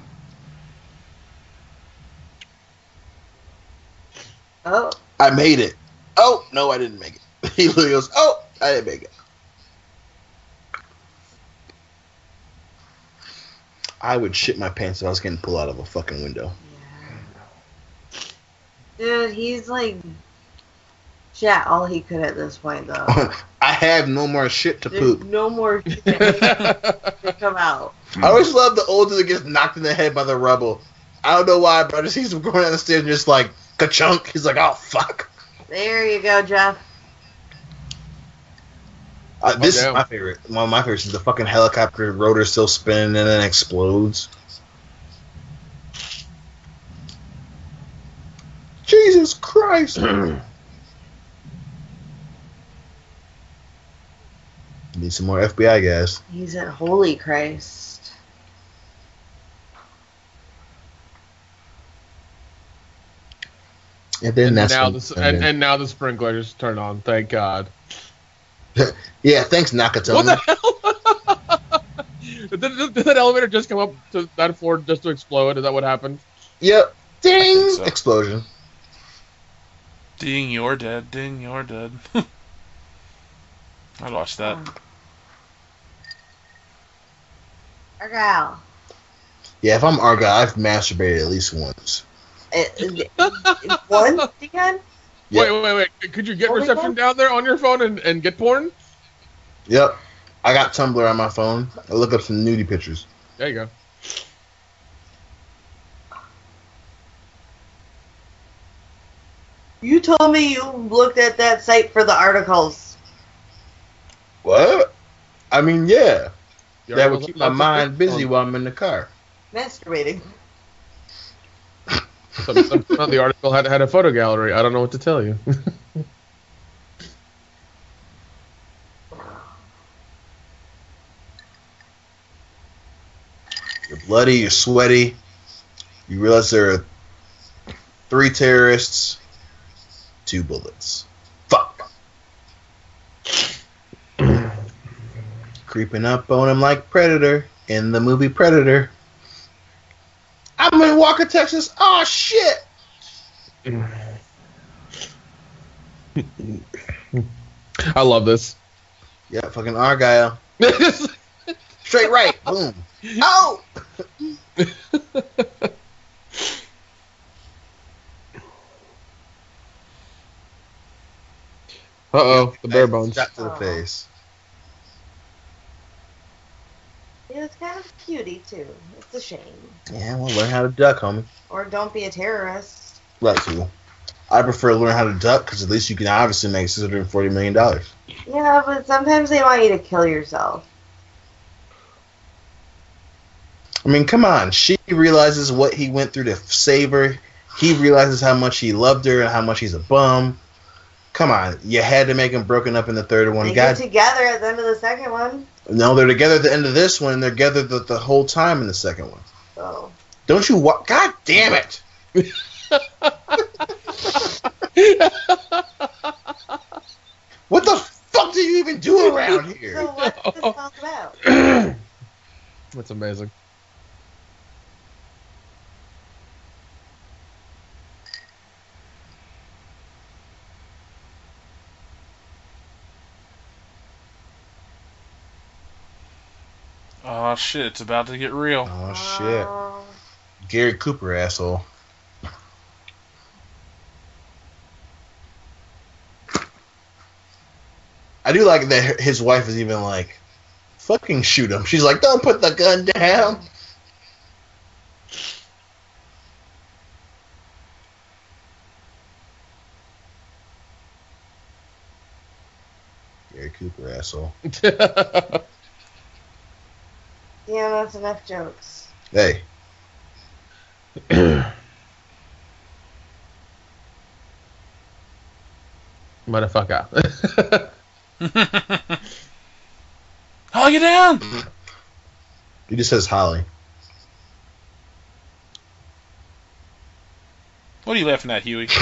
Oh. I made it. Oh, no, I didn't make it. He literally goes, oh, I didn't make it. I would shit my pants if I was getting pulled out of a fucking window. Yeah. Dude, he's like shit all he could at this point, though. I have no more shit to There's poop. no more shit to come out. I always love the old dude that gets knocked in the head by the rubble. I don't know why, but I just see him going down the stairs and just like, ka-chunk. He's like, oh, fuck. There you go, Jeff. Uh, this Oh, is my favorite. One of my favorites is the fucking helicopter rotor still spinning and then explodes. Jesus Christ. Need some more F B I guys. He's at Holy Christ. And then And that's now when- the and, and now the sprinklers turn on. Thank God. yeah, thanks Nakatomi. What the hell? did, did, did that elevator just come up to that floor just to explode? Is that what happened? Yep. Ding! So. Explosion. Ding, you're dead. Ding, you're dead. I'd watch that. Argyle. Yeah, if I'm Argyle, I've masturbated at least once. One, Dion? Yep. Wait, wait, wait. Could you get Only reception one? down there on your phone and, and get porn? Yep. I got Tumblr on my phone. I look up some nudie pictures. There you go. You told me you looked at that site for the articles. What? I mean, yeah. The That would articles keep my about mind the busy porn. while I'm in the car. Masturbating. Some, some, some of the article had, had a photo gallery. I don't know what to tell you. You're bloody, you're sweaty. You realize there are three terrorists, two bullets. Fuck. Creeping up on him like Predator in the movie Predator. I'm in Walker, Texas. Oh, shit. I love this. Yeah, fucking Argyle. Straight right. Boom. Oh! Uh-oh, the bare bones. Shot to the Oh. face. He was kind of a cutie, too. It's a shame. Yeah, well, learn how to duck, homie. Or don't be a terrorist. That too. I prefer to learn how to duck because at least you can obviously make six hundred forty million dollars. Yeah, but sometimes they want you to kill yourself. I mean, come on. She realizes what he went through to save her. He realizes how much he loved her and how much he's a bum. Come on. You had to make him broken up in the third one. They God, get together at the end of the second one. no, they're together at the end of this one, and they're together the, the whole time in the second one. So. Don't you wa- God damn it! What the fuck do you even do around So here? what's this all about? That's amazing. Oh shit, it's about to get real. Oh, shit. Oh. Gary Cooper, asshole. I do like that his wife is even like, fucking shoot him. She's like, don't put the gun down. Gary Cooper, asshole. Yeah, that's enough jokes. Hey. Motherfucker. Holly, get down! He just says Holly. What are you laughing at, Huey?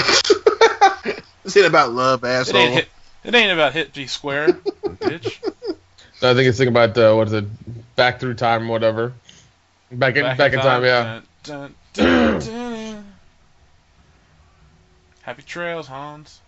This ain't about love, It asshole. ain't hit. It ain't about hit be square, bitch. I think it's thinking about uh, what is it, Back Through Time or whatever. Back in Back, back in time, time, yeah. Dun, dun, dun, dun. Happy trails, Hans.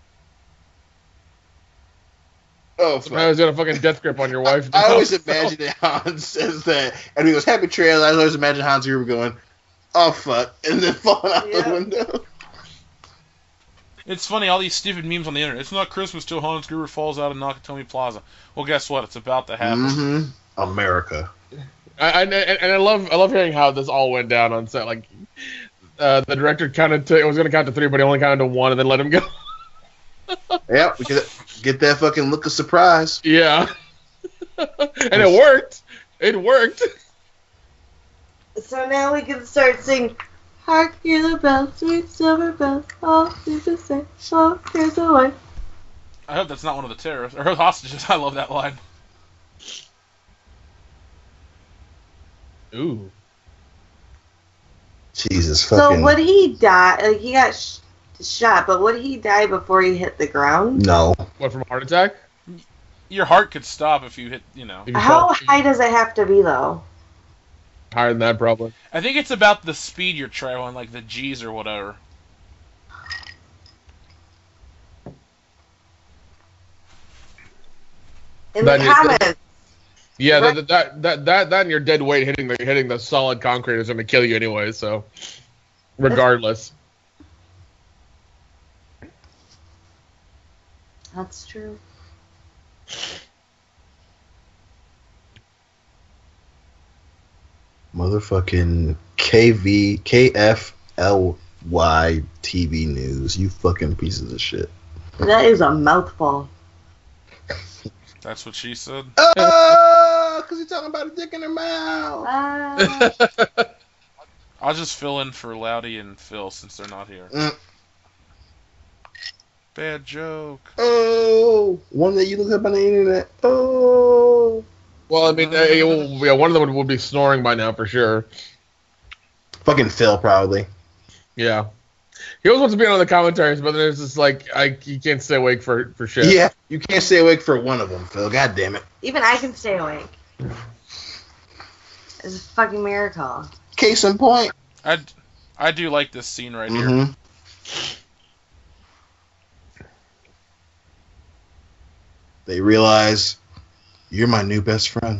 Oh, I fuck. was got a fucking death grip on your wife. I always imagine that Hans says that, and he goes, "Happy trails." I always imagine Hans here going, "Oh fuck," and then falling out Yeah. the window. It's funny, all these stupid memes on the internet. It's not Christmas till Hans Gruber falls out of Nakatomi Plaza. Well, guess what? It's about to happen. Mm-hmm. America. I, I, and I love I love hearing how this all went down on set. Like, uh, the director counted to, it was going to count to three, but he only counted to one, and then let him go. Yep, we get get that fucking look of surprise. Yeah, and it worked. It worked. So now we can start singing. Hark, hear the bells, sweet silver bells, all seem to say, oh, cares away. I hope that's not one of the terrorists or hostages. I love that line. Ooh. Jesus fucking. So would he die? Like he got sh- shot, but would he die before he hit the ground? No. What, from a heart attack? Your heart could stop if you hit, you know. If you How shot- high does it have to be though? Higher than that, probably. I think it's about the speed you're traveling, like the G's or whatever. In That the is- comments. Yeah, Right. that, that that that that and your dead weight hitting the hitting the solid concrete is going to kill you anyway. So, regardless. That's true. Motherfucking K V K F L Y T V news. You fucking pieces of shit. That is a mouthful. That's what she said. Oh, because you're talking about a dick in her mouth. Ah. I'll just fill in for Loudy and Phil since they're not here. Mm. Bad joke. Oh, one that you look up on the internet. Oh. Well, I mean, uh, it will- yeah, one of them would, would be snoring by now for sure. Fucking Phil, probably. Yeah, he always wants to be on the commentaries, but then it's just like I he can't stay awake for for shit. Yeah, you can't stay awake for one of them, Phil. God damn it. Even I can stay awake. It's a fucking miracle. Case in point. I, I do like this scene right here. Mm-hmm. They realize you're my new best friend.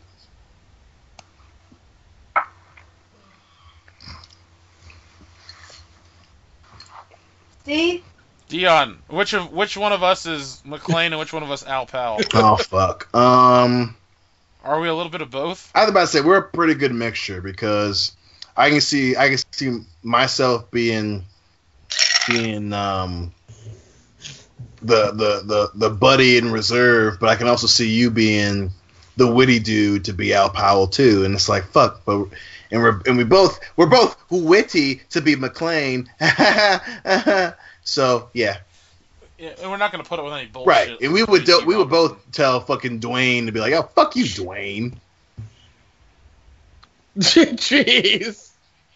See? Dion, which of which one of us is McClane and which one of us Al Powell? Oh fuck. Um, Are we a little bit of both? I was about to say we're a pretty good mixture because I can see I can see myself being being um the the the the buddy in reserve, but I can also see you being the witty dude to be Al Powell too, and it's like fuck, but and we're and we both we're both witty to be McClane. So yeah, Yeah, and we're not going to put it with any bullshit. right. And we would do, P C we would Robinson. both tell fucking Dwayne to be like, oh fuck you, Dwayne. Jeez.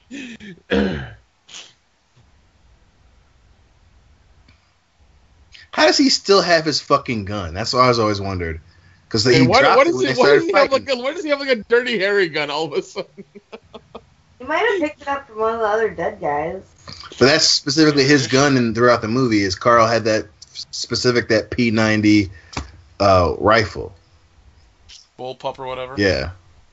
How does he still have his fucking gun? That's what I was always wondered. Because he And why, dropped why it does when he, they why does started he have fighting. like a, why does he have like a dirty Harry gun all of a sudden? You might have picked it up from one of the other dead guys. But that's specifically his gun, and throughout the movie, is Carl had that specific that P ninety uh, rifle. Bullpup or whatever. Yeah.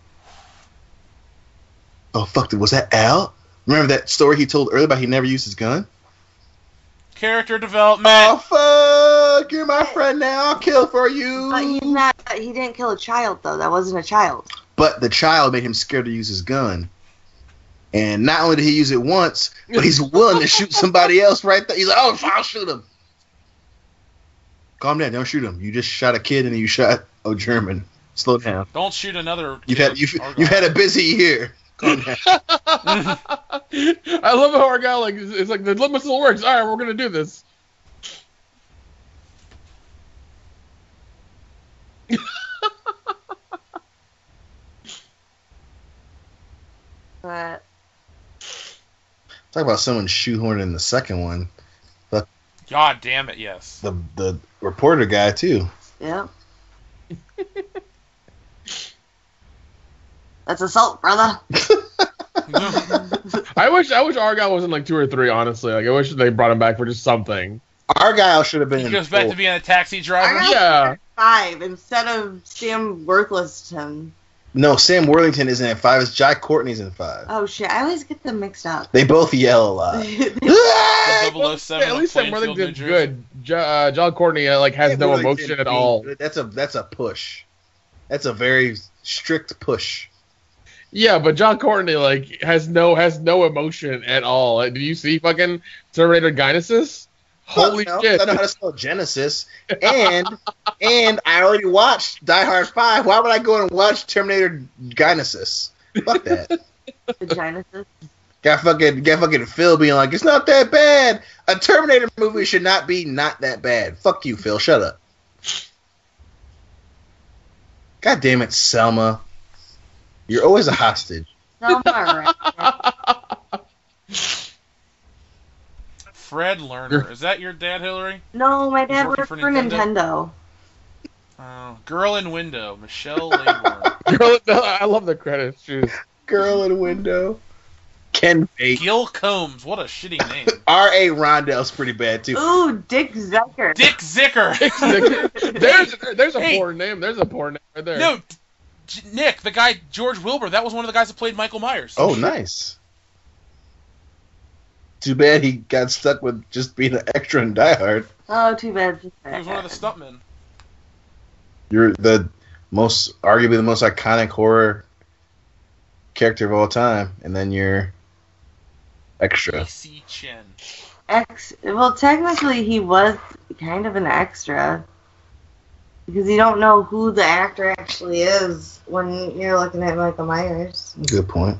Oh fuck! Was that Al? Remember that story he told earlier about he never used his gun? Character development. Oh fuck! You're my friend now. I'll kill for you. But he's not. He didn't kill a child though. That wasn't a child. But the child made him scared to use his gun. And not only did he use it once, but he's willing to shoot somebody else right there. He's like, oh, I'll shoot him. Calm down. Don't shoot him. You just shot a kid and you shot a German. Slow down. Don't shoot another. You've kid had you've, or you've guy. had a busy year. Calm down. I love how our guy like it's like the limit still works. All right, we're gonna do this. But Talk about someone shoehorning the second one. God damn it! Yes. The the reporter guy too. yeah. That's assault, brother. I wish I wish Argyle was in like two or three. Honestly, like I wish they brought him back for just something. Argyle should have been. He in goes back four. to being a taxi driver. Argyle's Yeah. five instead of Sam Worthington. No, Sam Worthington isn't in five. It's Jai Courtney's in five. Oh shit! I always get them mixed up. They both yell a lot. The double oh seven At of least Sam Plainfield, Worthington's New Jersey. good. Jo- uh, John Courtney uh, like has Sam no Worthington emotion at being all. good, That's a that's a push. That's a very strict push. Yeah, but John Courtney like has no has no emotion at all. Like, did you see fucking Terminator Genesis? Holy Fuck no, shit! I know how to spell Genesis, and and I already watched Die Hard Five. Why would I go and watch Terminator Genesis? Fuck that. Vaginas. Got fucking got fucking Phil being like, it's not that bad. A Terminator movie should not be not that bad. Fuck you, Phil. Shut up. God damn it, Selma. You're always a hostage. Selma, right? Fred Lerner. Is that your dad, Hillary? No, my dad working worked for for Nintendo? Nintendo. Oh, Girl in Window. Michelle Laybourne. Girl, no, I love the credits. Jeez. Girl in window. Ken Bate. Gil Combs. What a shitty name. R A. Rondell's pretty bad too. Ooh, Dick Zucker. Dick Zicker. there's there's a Hey. porn name. There's a porn name right there. No, J- Nick, the guy George Wilbur. That was one of the guys that played Michael Myers. Oh, nice. Too bad he got stuck with just being an extra in Die Hard. Oh, too bad. He was one of the stuntmen. You're the most, arguably the most iconic horror character of all time, and then you're extra. P C Chen. Ex. Well, technically, he was kind of an extra because you don't know who the actor actually is when you're looking at Michael Myers. Good point.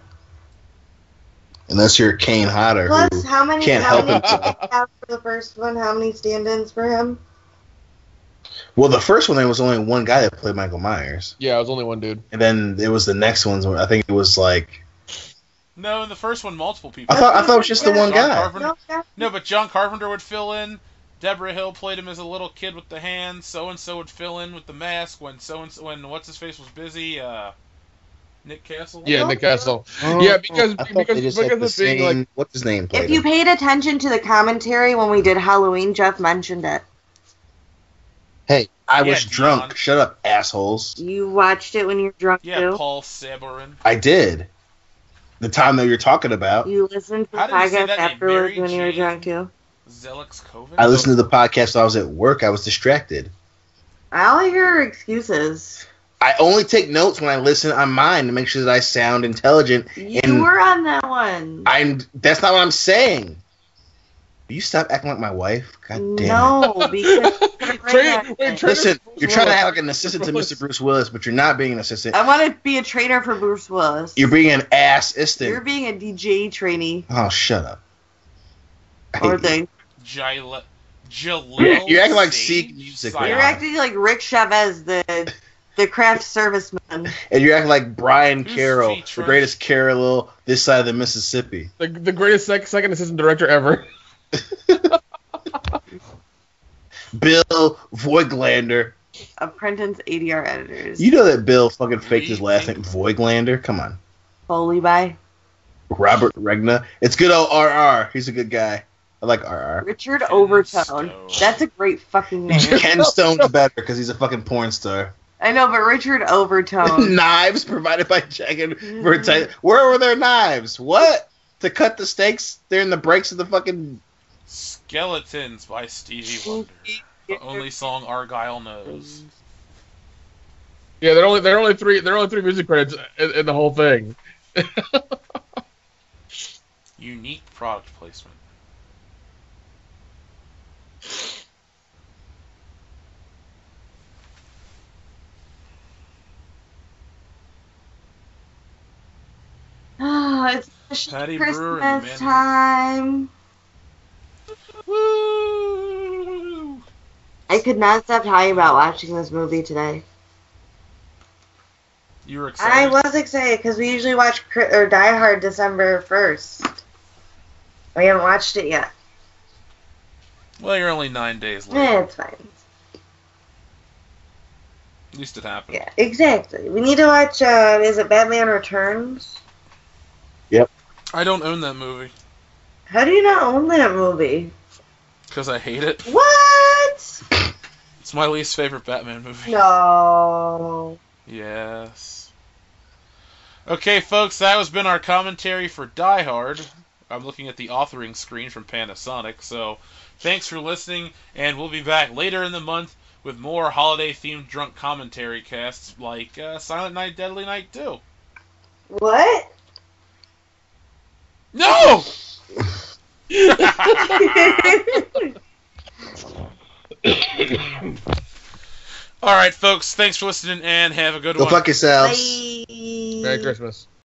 Unless you're Kane Hodder, Plus, who how many? can't how help many himself. did he have for the first one? How many stand-ins for him? Well, the first one there was only one guy that played Michael Myers, Yeah, it was only one dude. and then it was the next ones. Where I think it was like No, in the first one, multiple people. I thought I thought it was just the one John guy. Carpenter. No, but John Carpenter would fill in. Deborah Hill played him as a little kid with the hands. So and so would fill in with the mask when so and so when what's his face was busy. Uh, Nick Castle. Yeah, Nick Castle. Oh, Yeah, because- I thought because- they just because had the of being, same. like- What's his name? Played If you him. paid attention to the commentary when we did Halloween, Jeff mentioned it. Hey, I Yeah, was Dion. drunk. Shut up, assholes. You watched it when you were drunk Yeah, too. Paul Sabarin. I did. The time that you're talking about, You listened to the How did you say podcast that name? afterwards Mary when you were Jane? drunk too. Zelix Kovic. I listened to the podcast while I was at work. I was distracted. All I hear are excuses. I only take notes when I listen on mine to make sure that I sound intelligent. You And- were on that one. I'm. That's not what I'm saying. Will you stop acting like my wife? God damn no, because Train- wait, it. train- Listen, Bruce you're trying to Willis. act like an assistant to Mister Bruce Willis, but you're not being an assistant. I want to be a trainer for Bruce Willis. You're being an ass You're assistant. being a D J trainee Oh, shut up. I or hate you. thing. Gila- Jalil. You're, you're acting like Sage Seek Music Sion. right You're now. acting like Rick Chavez, the the craft serviceman. And you're acting like Brian Who's Carroll, Fee the Trish? greatest Carroll this side of the Mississippi. The, the greatest sec- second assistant director ever. Bill Voigtlander. Apprentice A D R editors. You know that Bill fucking faked his We last think- name, Voigtlander? Come on. Foley by Robert Regna. It's good old R R. He's a good guy. I like R R. Richard Ken Overtone. Stone. That's a great fucking name. Ken Stone's better because he's a fucking porn star. I know, but Richard Overtone. Knives provided by Jagged Verti- Where were their knives? What? To cut the steaks during the breaks of the fucking... Skeletons by Stevie Wonder. The only song Argyle knows. Yeah, there are only there are only three there are only three music credits in, in the whole thing. Unique product placement. Oh, it's Patty Brewer and the Christmas Man- time. Woo! I could not stop talking about watching this movie today. You were I excited. was excited because we usually watch Cri- or Die Hard December first. We haven't watched it yet. Well, you're only nine days late. Eh, it's fine. At least it happened. Yeah, exactly. We need to watch, uh, is it Batman Returns? Yep. I don't own that movie. How do you not own that movie? Because I hate it. What? It's my least favorite Batman movie. No. Yes. Okay, folks, that has been our commentary for Die Hard. I'm looking at the authoring screen from Panasonic, so thanks for listening, and we'll be back later in the month with more holiday-themed drunk commentary casts like uh, Silent Night, Deadly Night two. What? No! Alright, folks, thanks for listening, and have a good Go one. fuck yourselves. Bye. Merry Christmas.